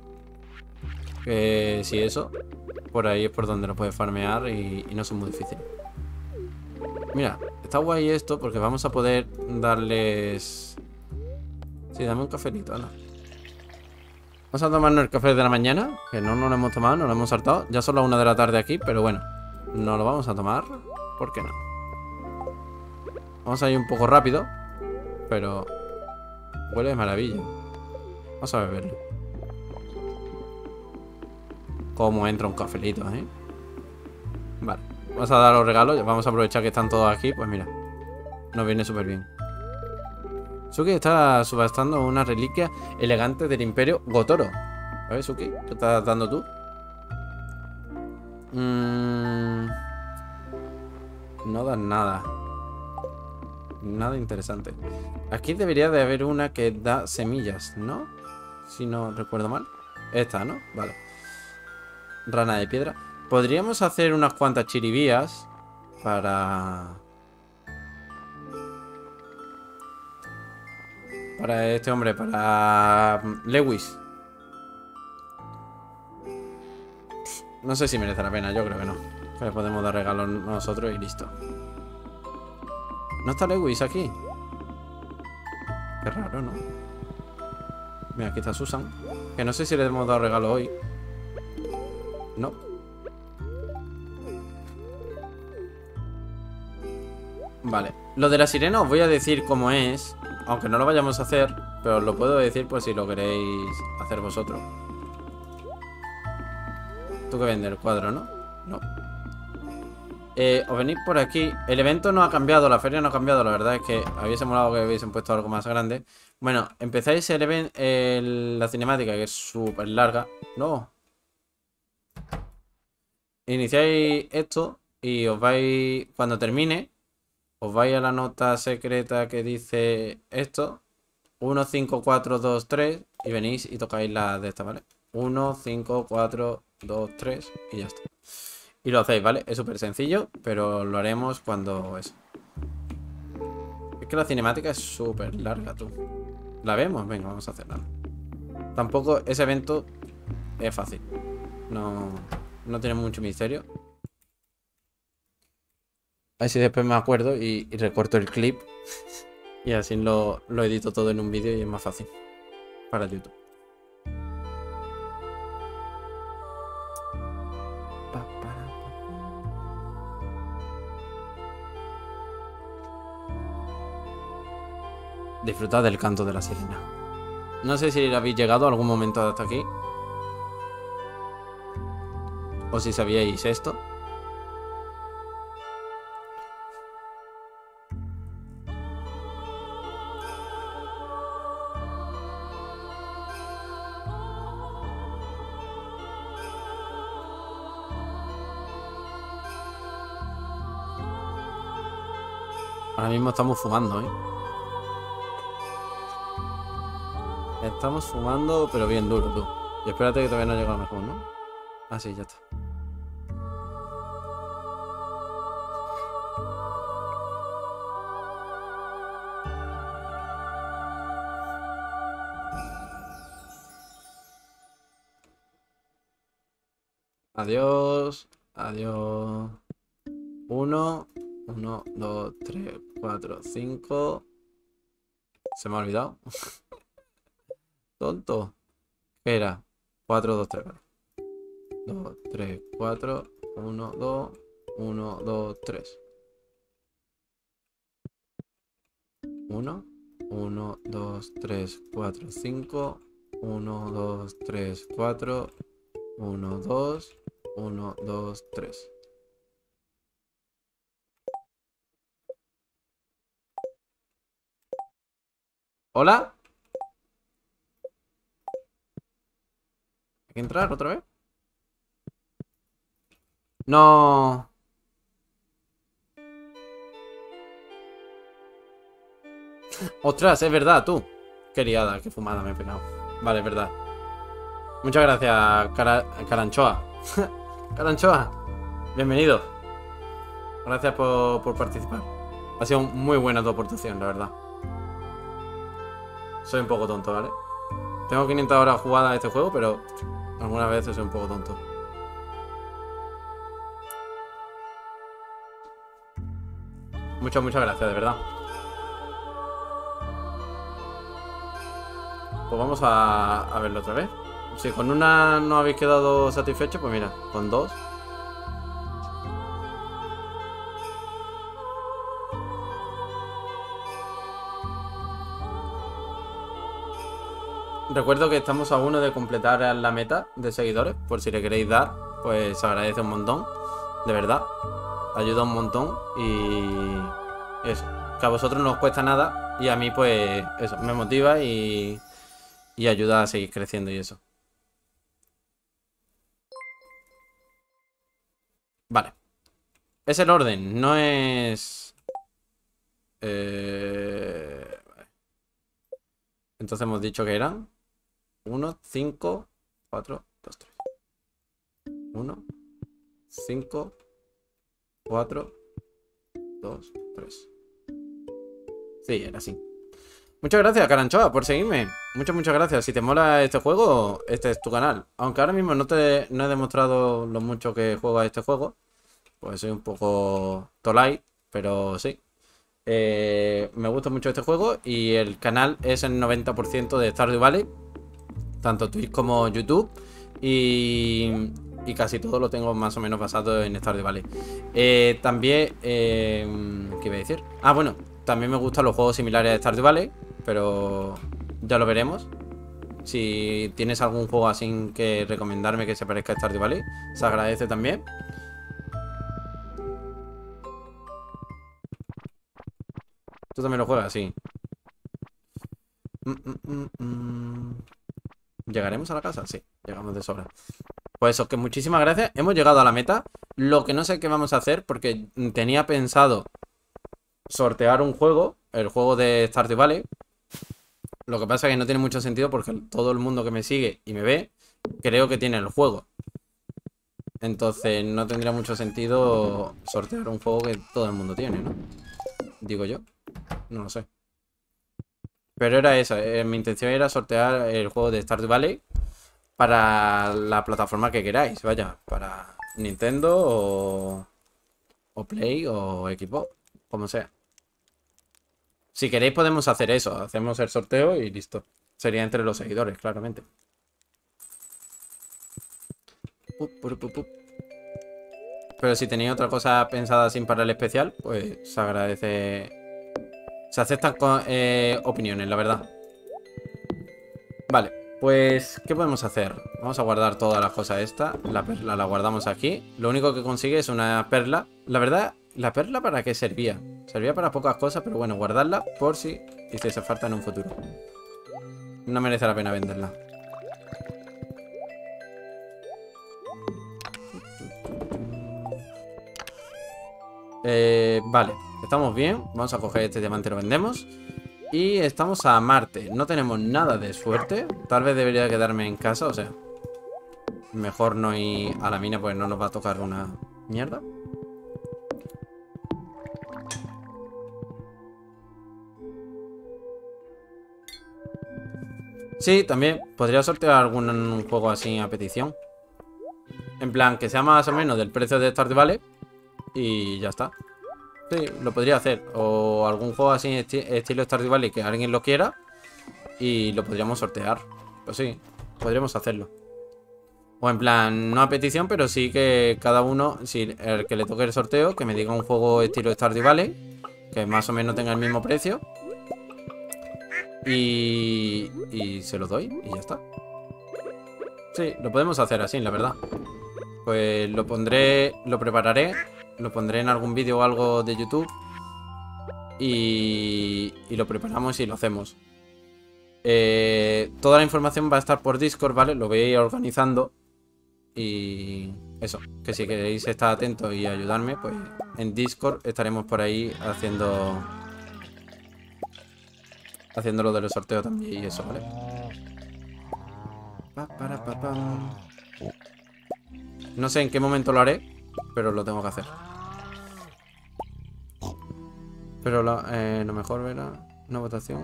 Si eso, por ahí es por donde lo puedes farmear y no son muy difíciles. Mira, está guay esto porque vamos a poder darles... Sí, dame un cafelito, anda. Vamos a tomarnos el café de la mañana, que no nos lo hemos tomado, no lo hemos saltado. Ya son las 1 de la tarde aquí, pero bueno, no lo vamos a tomar. ¿Por qué no? Vamos a ir un poco rápido, pero huele de maravilla. Vamos a beberlo. Cómo entra un cafelito, ¿eh? Vale, vamos a dar los regalos. Vamos a aprovechar que están todos aquí. Pues mira, nos viene súper bien. Suki está subastando una reliquia elegante del Imperio Gotoro. A ver, Suki, ¿qué estás dando tú? No dan nada. Nada interesante. Aquí debería de haber una que da semillas, ¿no? Si no recuerdo mal. Esta, ¿no? Vale. Rana de piedra. Podríamos hacer unas cuantas chiribías para este hombre, para Lewis. No sé si merece la pena, yo creo que no. Que le podemos dar regalos nosotros y listo. ¿No está Lewis aquí? Qué raro, ¿no? Mira, aquí está Susan. Que no sé si le hemos dado regalo hoy. No. Vale. Lo de la sirena os voy a decir cómo es. Aunque no lo vayamos a hacer. Pero os lo puedo decir por si lo queréis hacer vosotros. Tú que vendes el cuadro, ¿no? No. Os venís por aquí. El evento no ha cambiado, la feria no ha cambiado. La verdad es que hubiese molado que hubiesen puesto algo más grande. Bueno, empezáis el evento, la cinemática, que es súper larga. No. Iniciáis esto y os vais. Cuando termine, os vais a la nota secreta que dice esto. 1, 5, 4, 2, 3. Y venís y tocáis la de esta, ¿vale? 1, 5, 4, 2, 3. Y ya está. Y lo hacéis, ¿vale? Es súper sencillo, pero lo haremos cuando eso. Es que la cinemática es súper larga, tú. ¿La vemos? Venga, vamos a hacerla. Tampoco ese evento es fácil. No tiene mucho misterio. Así después me acuerdo y recorto el clip. Y así lo edito todo en un vídeo y es más fácil para YouTube. Disfrutad del canto de la sirena. No sé si habéis llegado a algún momento hasta aquí. O si sabíais esto. Ahora mismo estamos fumando, ¿eh? Estamos fumando, pero bien duro, tú. Y espérate que todavía no ha llegado mejor, ¿no? Ah, sí, ya está. Adiós. Adiós. 1, 1, 2, 3, 4, 5. Se me ha olvidado. Tonto. ¿Qué era? 4, 2, 3. 2, 3, 4. 1, 2. 1, 2, 3. 1, 1, 2, 3, 4, 5. 1, 2, 3, 4. 1, 2. 1, 2, 3. ¿Hola? ¿Hay que entrar otra vez? No. Ostras, es verdad, tú. Qué liada, qué fumada me he pegado. Vale, es verdad. Muchas gracias, Caranchoa. Caranchoa, bienvenido. Gracias por participar. Ha sido muy buena tu aportación, la verdad. Soy un poco tonto, ¿vale? Tengo 500 horas jugadas a este juego, pero algunas veces soy un poco tonto. Muchas gracias, de verdad. Pues vamos a verlo otra vez. Si con una no habéis quedado satisfechos, pues mira, con dos. Recuerdo que estamos a uno de completar la meta de seguidores. Por si le queréis dar, pues se agradece un montón. De verdad. Ayuda un montón. Y eso. Que a vosotros no os cuesta nada. Y a mí, pues, eso, me motiva y ayuda a seguir creciendo y eso. Vale. Es el orden, no es... vale. Entonces hemos dicho que eran 1, 5, 4, 2, 3. 1, 5, 4, 2, 3. Sí, era así. Muchas gracias, Caranchoa, por seguirme. Muchas gracias. Si te mola este juego, este es tu canal. Aunque ahora mismo no he demostrado lo mucho que juego a este juego. Pues soy un poco tolai, pero sí. Me gusta mucho este juego y el canal es el 90% de Stardew Valley. Tanto Twitch como YouTube. Y casi todo lo tengo más o menos basado en Stardew Valley. También, ¿qué iba a decir? Ah, bueno, también me gustan los juegos similares a Stardew Valley, pero ya lo veremos. Si tienes algún juego así que recomendarme que se parezca a Stardew Valley, se agradece también. Tú también lo juegas, sí. ¿Llegaremos a la casa? Sí, llegamos de sobra. Pues eso, que muchísimas gracias. Hemos llegado a la meta. Lo que no sé qué vamos a hacer, porque tenía pensado sortear un juego, el juego de Stardew Valley. Lo que pasa es que no tiene mucho sentido porque todo el mundo que me sigue y me ve, creo que tiene el juego. Entonces no tendría mucho sentido sortear un juego que todo el mundo tiene, ¿no? Digo yo. No lo sé. Pero era esa, mi intención era sortear el juego de Stardew Valley para la plataforma que queráis, vaya, para Nintendo o Play o Xbox, como sea. Si queréis podemos hacer eso, hacemos el sorteo y listo. Sería entre los seguidores, claramente. Pero si tenéis otra cosa pensada sin para el especial, pues se agradece. Se aceptan opiniones, la verdad. Vale, pues, ¿qué podemos hacer? Vamos a guardar todas las cosas estas. La perla la guardamos aquí. Lo único que consigue es una perla. La verdad, ¿la perla para qué servía? Servía para pocas cosas, pero bueno, guardarla por si hiciese falta en un futuro. No merece la pena venderla. Vale, estamos bien. Vamos a coger este diamante y lo vendemos. Y estamos a Marte. No tenemos nada de suerte. Tal vez debería quedarme en casa, o sea, mejor no ir a la mina, pues no nos va a tocar una mierda. Sí, también podría sortear algún juego así a petición. En plan, que sea más o menos del precio de Stardew Valley. Y ya está. Sí, lo podría hacer. O algún juego así estilo Stardew Valley que alguien lo quiera. Y lo podríamos sortear. Pues sí, podríamos hacerlo. O en plan, no a petición, pero sí que cada uno, si el que le toque el sorteo, que me diga un juego estilo Stardew Valley, que más o menos tenga el mismo precio. Y se lo doy y ya está. Sí, lo podemos hacer así, la verdad. Pues lo pondré, lo prepararé, lo pondré en algún vídeo o algo de YouTube. Y lo preparamos y lo hacemos. Toda la información va a estar por Discord, ¿vale? Lo voy a ir organizando. Y eso, que si queréis estar atentos y ayudarme, pues en Discord estaremos por ahí haciendo lo de los sorteos también y eso, ¿vale? No sé en qué momento lo haré, pero lo tengo que hacer. Pero lo mejor era una votación.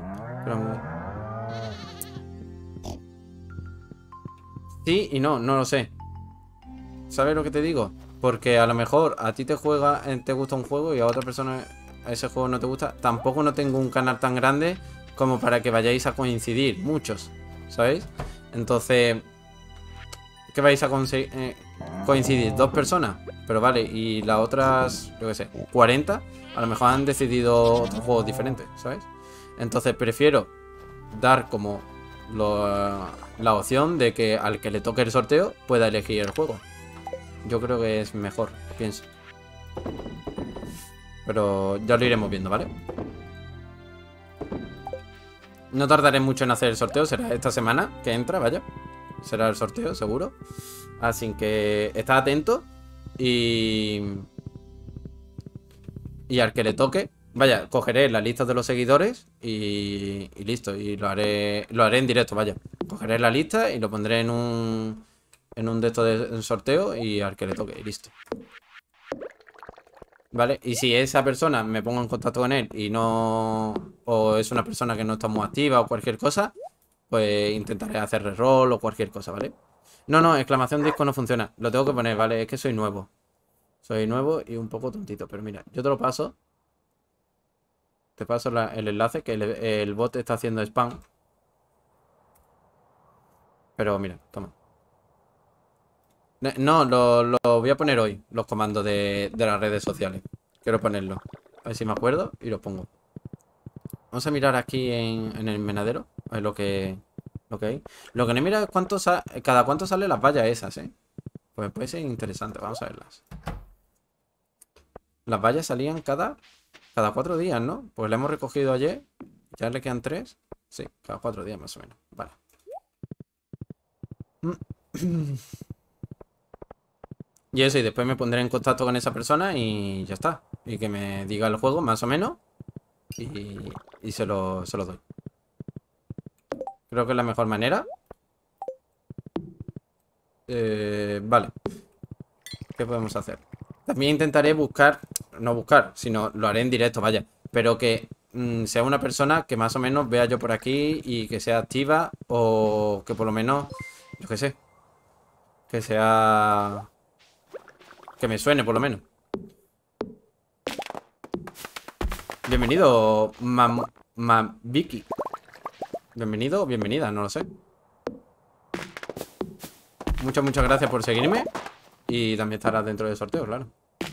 Sí y no, no lo sé. ¿Sabes lo que te digo? Porque a lo mejor a ti te gusta un juego y a otra persona ese juego no te gusta. Tampoco no tengo un canal tan grande como para que vayáis a coincidir muchos, ¿sabéis? Entonces, ¿qué vais a coincidir? ¿Dos personas? Pero vale, y las otras, yo qué sé, 40, a lo mejor han decidido otros juegos diferentes, ¿sabes? Entonces prefiero dar como la opción de que al que le toque el sorteo pueda elegir el juego. Yo creo que es mejor, pienso. Pero ya lo iremos viendo, ¿vale? No tardaré mucho en hacer el sorteo. Será esta semana que entra, vaya. Será el sorteo, seguro. Así que estad atento. Y al que le toque, vaya, cogeré la lista de los seguidores y listo. Y lo haré en directo, vaya. Cogeré la lista y lo pondré en un de estos de sorteo y al que le toque, y listo. ¿vale? Y si esa persona me pongo en contacto con él y no... o es una persona que no está muy activa o cualquier cosa, pues intentaré hacer reroll o cualquier cosa, ¿vale? No, no, exclamación disco no funciona. Lo tengo que poner, ¿vale? Es que soy nuevo. Soy nuevo y un poco tontito, pero mira, yo te lo paso. Te paso el enlace, que el bot está haciendo spam. Pero mira, toma. No, lo voy a poner hoy, los comandos de las redes sociales. Quiero ponerlo. A ver si me acuerdo y lo pongo. Vamos a mirar aquí en el menadero. A ver lo que hay. Lo que no mira es cada cuánto salen las vallas esas, ¿eh? Pues puede ser interesante. Vamos a verlas. Las vallas salían cada 4 días, ¿no? Pues la hemos recogido ayer. Ya le quedan 3. Sí, cada 4 días más o menos. Vale. Y eso, y después me pondré en contacto con esa persona y ya está. Y que me diga el juego, más o menos. Y se lo doy. Creo que es la mejor manera. Vale. ¿Qué podemos hacer? También intentaré buscar, no buscar, sino lo haré en directo, vaya. Pero que sea una persona que más o menos vea yo por aquí y que sea activa o que por lo menos, yo qué sé, que sea... que me suene por lo menos. Bienvenido, Vicky. Bienvenido o bienvenida, no lo sé. Muchas gracias por seguirme. Y también estarás dentro del sorteo, claro.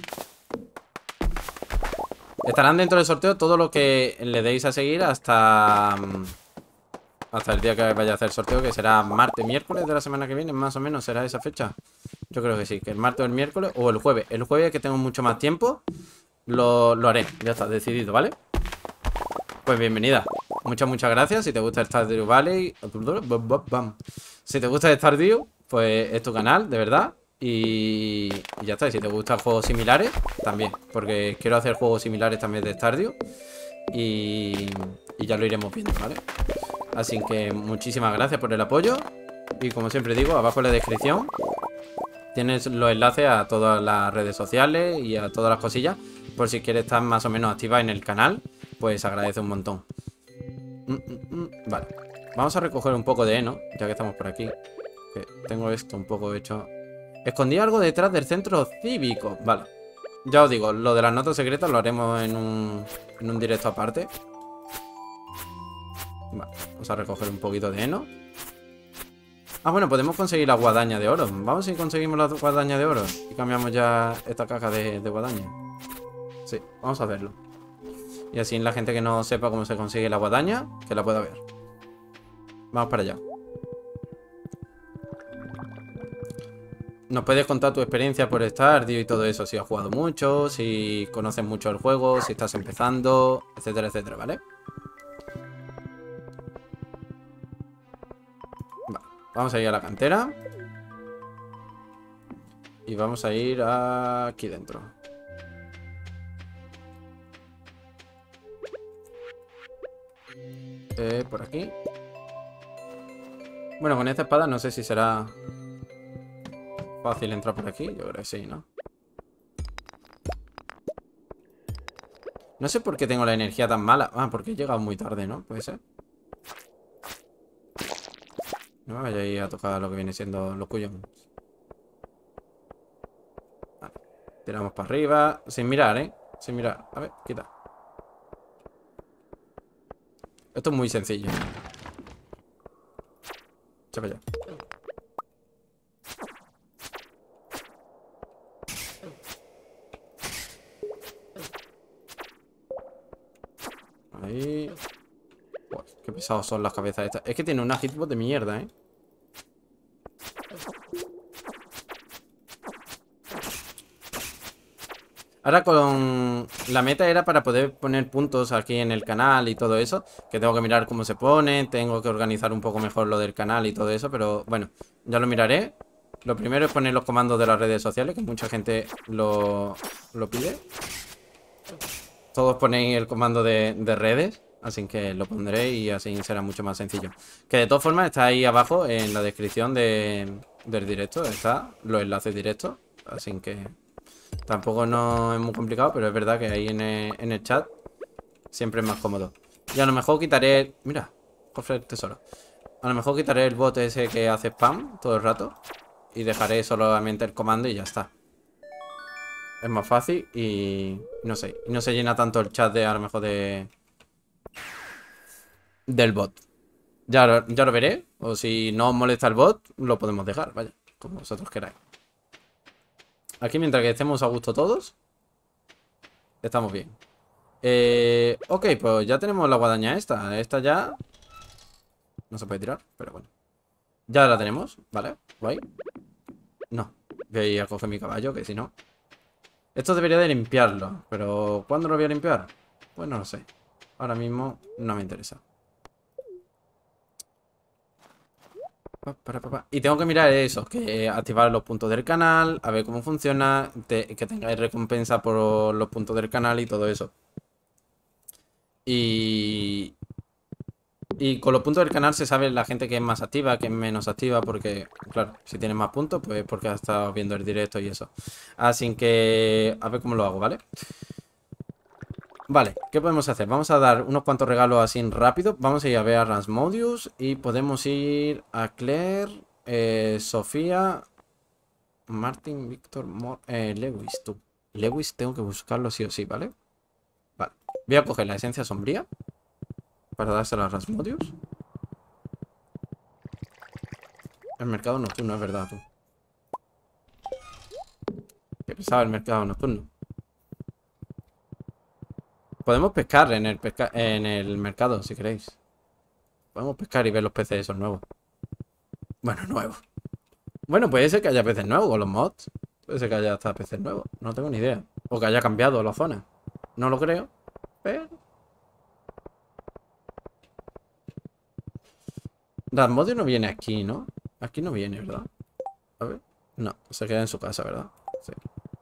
Estarán dentro del sorteo todo lo que le deis a seguir hasta el día que vaya a hacer el sorteo, que será martes, miércoles de la semana que viene, más o menos será esa fecha. Yo creo que sí, que el martes o el miércoles o el jueves. El jueves, que tengo mucho más tiempo, lo haré. Ya está, decidido, ¿vale? Pues bienvenida. Muchas gracias. Si te gusta el Stardew Valley, si te gusta el Stardew, pues es tu canal, de verdad. Y ya está. Y si te gustan juegos similares, también. Porque quiero hacer juegos similares también de Stardew. Y ya lo iremos viendo, ¿vale? Así que muchísimas gracias por el apoyo. Y como siempre digo, abajo en la descripción tienes los enlaces a todas las redes sociales y a todas las cosillas. Por si quieres estar más o menos activa en el canal, pues agradece un montón. Vale. Vamos a recoger un poco de heno, ya que estamos por aquí. Que tengo esto un poco hecho. Escondí algo detrás del centro cívico. Vale. Ya os digo, lo de las notas secretas lo haremos en un directo aparte. Vale. Vamos a recoger un poquito de heno. Ah, bueno, podemos conseguir la guadaña de oro. Vamos si conseguimos la guadaña de oro y cambiamos ya esta caja de guadaña. Sí, vamos a hacerlo. Y así la gente que no sepa cómo se consigue la guadaña, que la pueda ver. Vamos para allá. Nos puedes contar tu experiencia por Stardew y todo eso. Si has jugado mucho, si conoces mucho el juego, si estás empezando, etcétera, etcétera, ¿vale? Vale. Vamos a ir a la cantera. Y vamos a ir aquí dentro. Por aquí. Bueno, con esta espada no sé si será fácil entrar por aquí. Yo creo que sí, ¿no? No sé por qué tengo la energía tan mala. Ah, porque he llegado muy tarde, ¿no? Puede ser. No me vaya a ir a tocar lo que viene siendo los cuyos. Vale. Tiramos para arriba. Sin mirar, ¿eh? Sin mirar. A ver, quita. Esto es muy sencillo. Echa para allá. Ahí. Uy, qué pesados son las cabezas estas. Es que tiene una hitbox de mierda, ¿eh? Ahora con... La meta era para poder poner puntos aquí en el canal y todo eso. Que tengo que mirar cómo se pone. Tengo que organizar un poco mejor lo del canal y todo eso. Pero bueno, ya lo miraré. Lo primero es poner los comandos de las redes sociales, que mucha gente lo pide. Todos ponéis el comando de redes. Así que lo pondré y así será mucho más sencillo. Que de todas formas está ahí abajo en la descripción del directo. Está los enlaces directos. Así que Tampoco no es muy complicado, pero es verdad que ahí en el chat siempre es más cómodo. Y a lo mejor quitaré... Mira, cofre del tesoro. A lo mejor quitaré el bot ese que hace spam todo el rato. Y dejaré solamente el comando y ya está. Es más fácil y... No sé. Y no se llena tanto el chat de a lo mejor del bot. Ya lo veré. O si no os molesta el bot, lo podemos dejar. Vaya, como vosotros queráis. Aquí mientras que estemos a gusto todos, estamos bien. Ok, pues ya tenemos la guadaña esta. Esta ya... No se puede tirar, pero bueno. Ya la tenemos, ¿vale? Guay. No, voy a ir a coger mi caballo, que si no... Esto debería de limpiarlo, pero ¿cuándo lo voy a limpiar? Pues no lo sé. Ahora mismo no me interesa. Y tengo que mirar eso, que activar los puntos del canal, a ver cómo funciona, que tengáis recompensa por los puntos del canal y todo eso. Y con los puntos del canal se sabe la gente que es más activa, que es menos activa, porque, claro, si tienes más puntos, pues porque has estado viendo el directo y eso. Así que, a ver cómo lo hago, ¿vale? Vale, ¿qué podemos hacer? Vamos a dar unos cuantos regalos así rápido. Vamos a ir a ver a Rasmodius y podemos ir a Claire, Sofía, Martin, Víctor, Lewis, tú. Lewis tengo que buscarlo sí o sí, ¿vale? Vale. Voy a coger la esencia sombría para dársela a Rasmodius. El mercado nocturno, es verdad, tú. ¿Qué pensaba el mercado nocturno? Podemos pescar en el mercado, si queréis. Podemos pescar y ver los peces esos nuevos. Bueno, nuevos. Bueno, puede ser que haya peces nuevos con los mods. Puede ser que haya hasta peces nuevos. No tengo ni idea. O que haya cambiado la zona. No lo creo. Pero... Rasmodius no viene aquí, ¿no? Aquí no viene, ¿verdad? A ver. No, se queda en su casa, ¿verdad? Sí.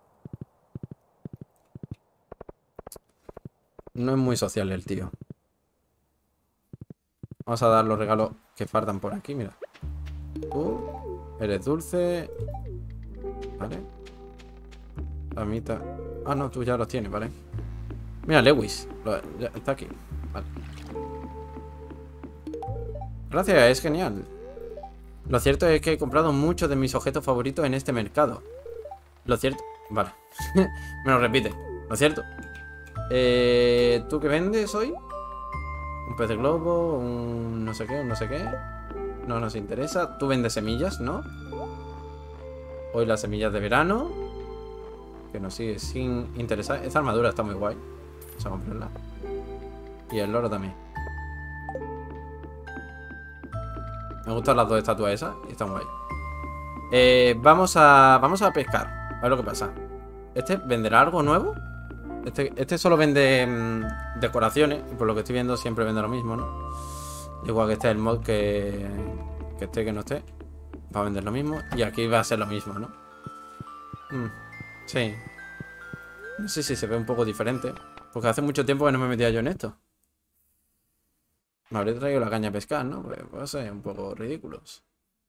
No es muy social el tío. Vamos a dar los regalos que faltan por aquí, mira. Eres dulce. Vale. La mitad. Ah, no, tú ya los tienes, ¿vale? Mira, Lewis. Ya está aquí. Vale. Gracias, es genial. Lo cierto es que he comprado muchos de mis objetos favoritos en este mercado. Lo cierto... Vale. Me lo repite. Lo cierto. ¿Tú qué vendes hoy? Un pez de globo, un no sé qué, un no sé qué. No nos interesa. Tú vendes semillas, ¿no? Hoy las semillas de verano. Que nos sigue sin interesar. Esta armadura está muy guay. Vamos a comprarla. Y el loro también. Me gustan las dos estatuas esas y están guay. Vamos a pescar. A ver lo que pasa. ¿Este venderá algo nuevo? Este solo vende decoraciones. Y por lo que estoy viendo siempre vende lo mismo, ¿no? Igual que este el mod que esté, que no esté. Va a vender lo mismo. Y aquí va a ser lo mismo, ¿no? Sí. No sé si se ve un poco diferente. Porque hace mucho tiempo que no me metía yo en esto. Me habré traído la caña a pescar, ¿no? Pues va a ser un poco ridículos.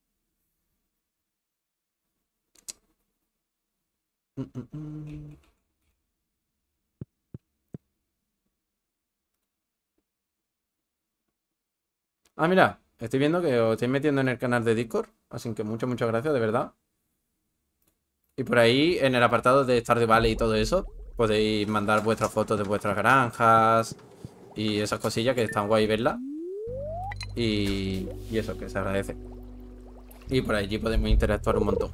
Ah, mira, estoy viendo que os estáis metiendo en el canal de Discord. Así que muchas gracias, de verdad. Y por ahí, en el apartado de Stardew Valley y todo eso, podéis mandar vuestras fotos de vuestras granjas y esas cosillas que están guay verlas. Y eso, que se agradece. Y por allí podemos interactuar un montón.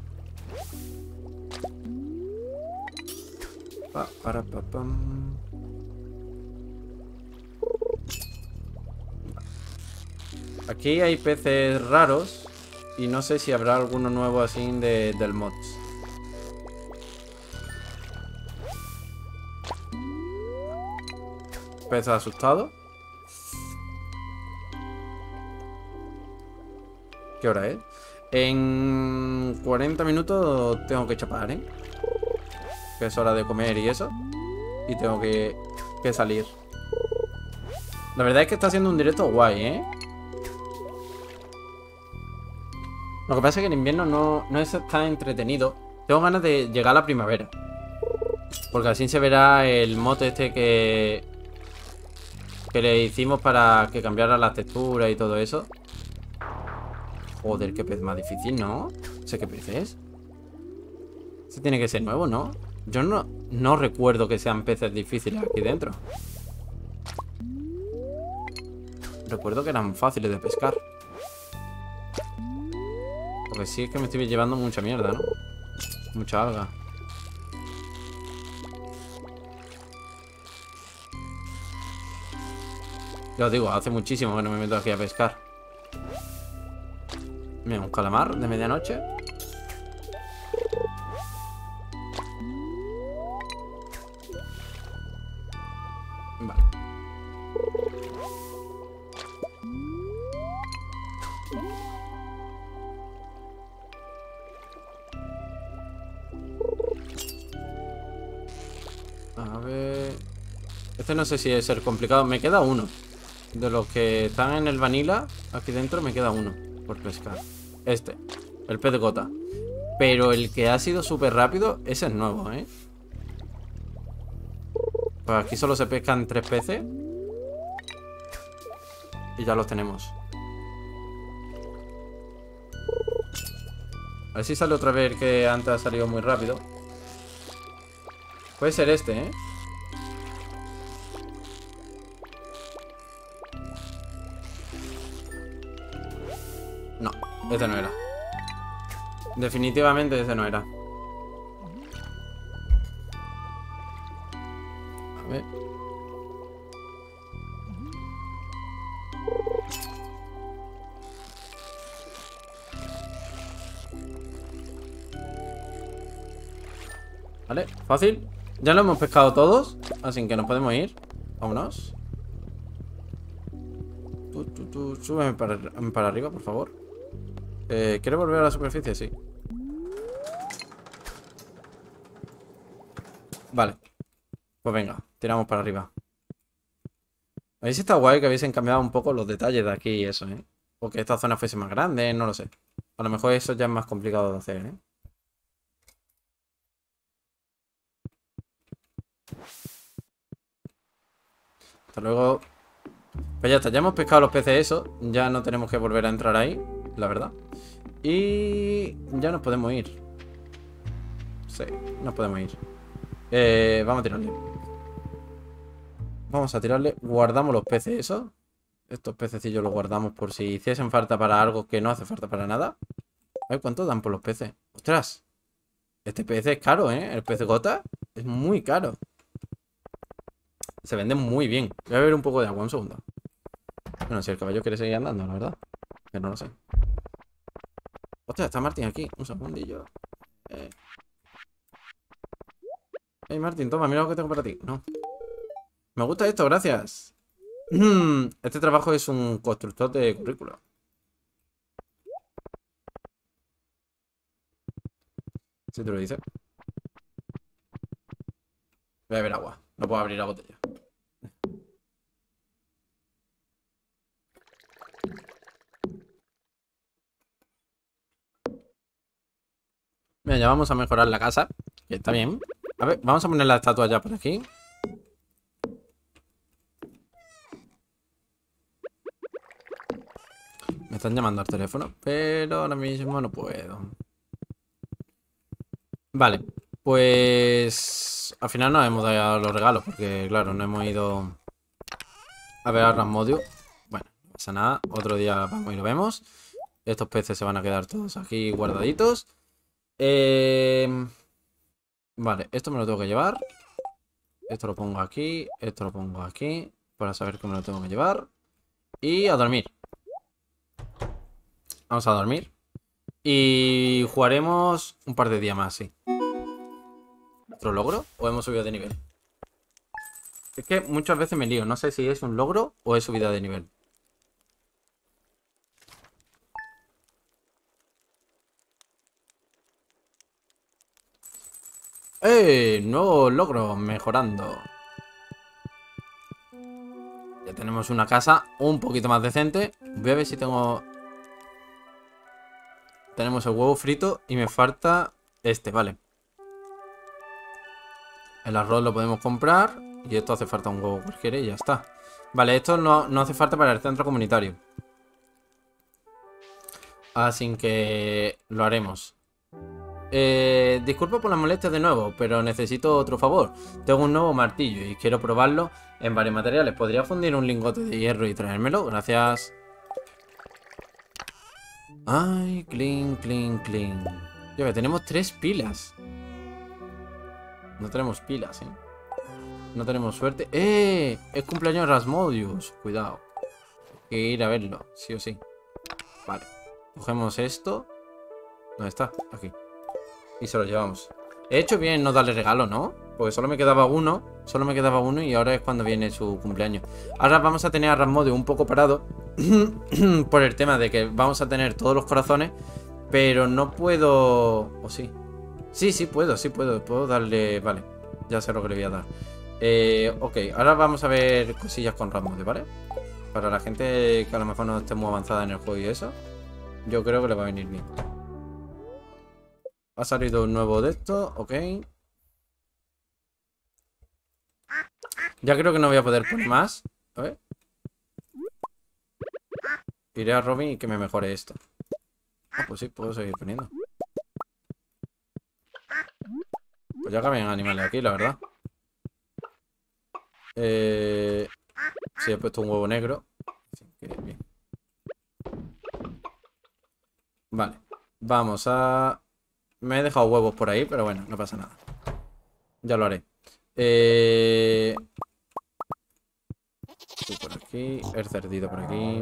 Aquí hay peces raros. Y no sé si habrá alguno nuevo así del mods. Pez asustado. ¿Qué hora es? En 40 minutos tengo que chapar, ¿eh? Que es hora de comer y eso. Y tengo que salir. La verdad es que está haciendo un directo guay, ¿eh? Lo que pasa es que en invierno no es tan entretenido. Tengo ganas de llegar a la primavera. Porque así se verá el mote este que le hicimos para que cambiara la textura y todo eso. Joder, qué pez más difícil, ¿no? ¿Sé qué pez es? Ese tiene que ser nuevo, ¿no? Yo no recuerdo que sean peces difíciles aquí dentro. Recuerdo que eran fáciles de pescar. Porque sí es que me estoy llevando mucha mierda, ¿no? Mucha alga. Ya os digo, hace muchísimo que no me meto aquí a pescar. Mira, un calamar de medianoche. Vale. A ver... Este no sé si es ser complicado. Me queda uno. De los que están en el vanilla, aquí dentro me queda uno por pescar. Este, el pez de gota. Pero el que ha sido súper rápido, ese es nuevo, ¿eh? Pues aquí solo se pescan 3 peces. Y ya los tenemos. A ver si sale otra vez que antes ha salido muy rápido. Puede ser este, ¿eh? No, este no era. Definitivamente ese no era. A ver. Vale, fácil. Ya lo hemos pescado todos, así que nos podemos ir. Vámonos. Súbeme para arriba, por favor. ¿Quieres volver a la superficie? Sí. Vale. Pues venga, tiramos para arriba. Habéis estado guay que hubiesen cambiado un poco los detalles de aquí y eso, ¿eh? O que esta zona fuese más grande, no lo sé. A lo mejor eso ya es más complicado de hacer, ¿eh? Hasta luego. Pues ya está, ya hemos pescado los peces esos. Ya no tenemos que volver a entrar ahí, la verdad. Y ya nos podemos ir. Sí, nos podemos ir. Vamos a tirarle. Vamos a tirarle. Guardamos los peces esos. Estos pececillos los guardamos por si hiciesen falta para algo que no hace falta para nada. A ver cuánto dan por los peces. ¡Ostras! Este pez es caro, ¿eh? El pez gota es muy caro. Se vende muy bien. Voy a beber un poco de agua, un segundo. Bueno, si el caballo quiere seguir andando, la verdad. Que no lo sé. Ostras, está Martín aquí. Un segundillo. Hey, Martín, toma, mira lo que tengo para ti. No. Me gusta esto, gracias. Este trabajo es un constructor de currícula. Si te lo dice. Voy a beber agua. No puedo abrir la botella. Mira, ya vamos a mejorar la casa. Que está bien. A ver, vamos a poner la estatua ya por aquí. Me están llamando al teléfono, pero ahora mismo no puedo. Vale, pues al final nos hemos dado los regalos, porque claro, no hemos ido a ver a Rasmodio. Bueno, no pasa nada, otro día vamos y lo vemos. Estos peces se van a quedar todos aquí guardaditos. Vale, esto me lo tengo que llevar. Esto lo pongo aquí, esto lo pongo aquí, para saber que me lo tengo que llevar. Y a dormir. Vamos a dormir. Y jugaremos un par de días más, sí. ¿Otro logro? ¿O hemos subido de nivel? Es que muchas veces me lío. No sé si es un logro o es subida de nivel. Nuevo logro. Mejorando. Ya tenemos una casa un poquito más decente. Voy a ver si tengo... Tenemos el huevo frito y me falta este, vale. El arroz lo podemos comprar. Y esto hace falta un huevo cualquiera y ya está. Vale, esto no hace falta para el centro comunitario. Así que lo haremos. Disculpa por las molestias de nuevo, pero necesito otro favor. Tengo un nuevo martillo y quiero probarlo en varios materiales. ¿Podría fundir un lingote de hierro y traérmelo? Gracias. Ay, clean, clean, clean. Ya ve, tenemos 3 pilas. No tenemos pilas, ¿eh? No tenemos suerte. ¡Eh! Es cumpleaños de Rasmodius. Cuidado. Hay que ir a verlo, sí o sí. Vale. Cogemos esto. ¿Dónde está? Aquí. Y se lo llevamos. He hecho bien no darle regalo, ¿no? Porque solo me quedaba uno. Solo me quedaba uno y ahora es cuando viene su cumpleaños. Ahora vamos a tener a Rasmodius un poco parado. Por el tema de que vamos a tener todos los corazones. Pero no puedo... ¿O sí? Sí puedo, sí puedo. Puedo darle... Vale. Ya sé lo que le voy a dar. Ok, ahora vamos a ver cosillas con Rasmodius, ¿vale? Para la gente que a lo mejor no esté muy avanzada en el juego y eso. Yo creo que le va a venir bien. Ha salido un nuevo de estos, ok. Ya creo que no voy a poder poner más. A ver. Iré a Robin y que me mejore esto. Ah, pues sí, puedo seguir poniendo. Pues ya caben animales aquí, la verdad. Sí, he puesto un huevo negro. Así que bien. Vale. Vamos a... Me he dejado huevos por ahí, pero bueno, no pasa nada. Ya lo haré. Tú por aquí. El cerdito por aquí.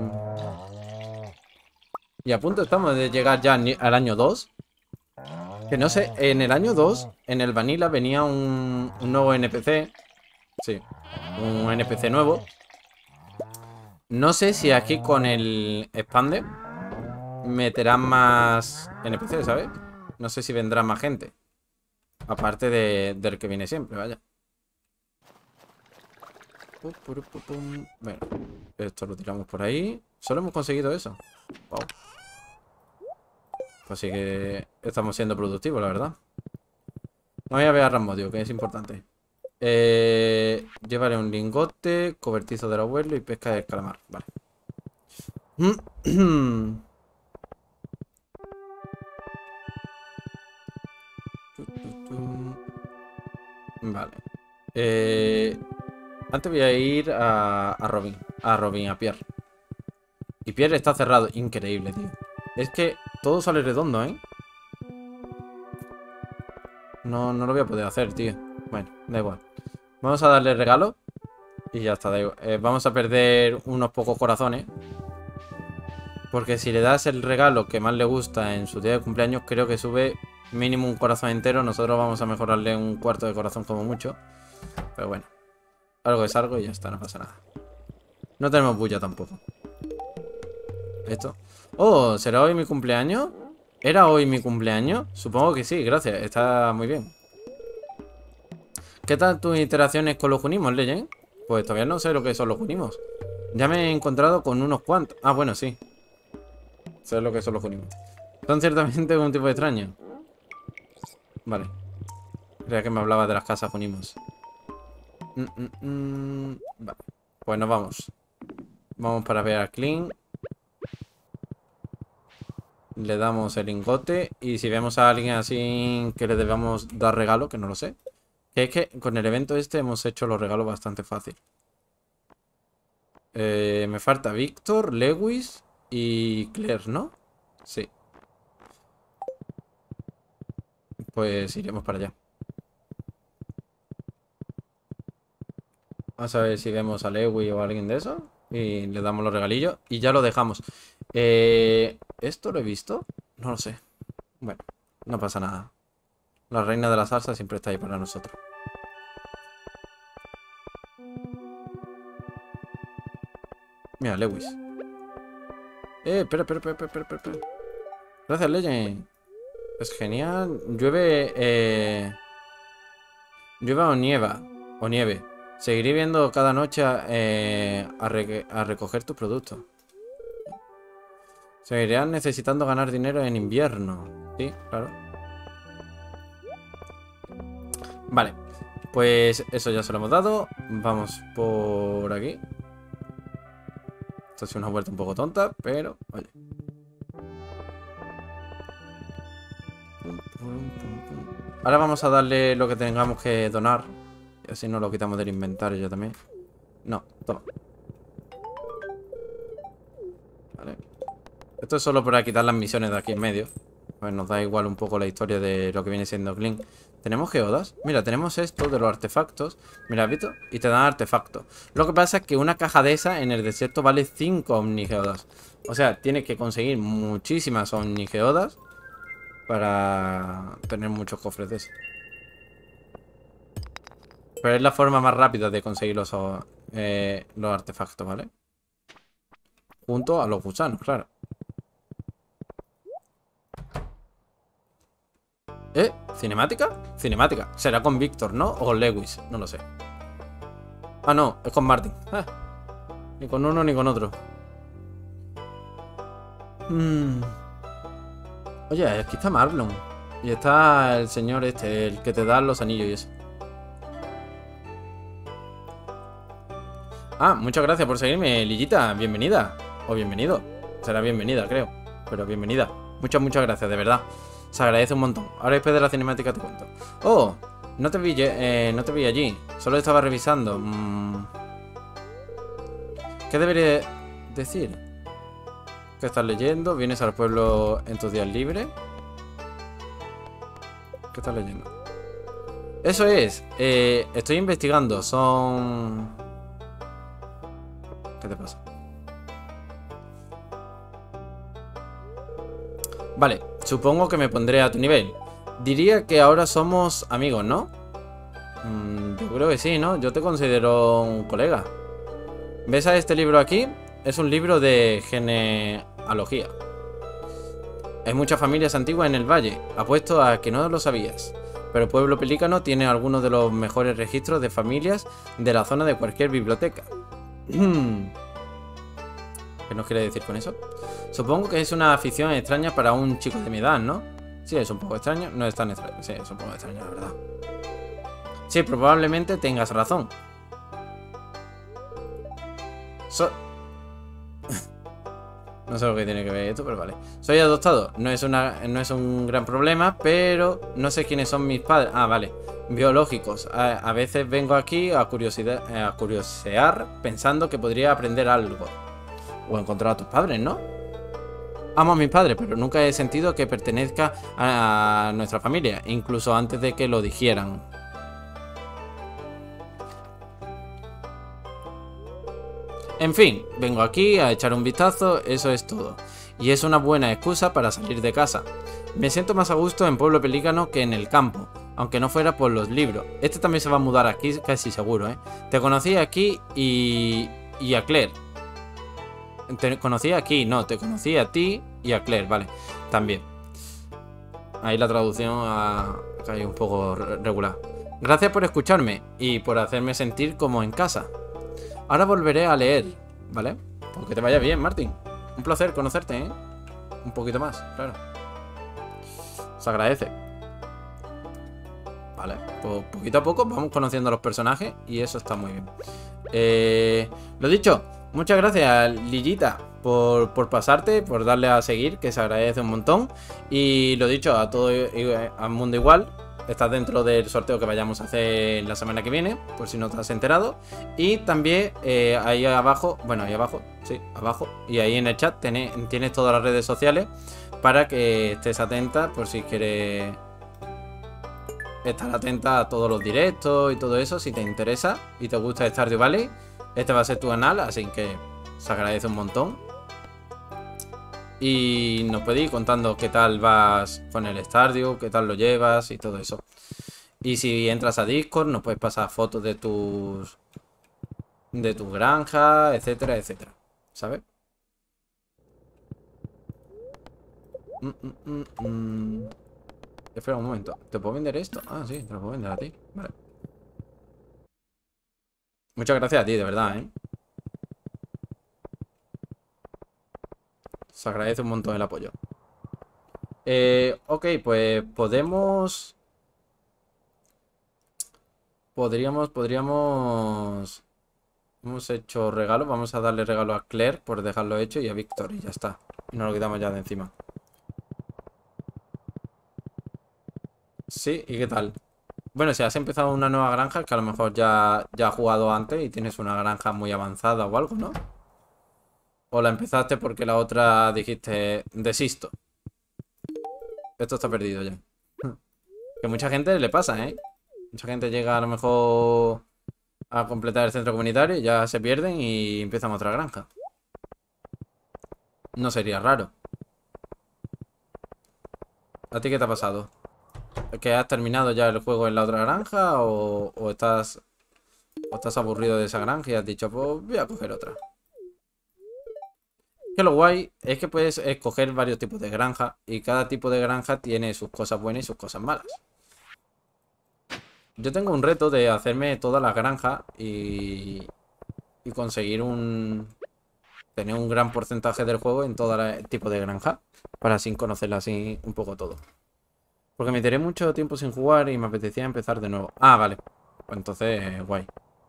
Y a punto estamos de llegar ya al año 2. Que no sé, en el año 2, en el Vanilla venía un nuevo NPC. Sí, un NPC nuevo. No sé si aquí con el Expande meterán más NPC, ¿sabes? No sé si vendrá más gente. Aparte del que viene siempre, vaya. Bueno, esto lo tiramos por ahí. Solo hemos conseguido eso. Wow. Así que estamos siendo productivos, la verdad. No voy a ver a Rasmodius, que es importante. Llevaré un lingote, cobertizo del abuelo y pesca del calamar. Vale. Vale. Antes voy a ir a Robin. A Pierre. Y Pierre está cerrado. Increíble, tío. Es que todo sale redondo, ¿eh? No lo voy a poder hacer, tío. Bueno, da igual. Vamos a darle regalo. Y ya está, da igual. Vamos a perder unos pocos corazones. Porque si le das el regalo que más le gusta en su día de cumpleaños, creo que sube mínimo un corazón entero. Nosotros vamos a mejorarle un cuarto de corazón como mucho. Pero bueno. Algo es algo y ya está, no pasa nada. No tenemos bulla tampoco. Esto. Oh, ¿será hoy mi cumpleaños? ¿Era hoy mi cumpleaños? Supongo que sí, gracias. Está muy bien. ¿Qué tal tus interacciones con los Junimos, Legend? Pues todavía no sé lo que son los Junimos. Ya me he encontrado con unos cuantos. Ah, bueno, sí. Sé lo que son los Junimos. Son ciertamente un tipo extraño. Vale. Creía que me hablaba de las casas Junimos. Vale. Pues nos vamos. Vamos para ver a Clean. Le damos el lingote. Y si vemos a alguien así que le debamos dar regalo, que no lo sé. Que es que con el evento este hemos hecho los regalos bastante fácil. Me falta Víctor, Lewis y Claire, ¿no? Sí. Pues iremos para allá. Vamos a ver si vemos a Lewis o a alguien de eso. Y le damos los regalillos. Y ya lo dejamos. ¿Esto lo he visto? No lo sé. Bueno, no pasa nada. La reina de la salsa siempre está ahí para nosotros. Mira, Lewis. Espera. Gracias, Legend. Es genial. Llueve o nieva. O nieve. Seguiré viendo cada noche a recoger tus productos. Seguirán necesitando ganar dinero en invierno. Sí, claro. Vale. Pues eso ya se lo hemos dado. Vamos por aquí. Esto ha sido una vuelta un poco tonta, pero... Oye. Ahora vamos a darle lo que tengamos que donar. Y así nos lo quitamos del inventario ya también. No, toma. Vale. Esto es solo para quitar las misiones de aquí en medio. Pues nos da igual un poco la historia de lo que viene siendo Clean. ¿Tenemos geodas? Mira, tenemos esto de los artefactos. Mira, ¿has visto? Y te dan artefactos. Lo que pasa es que una caja de esa en el desierto vale 5 omnigeodas. O sea, tienes que conseguir muchísimas omnigeodas para tener muchos cofres de eso. Pero es la forma más rápida de conseguir los artefactos, ¿vale? Junto a los gusanos, claro. ¿Cinemática? Cinemática. Será con Víctor, ¿no? O con Lewis, no lo sé. Ah, no, es con Martin. Ni con uno ni con otro. Oye, aquí está Marlon. Y está el señor este, el que te da los anillos y eso. Ah, muchas gracias por seguirme, Lillita. Bienvenida. O bienvenido. Será bienvenida, creo. Pero bienvenida. Muchas gracias, de verdad. Se agradece un montón. Ahora después de la cinemática te cuento. Oh, no te vi allí. Solo estaba revisando. ¿Qué debería decir? ¿Qué estás leyendo? ¿Vienes al pueblo en tus días libres? ¿Qué estás leyendo? Eso es. Estoy investigando. Son... ¿Qué te pasa? Vale, supongo que me pondré a tu nivel. Diría que ahora somos amigos, ¿no? Yo creo que sí, ¿no? Yo te considero un colega. ¿Ves a este libro aquí? Es un libro de genealogía. Hay muchas familias antiguas en el valle. Apuesto a que no lo sabías. Pero Pueblo Pelícano tiene algunos de los mejores registros de familias de la zona de cualquier biblioteca. ¿Qué nos quiere decir con eso? Supongo que es una afición extraña para un chico de mi edad, ¿no? Sí, es un poco extraño. No es tan extraño. Sí, es un poco extraño, la verdad. Sí, probablemente tengas razón. No sé lo que tiene que ver esto, pero vale. Soy adoptado. No es un gran problema, pero no sé quiénes son mis padres. Ah, vale. Biológicos. A veces vengo aquí a curiosear pensando que podría aprender algo. O encontrar a tus padres, ¿no? Amo a mis padres, pero nunca he sentido que pertenezca a nuestra familia, incluso antes de que lo dijeran. En fin, vengo aquí a echar un vistazo, eso es todo. Y es una buena excusa para salir de casa. Me siento más a gusto en Pueblo Pelícano que en el campo, aunque no fuera por los libros. Este también se va a mudar aquí, casi seguro, ¿eh? Te conocí aquí y a Claire. Te conocí aquí, no, te conocí a ti y a Claire, vale, también. Ahí la traducción ha caído un poco regular. Gracias por escucharme y por hacerme sentir como en casa. Ahora volveré a leer, ¿vale? Pues que te vaya bien, Martín. Un placer conocerte, ¿eh? Un poquito más, claro. Se agradece. Vale, pues poquito a poco vamos conociendo a los personajes y eso está muy bien. Lo dicho, muchas gracias, Lillita, por pasarte, por darle a seguir, que se agradece un montón. Y lo dicho, a todo al mundo igual. Estás dentro del sorteo que vayamos a hacer la semana que viene, por si no te has enterado. Y también ahí abajo, bueno, ahí abajo, sí, abajo. Y ahí en el chat tienes todas las redes sociales para que estés atenta por si quieres estar atenta a todos los directos y todo eso, si te interesa y te gusta Stardew Valley. Este va a ser tu canal, así que se agradece un montón. Y nos puedes ir contando qué tal vas con el Stardew, qué tal lo llevas y todo eso. Y si entras a Discord, nos puedes pasar fotos de tus granjas, etcétera, etcétera. ¿Sabes? Espera un momento. ¿Te puedo vender esto? Ah, sí, te lo puedo vender a ti. Vale. Muchas gracias a ti, de verdad, ¿eh? Se agradece un montón el apoyo. Ok, pues podemos... Podríamos... Hemos hecho regalos. Vamos a darle regalo a Claire por dejarlo hecho y a Víctor y ya está. Y nos lo quitamos ya de encima. Sí, ¿y qué tal? Bueno, si has empezado una nueva granja, que a lo mejor ya has jugado antes y tienes una granja muy avanzada o algo, ¿no? O la empezaste porque la otra dijiste, desisto. Esto está perdido ya. Que mucha gente le pasa, ¿eh? Mucha gente llega a lo mejor a completar el centro comunitario, ya se pierden y empiezan otra granja. No sería raro. ¿A ti qué te ha pasado? ¿Que has terminado ya el juego en la otra granja o estás aburrido de esa granja y has dicho, pues voy a coger otra? Que lo guay es que puedes escoger varios tipos de granja y cada tipo de granja tiene sus cosas buenas y sus cosas malas. Yo tengo un reto de hacerme todas las granjas y conseguir tener un gran porcentaje del juego en todo tipo de granja para así conocerla así un poco todo. Porque me tiré mucho tiempo sin jugar y me apetecía empezar de nuevo. Ah, vale. Pues entonces, guay.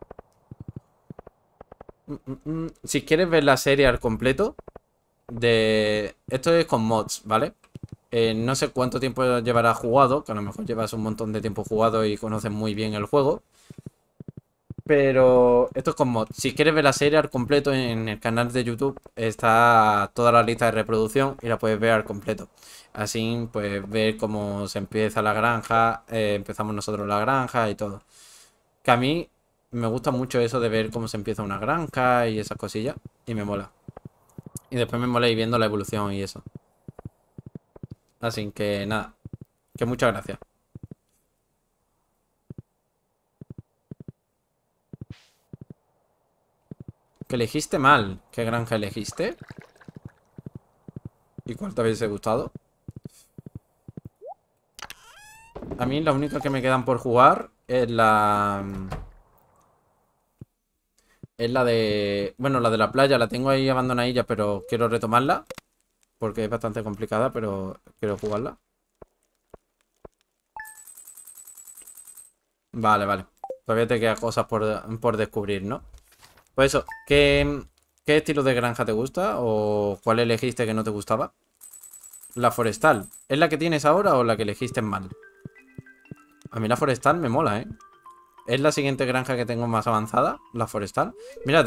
Si quieres ver la serie al completo, esto es con mods, ¿vale? No sé cuánto tiempo llevarás jugado, que a lo mejor llevas un montón de tiempo jugado y conoces muy bien el juego. Pero esto es con mods. Si quieres ver la serie al completo en el canal de YouTube, está toda la lista de reproducción y la puedes ver al completo. Así, pues, ver cómo se empieza la granja, empezamos nosotros la granja y todo. Que a mí me gusta mucho eso de ver cómo se empieza una granja y esas cosillas. Y me mola. Y después me mola ir viendo la evolución y eso. Así que nada, que muchas gracias. Que elegiste mal. ¿Qué granja elegiste? ¿Y cuál te hubiese gustado? A mí la única que me quedan por jugar es la... Es la de... Bueno, la de la playa la tengo ahí abandonadilla, pero quiero retomarla. Porque es bastante complicada, pero quiero jugarla. Vale, vale. Todavía te quedan cosas por descubrir, ¿no? Pues eso, ¿qué estilo de granja te gusta? ¿O cuál elegiste que no te gustaba? La forestal. ¿Es la que tienes ahora o la que elegiste mal? A mí la forestal me mola, ¿eh? Es la siguiente granja que tengo más avanzada, la forestal. Mira,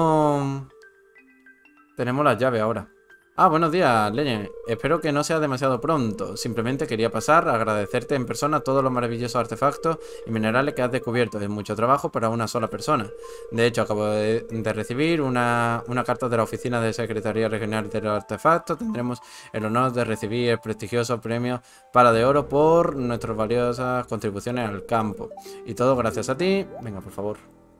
tenemos las llaves ahora. Ah, buenos días, Legend. Espero que no sea demasiado pronto. Simplemente quería pasar a agradecerte en persona todos los maravillosos artefactos y minerales que has descubierto. Es mucho trabajo para una sola persona. De hecho, acabo de recibir una carta de la Oficina de Secretaría Regional de los Artefactos. Tendremos el honor de recibir el prestigioso premio Pala de Oro por nuestras valiosas contribuciones al campo. Y todo gracias a ti. Venga, por favor.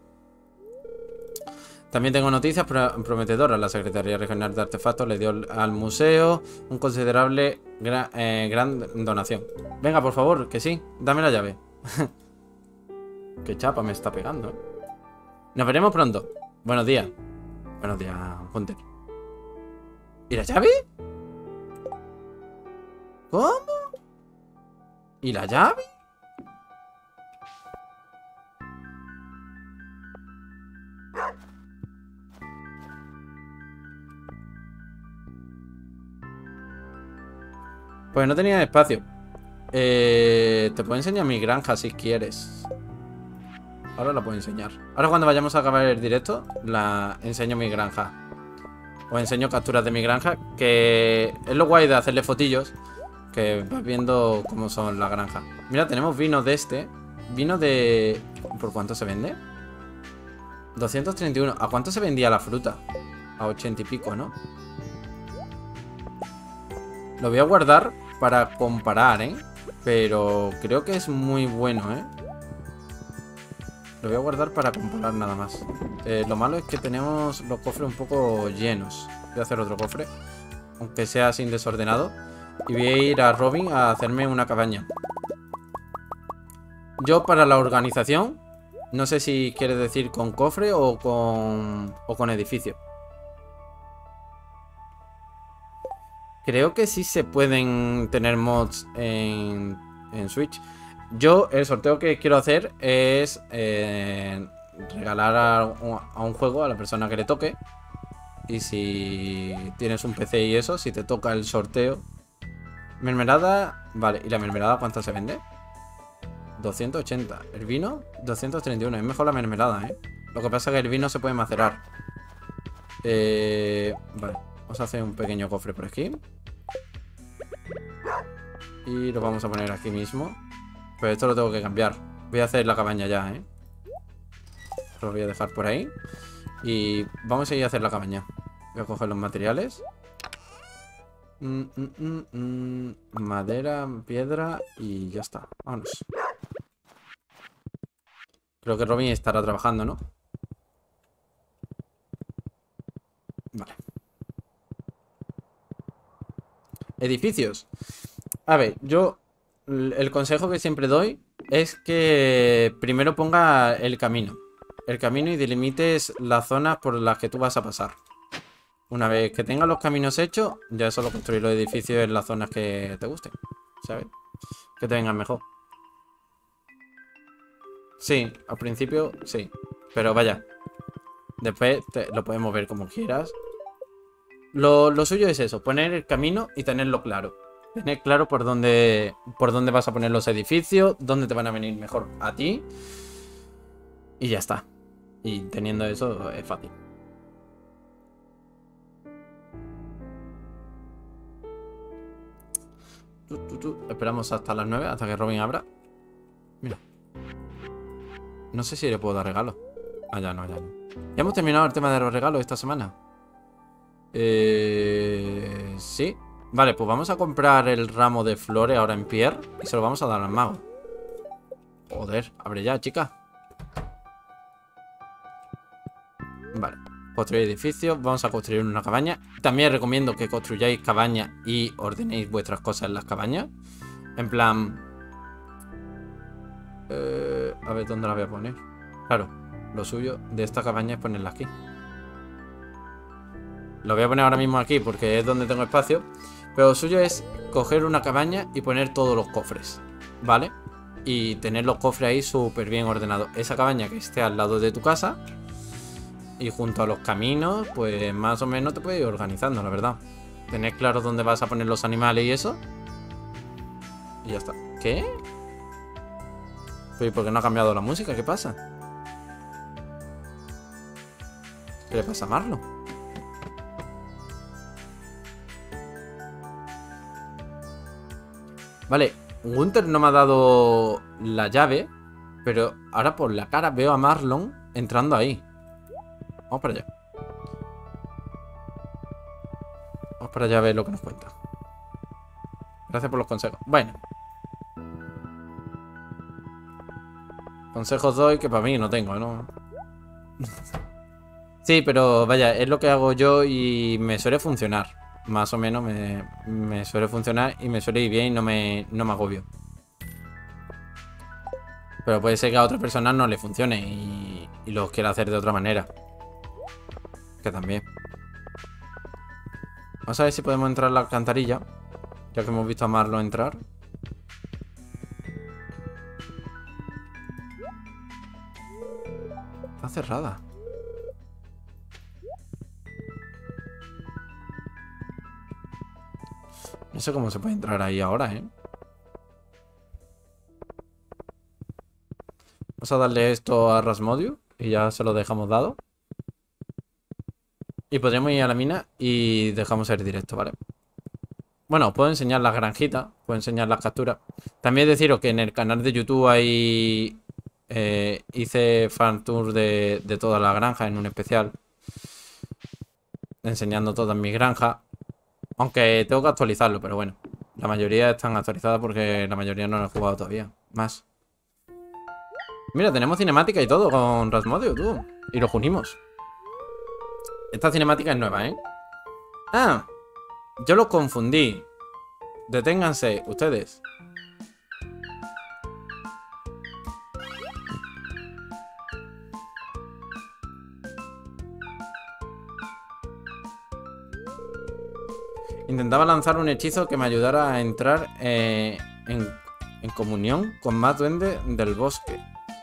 También tengo noticias prometedoras. La Secretaría Regional de Artefactos le dio al museo un considerable gran donación. Venga, por favor, que sí. Dame la llave. Qué chapa me está pegando. Nos veremos pronto. Buenos días. Buenos días, Hunter. ¿Y la llave? ¿Cómo? ¿Y la llave? Pues no tenía espacio. Te puedo enseñar mi granja si quieres. Ahora la puedo enseñar. Ahora cuando vayamos a acabar el directo, la enseño mi granja. Os enseño capturas de mi granja. Que es lo guay de hacerle fotillos. Que vas viendo cómo son las granjas. Mira, tenemos vino de este. Vino de... ¿Por cuánto se vende? 231. ¿A cuánto se vendía la fruta? A 80 y pico, ¿no? Lo voy a guardar para comparar, ¿eh? Pero creo que es muy bueno, ¿eh? Lo voy a guardar para comparar nada más. Lo malo es que tenemos los cofres un poco llenos. Voy a hacer otro cofre, aunque sea sin desordenado. Y voy a ir a Robin a hacerme una cabaña. Yo para la organización, no sé si quiere decir con cofre o con edificio. Creo que sí se pueden tener mods en Switch. Yo el sorteo que quiero hacer es regalar a un juego a la persona que le toque. Y si tienes un PC y eso, si te toca el sorteo. Mermelada, vale. ¿Y la mermelada cuánto se vende? 280. El vino, 231. Es mejor la mermelada, ¿eh? Lo que pasa es que el vino se puede macerar. Vale. Vamos a hacer un pequeño cofre por aquí. Y lo vamos a poner aquí mismo. Pero esto lo tengo que cambiar. Voy a hacer la cabaña ya, ¿eh? Lo voy a dejar por ahí. Y vamos a ir a hacer la cabaña. Voy a coger los materiales. Madera, piedra y ya está. Vámonos. Creo que Robin estará trabajando, ¿no? Vale. Edificios. A ver, yo el consejo que siempre doy es que primero ponga el camino. El camino y delimites las zonas por las que tú vas a pasar. Una vez que tengas los caminos hechos, ya solo construir los edificios en las zonas que te gusten, ¿sabes? Que te vengan mejor. Sí, al principio sí. Pero vaya, después lo puedes mover como quieras. Lo suyo es eso, poner el camino y tenerlo claro. Tener claro por dónde vas a poner los edificios, dónde te van a venir mejor a ti. Y ya está. Y teniendo eso es fácil. Esperamos hasta las 9, hasta que Robin abra. Mira. No sé si le puedo dar regalo. Ah, ya no, ya no. Ya hemos terminado el tema de los regalos esta semana. Sí. Vale, pues vamos a comprar el ramo de flores ahora en Pierre y se lo vamos a dar al mago. Joder, abre ya, chica. Vale, construir edificios. Vamos a construir una cabaña. También recomiendo que construyáis cabañas y ordenéis vuestras cosas en las cabañas. En plan... a ver, ¿dónde la voy a poner? Claro, lo suyo de esta cabaña es ponerla aquí. Lo voy a poner ahora mismo aquí porque es donde tengo espacio. Pero lo suyo es coger una cabaña y poner todos los cofres, ¿vale? Y tener los cofres ahí súper bien ordenados. Esa cabaña que esté al lado de tu casa y junto a los caminos, pues más o menos te puedes ir organizando, la verdad. Tener claro dónde vas a poner los animales y eso. Y ya está. ¿Qué? ¿Pero por qué no ha cambiado la música? ¿Qué pasa? ¿Qué le pasa a Marlo? Vale, Gunther no me ha dado la llave, pero ahora por la cara veo a Marlon entrando ahí. Vamos para allá. Vamos para allá a ver lo que nos cuenta. Gracias por los consejos. Bueno. Consejos doy que para mí no tengo, ¿no? Sí, pero vaya, es lo que hago yo y me suele funcionar. Más o menos me suele funcionar y me suele ir bien y no me agobio. Pero puede ser que a otra persona no le funcione y lo quiera hacer de otra manera. Que también. Vamos a ver si podemos entrar a la alcantarilla. Ya que hemos visto a Marlo entrar. Está cerrada. No sé cómo se puede entrar ahí ahora, ¿eh? Vamos a darle esto a Rasmodio y ya se lo dejamos dado. Y podríamos ir a la mina y dejamos el directo, ¿vale? Bueno, os puedo enseñar las granjitas, puedo enseñar las capturas. También deciros que en el canal de YouTube hay... hice fan tour de toda la granja en un especial. Enseñando todas mis granjas. Aunque tengo que actualizarlo, pero bueno. La mayoría están actualizadas porque la mayoría no lo he jugado todavía. Más. Mira, tenemos cinemática y todo con Rasmodio, tú. Y los unimos. Esta cinemática es nueva, ¿eh? Ah, yo los confundí. Deténganse, ustedes. Intentaba lanzar un hechizo que me ayudara a entrar En comunión con más duendes del bosque.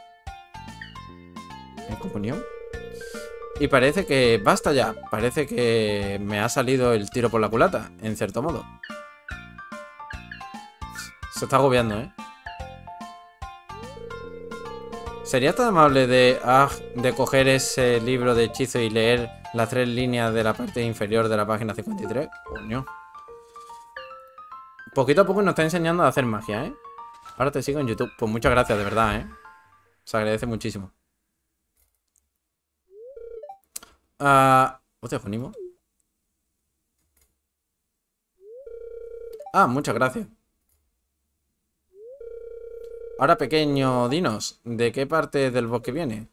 ¿En comunión? Y parece que... Basta ya. Parece que me ha salido el tiro por la culata, en cierto modo. Se está agobiando, ¿eh? ¿Sería tan amable de coger ese libro de hechizo y leer las 3 líneas de la parte inferior de la página 53? Coño. Poquito a poco nos está enseñando a hacer magia, ¿eh? Ahora te sigo en YouTube. Pues muchas gracias, de verdad, ¿eh? Se agradece muchísimo. Hostia, Junimo. Muchas gracias. Ahora, pequeño, dinos, ¿de qué parte del bosque viene?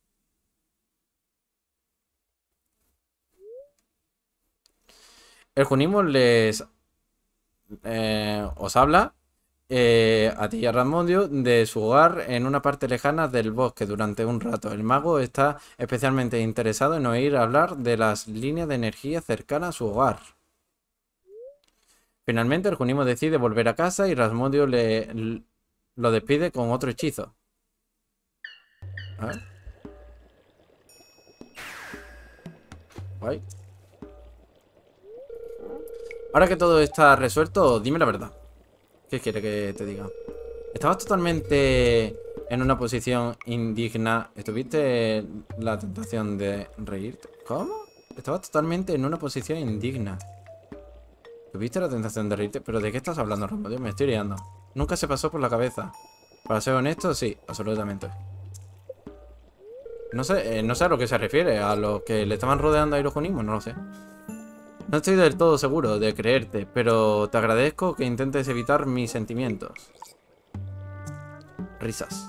El Junimo os habla a ti y a Rasmondio de su hogar en una parte lejana del bosque durante un rato. El mago está especialmente interesado en oír hablar de las líneas de energía cercanas a su hogar. Finalmente, el Junimo decide volver a casa y Rasmondio lo despide con otro hechizo. A ver. Guay. Ahora que todo está resuelto, dime la verdad. ¿Qué quiere que te diga? Estabas totalmente en una posición indigna. ¿Estuviste en la tentación de reírte? ¿Cómo? Estabas totalmente en una posición indigna. ¿Tuviste la tentación de reírte? ¿Pero de qué estás hablando, Ramón? Me estoy liando. Nunca se pasó por la cabeza. Para ser honesto, sí, absolutamente. No sé a lo que se refiere. ¿A lo que le estaban rodeando a Hirojunismo? No lo sé. No estoy del todo seguro de creerte, pero te agradezco que intentes evitar mis sentimientos. Risas.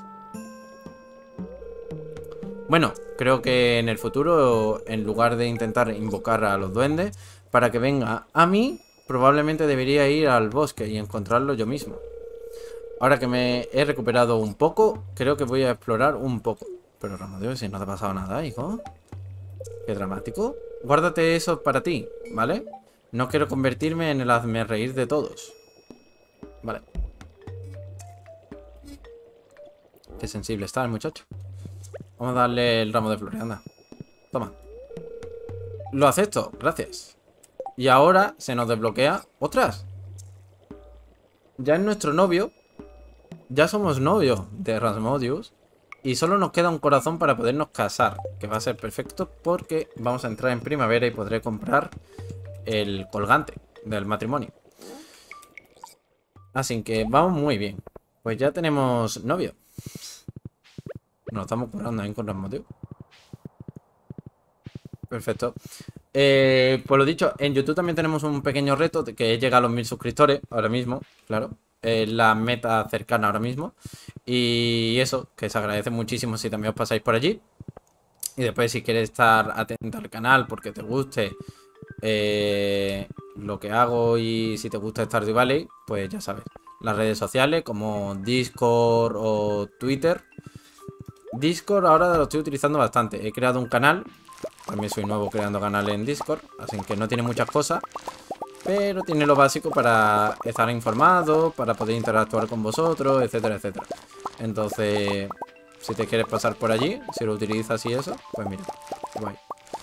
Bueno, creo que en el futuro, en lugar de intentar invocar a los duendes para que venga a mí, probablemente debería ir al bosque y encontrarlo yo mismo. Ahora que me he recuperado un poco, creo que voy a explorar un poco. Pero Ramón, si no te ha pasado nada, hijo. Qué dramático. Guárdate eso para ti, ¿vale? No quiero convertirme en el hazmerreír de todos. Vale. Qué sensible está el muchacho. Vamos a darle el ramo de flores, anda. Toma. Lo acepto, gracias. Y ahora se nos desbloquea. ¡Ostras! Ya es nuestro novio. Ya somos novios de Rasmodius. Y solo nos queda un corazón para podernos casar. Que va a ser perfecto porque vamos a entrar en primavera y podré comprar el colgante del matrimonio. Así que vamos muy bien. Pues ya tenemos novio. Nos estamos curando ahí con Rasmodius. Perfecto. Pues lo dicho, en YouTube también tenemos un pequeño reto que llega a los 1000 suscriptores ahora mismo, claro. La meta cercana ahora mismo. Y eso, que se agradece muchísimo si también os pasáis por allí. Y después si quieres estar atento al canal porque te guste lo que hago y si te gusta Stardew Valley, pues ya sabes. Las redes sociales como Discord o Twitter. Discord ahora lo estoy utilizando bastante. He creado un canal. También soy nuevo creando canales en Discord. Así que no tiene muchas cosas. Pero tiene lo básico para estar informado, para poder interactuar con vosotros, etcétera, etcétera. Entonces, si te quieres pasar por allí, si lo utilizas y eso, pues mira, guay.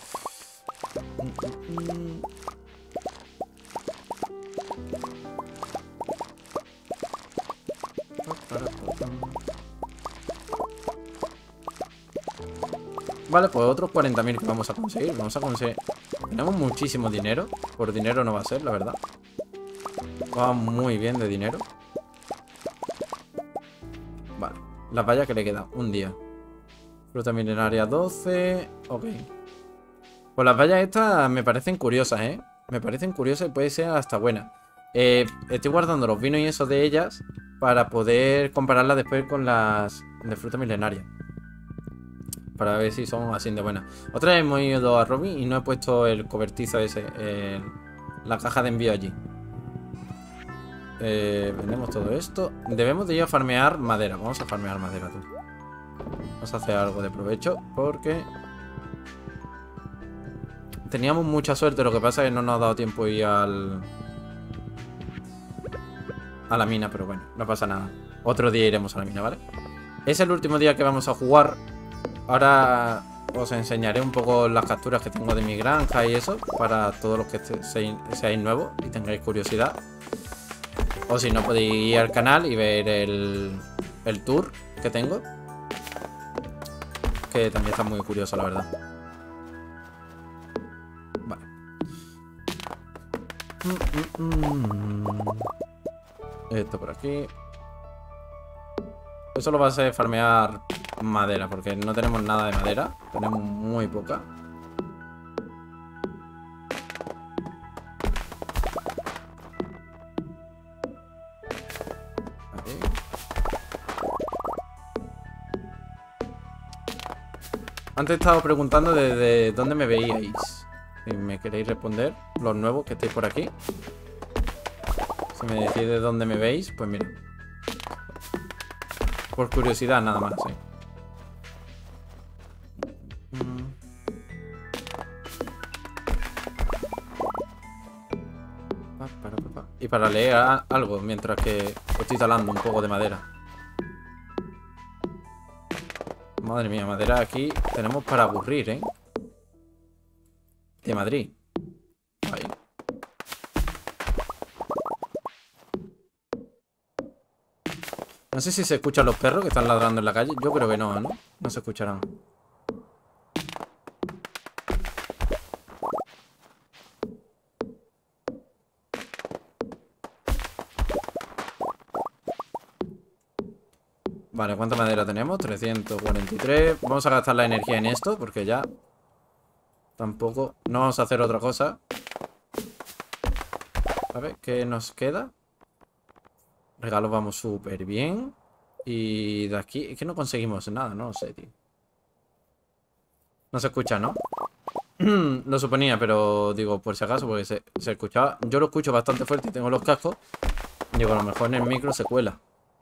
Vale, pues otros 40.000 que vamos a conseguir. Vamos a conseguir... Tenemos muchísimo dinero. Por dinero no va a ser, la verdad. Va muy bien de dinero. Vale. La valla que le queda. Un día. Fruta milenaria 12. Ok. Pues las vallas estas me parecen curiosas, ¿eh? Me parecen curiosas y puede ser hasta buenas. Estoy guardando los vinos y eso de ellas para poder compararlas después con las de fruta milenaria. Para ver si son así de buenas. Otra vez hemos ido a Robin y no he puesto el cobertizo ese, la caja de envío allí. Vendemos todo esto. Debemos de ir a farmear madera. Vamos a farmear madera, tú. Vamos a hacer algo de provecho porque teníamos mucha suerte. Lo que pasa es que no nos ha dado tiempo ir a la mina, pero bueno, no pasa nada. Otro día iremos a la mina, ¿vale? Es el último día que vamos a jugar. Ahora os enseñaré un poco las capturas que tengo de mi granja y eso, para todos los que seáis nuevos y tengáis curiosidad. O si no, podéis ir al canal y ver el tour que tengo, que también está muy curioso, la verdad. Vale. Esto por aquí. Eso lo va a hacer farmear madera, porque no tenemos nada de madera. Tenemos muy poca. Ahí. Antes he estado preguntando de dónde me veíais. Si me queréis responder, los nuevos que estáis por aquí. Si me decís de dónde me veis, pues mira. Por curiosidad nada más, sí. Y para leer algo mientras que estoy talando un poco de madera. Madre mía, madera aquí tenemos para aburrir, ¿eh? De Madrid. Ahí. No sé si se escuchan los perros que están ladrando en la calle. Yo creo que no, ¿no? No se escucharán. Vale, ¿cuánta madera tenemos? 343. Vamos a gastar la energía en esto, porque ya tampoco... No vamos a hacer otra cosa. A ver, ¿qué nos queda? Regalos vamos súper bien. Y de aquí... Es que no conseguimos nada, no lo sé, tío. No se escucha, ¿no? Lo suponía, pero digo, por si acaso, porque se escuchaba... Yo lo escucho bastante fuerte y tengo los cascos. Digo, a lo mejor en el micro se cuela.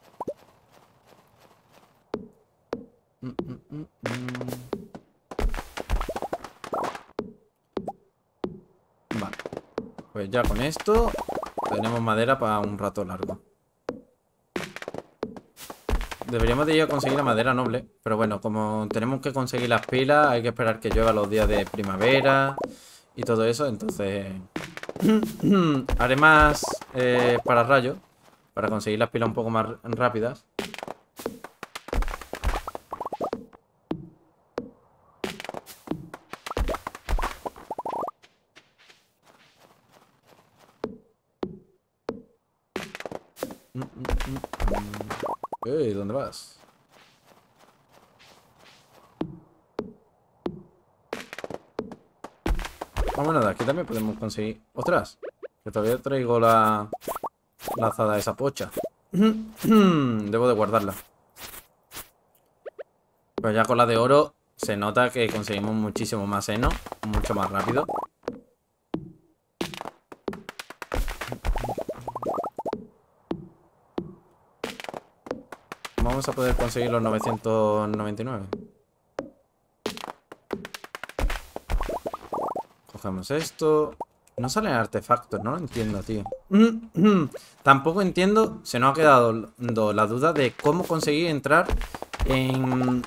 Vale. Pues ya con esto tenemos madera para un rato largo. Deberíamos de ir a conseguir la madera noble. Pero bueno, como tenemos que conseguir las pilas, hay que esperar que llueva los días de primavera y todo eso. Entonces haré más para rayos, para conseguir las pilas un poco más rápidas. ¿Dónde vas? Ah, bueno, de aquí también podemos conseguir. ¡Ostras! Que todavía traigo la azada de esa pocha. Debo de guardarla. Pero ya con la de oro se nota que conseguimos muchísimo más heno, mucho más rápido. Vamos a poder conseguir los 999. Cogemos esto. No salen artefactos, no lo entiendo, tío. Tampoco entiendo. Se nos ha quedado la duda de cómo conseguir entrar en...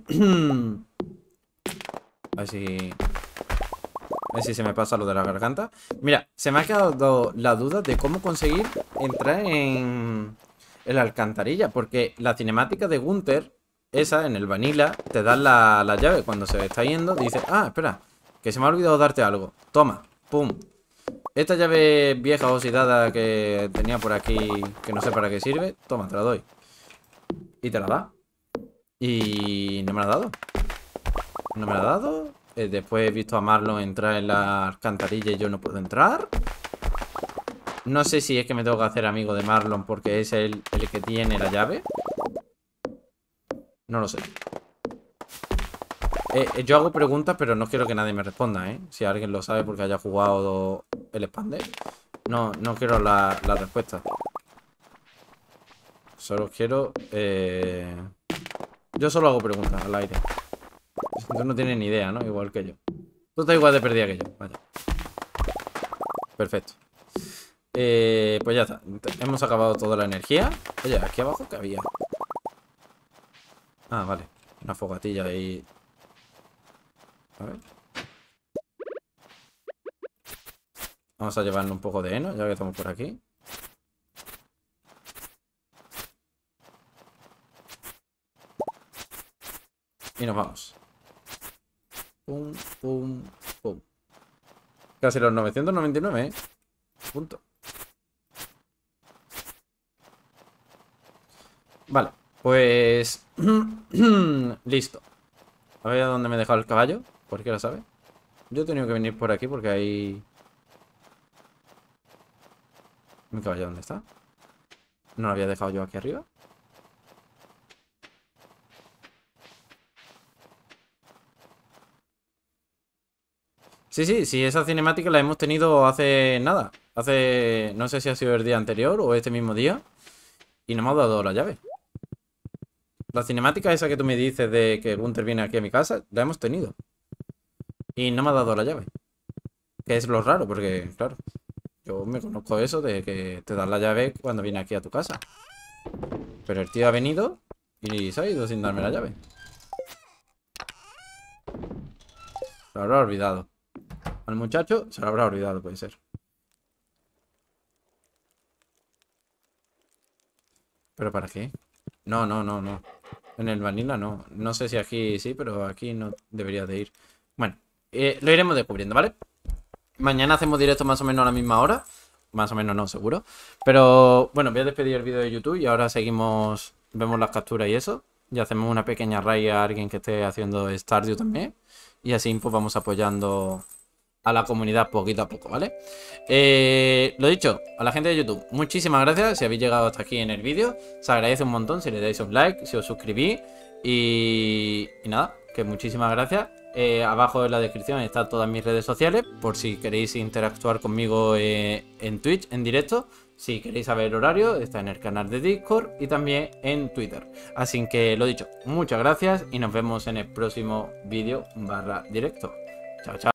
A ver si se me pasa lo de la garganta. Mira, se me ha quedado la duda de cómo conseguir entrar en la alcantarilla. Porque la cinemática de Gunther, esa en el Vanilla, te da la llave. Cuando se está yendo, dice: ah, espera, que se me ha olvidado darte algo. Toma, pum. Esta llave vieja oxidada que tenía por aquí, que no sé para qué sirve, toma, te la doy. Y te la da. Y no me la ha dado. No me la ha dado. Después he visto a Marlon entrar en la alcantarilla y yo no puedo entrar. No sé si es que me tengo que hacer amigo de Marlon porque es el que tiene la llave. No lo sé. Yo hago preguntas, pero no quiero que nadie me responda, ¿eh? Si alguien lo sabe porque haya jugado el Expander. No quiero la respuesta. Solo quiero... Yo solo hago preguntas al aire. Tú no tienes ni idea, ¿no? Igual que yo. Tú estás igual de perdida que yo. Vaya. Perfecto. Pues ya está. Hemos acabado toda la energía. Oye, aquí abajo ¿qué había? Ah, vale. Una fogatilla ahí. A ver. Vamos a llevarle un poco de heno, ya que estamos por aquí. Y nos vamos. Pum, pum, pum. Casi los 999, ¿eh? Punto. Vale, pues... listo. A ver a dónde me he dejado el caballo. Cualquiera sabe. Yo he tenido que venir por aquí porque hay... ¿Mi caballo dónde está? ¿No lo había dejado yo aquí arriba? Sí, sí, sí, esa cinemática la hemos tenido hace nada. Hace... No sé si ha sido el día anterior o este mismo día. Y no me ha dado la llave. La cinemática esa que tú me dices de que Gunther viene aquí a mi casa, la hemos tenido. Y no me ha dado la llave. Que es lo raro, porque, claro, yo me conozco eso de que te dan la llave cuando viene aquí a tu casa. Pero el tío ha venido y se ha ido sin darme la llave. Se lo habrá olvidado. Al muchacho se lo habrá olvidado, puede ser. ¿Pero para qué? No, no, no, no. En el Vanilla no. No sé si aquí sí, pero aquí no debería de ir. Bueno, lo iremos descubriendo, ¿vale? Mañana hacemos directo más o menos a la misma hora. Más o menos no, seguro. Pero bueno, voy a despedir el vídeo de YouTube y ahora seguimos, vemos las capturas y eso. Y hacemos una pequeña raid a alguien que esté haciendo Stardew también. Y así pues vamos apoyando a la comunidad poquito a poco, ¿vale? Lo dicho, a la gente de YouTube, muchísimas gracias si habéis llegado hasta aquí en el vídeo. Se agradece un montón si le dais un like, si os suscribís. Y nada, que muchísimas gracias. Abajo en la descripción están todas mis redes sociales por si queréis interactuar conmigo en Twitch en directo. Si queréis saber el horario, está en el canal de Discord y también en Twitter. Así que lo dicho, muchas gracias y nos vemos en el próximo vídeo /directo. Chao, chao.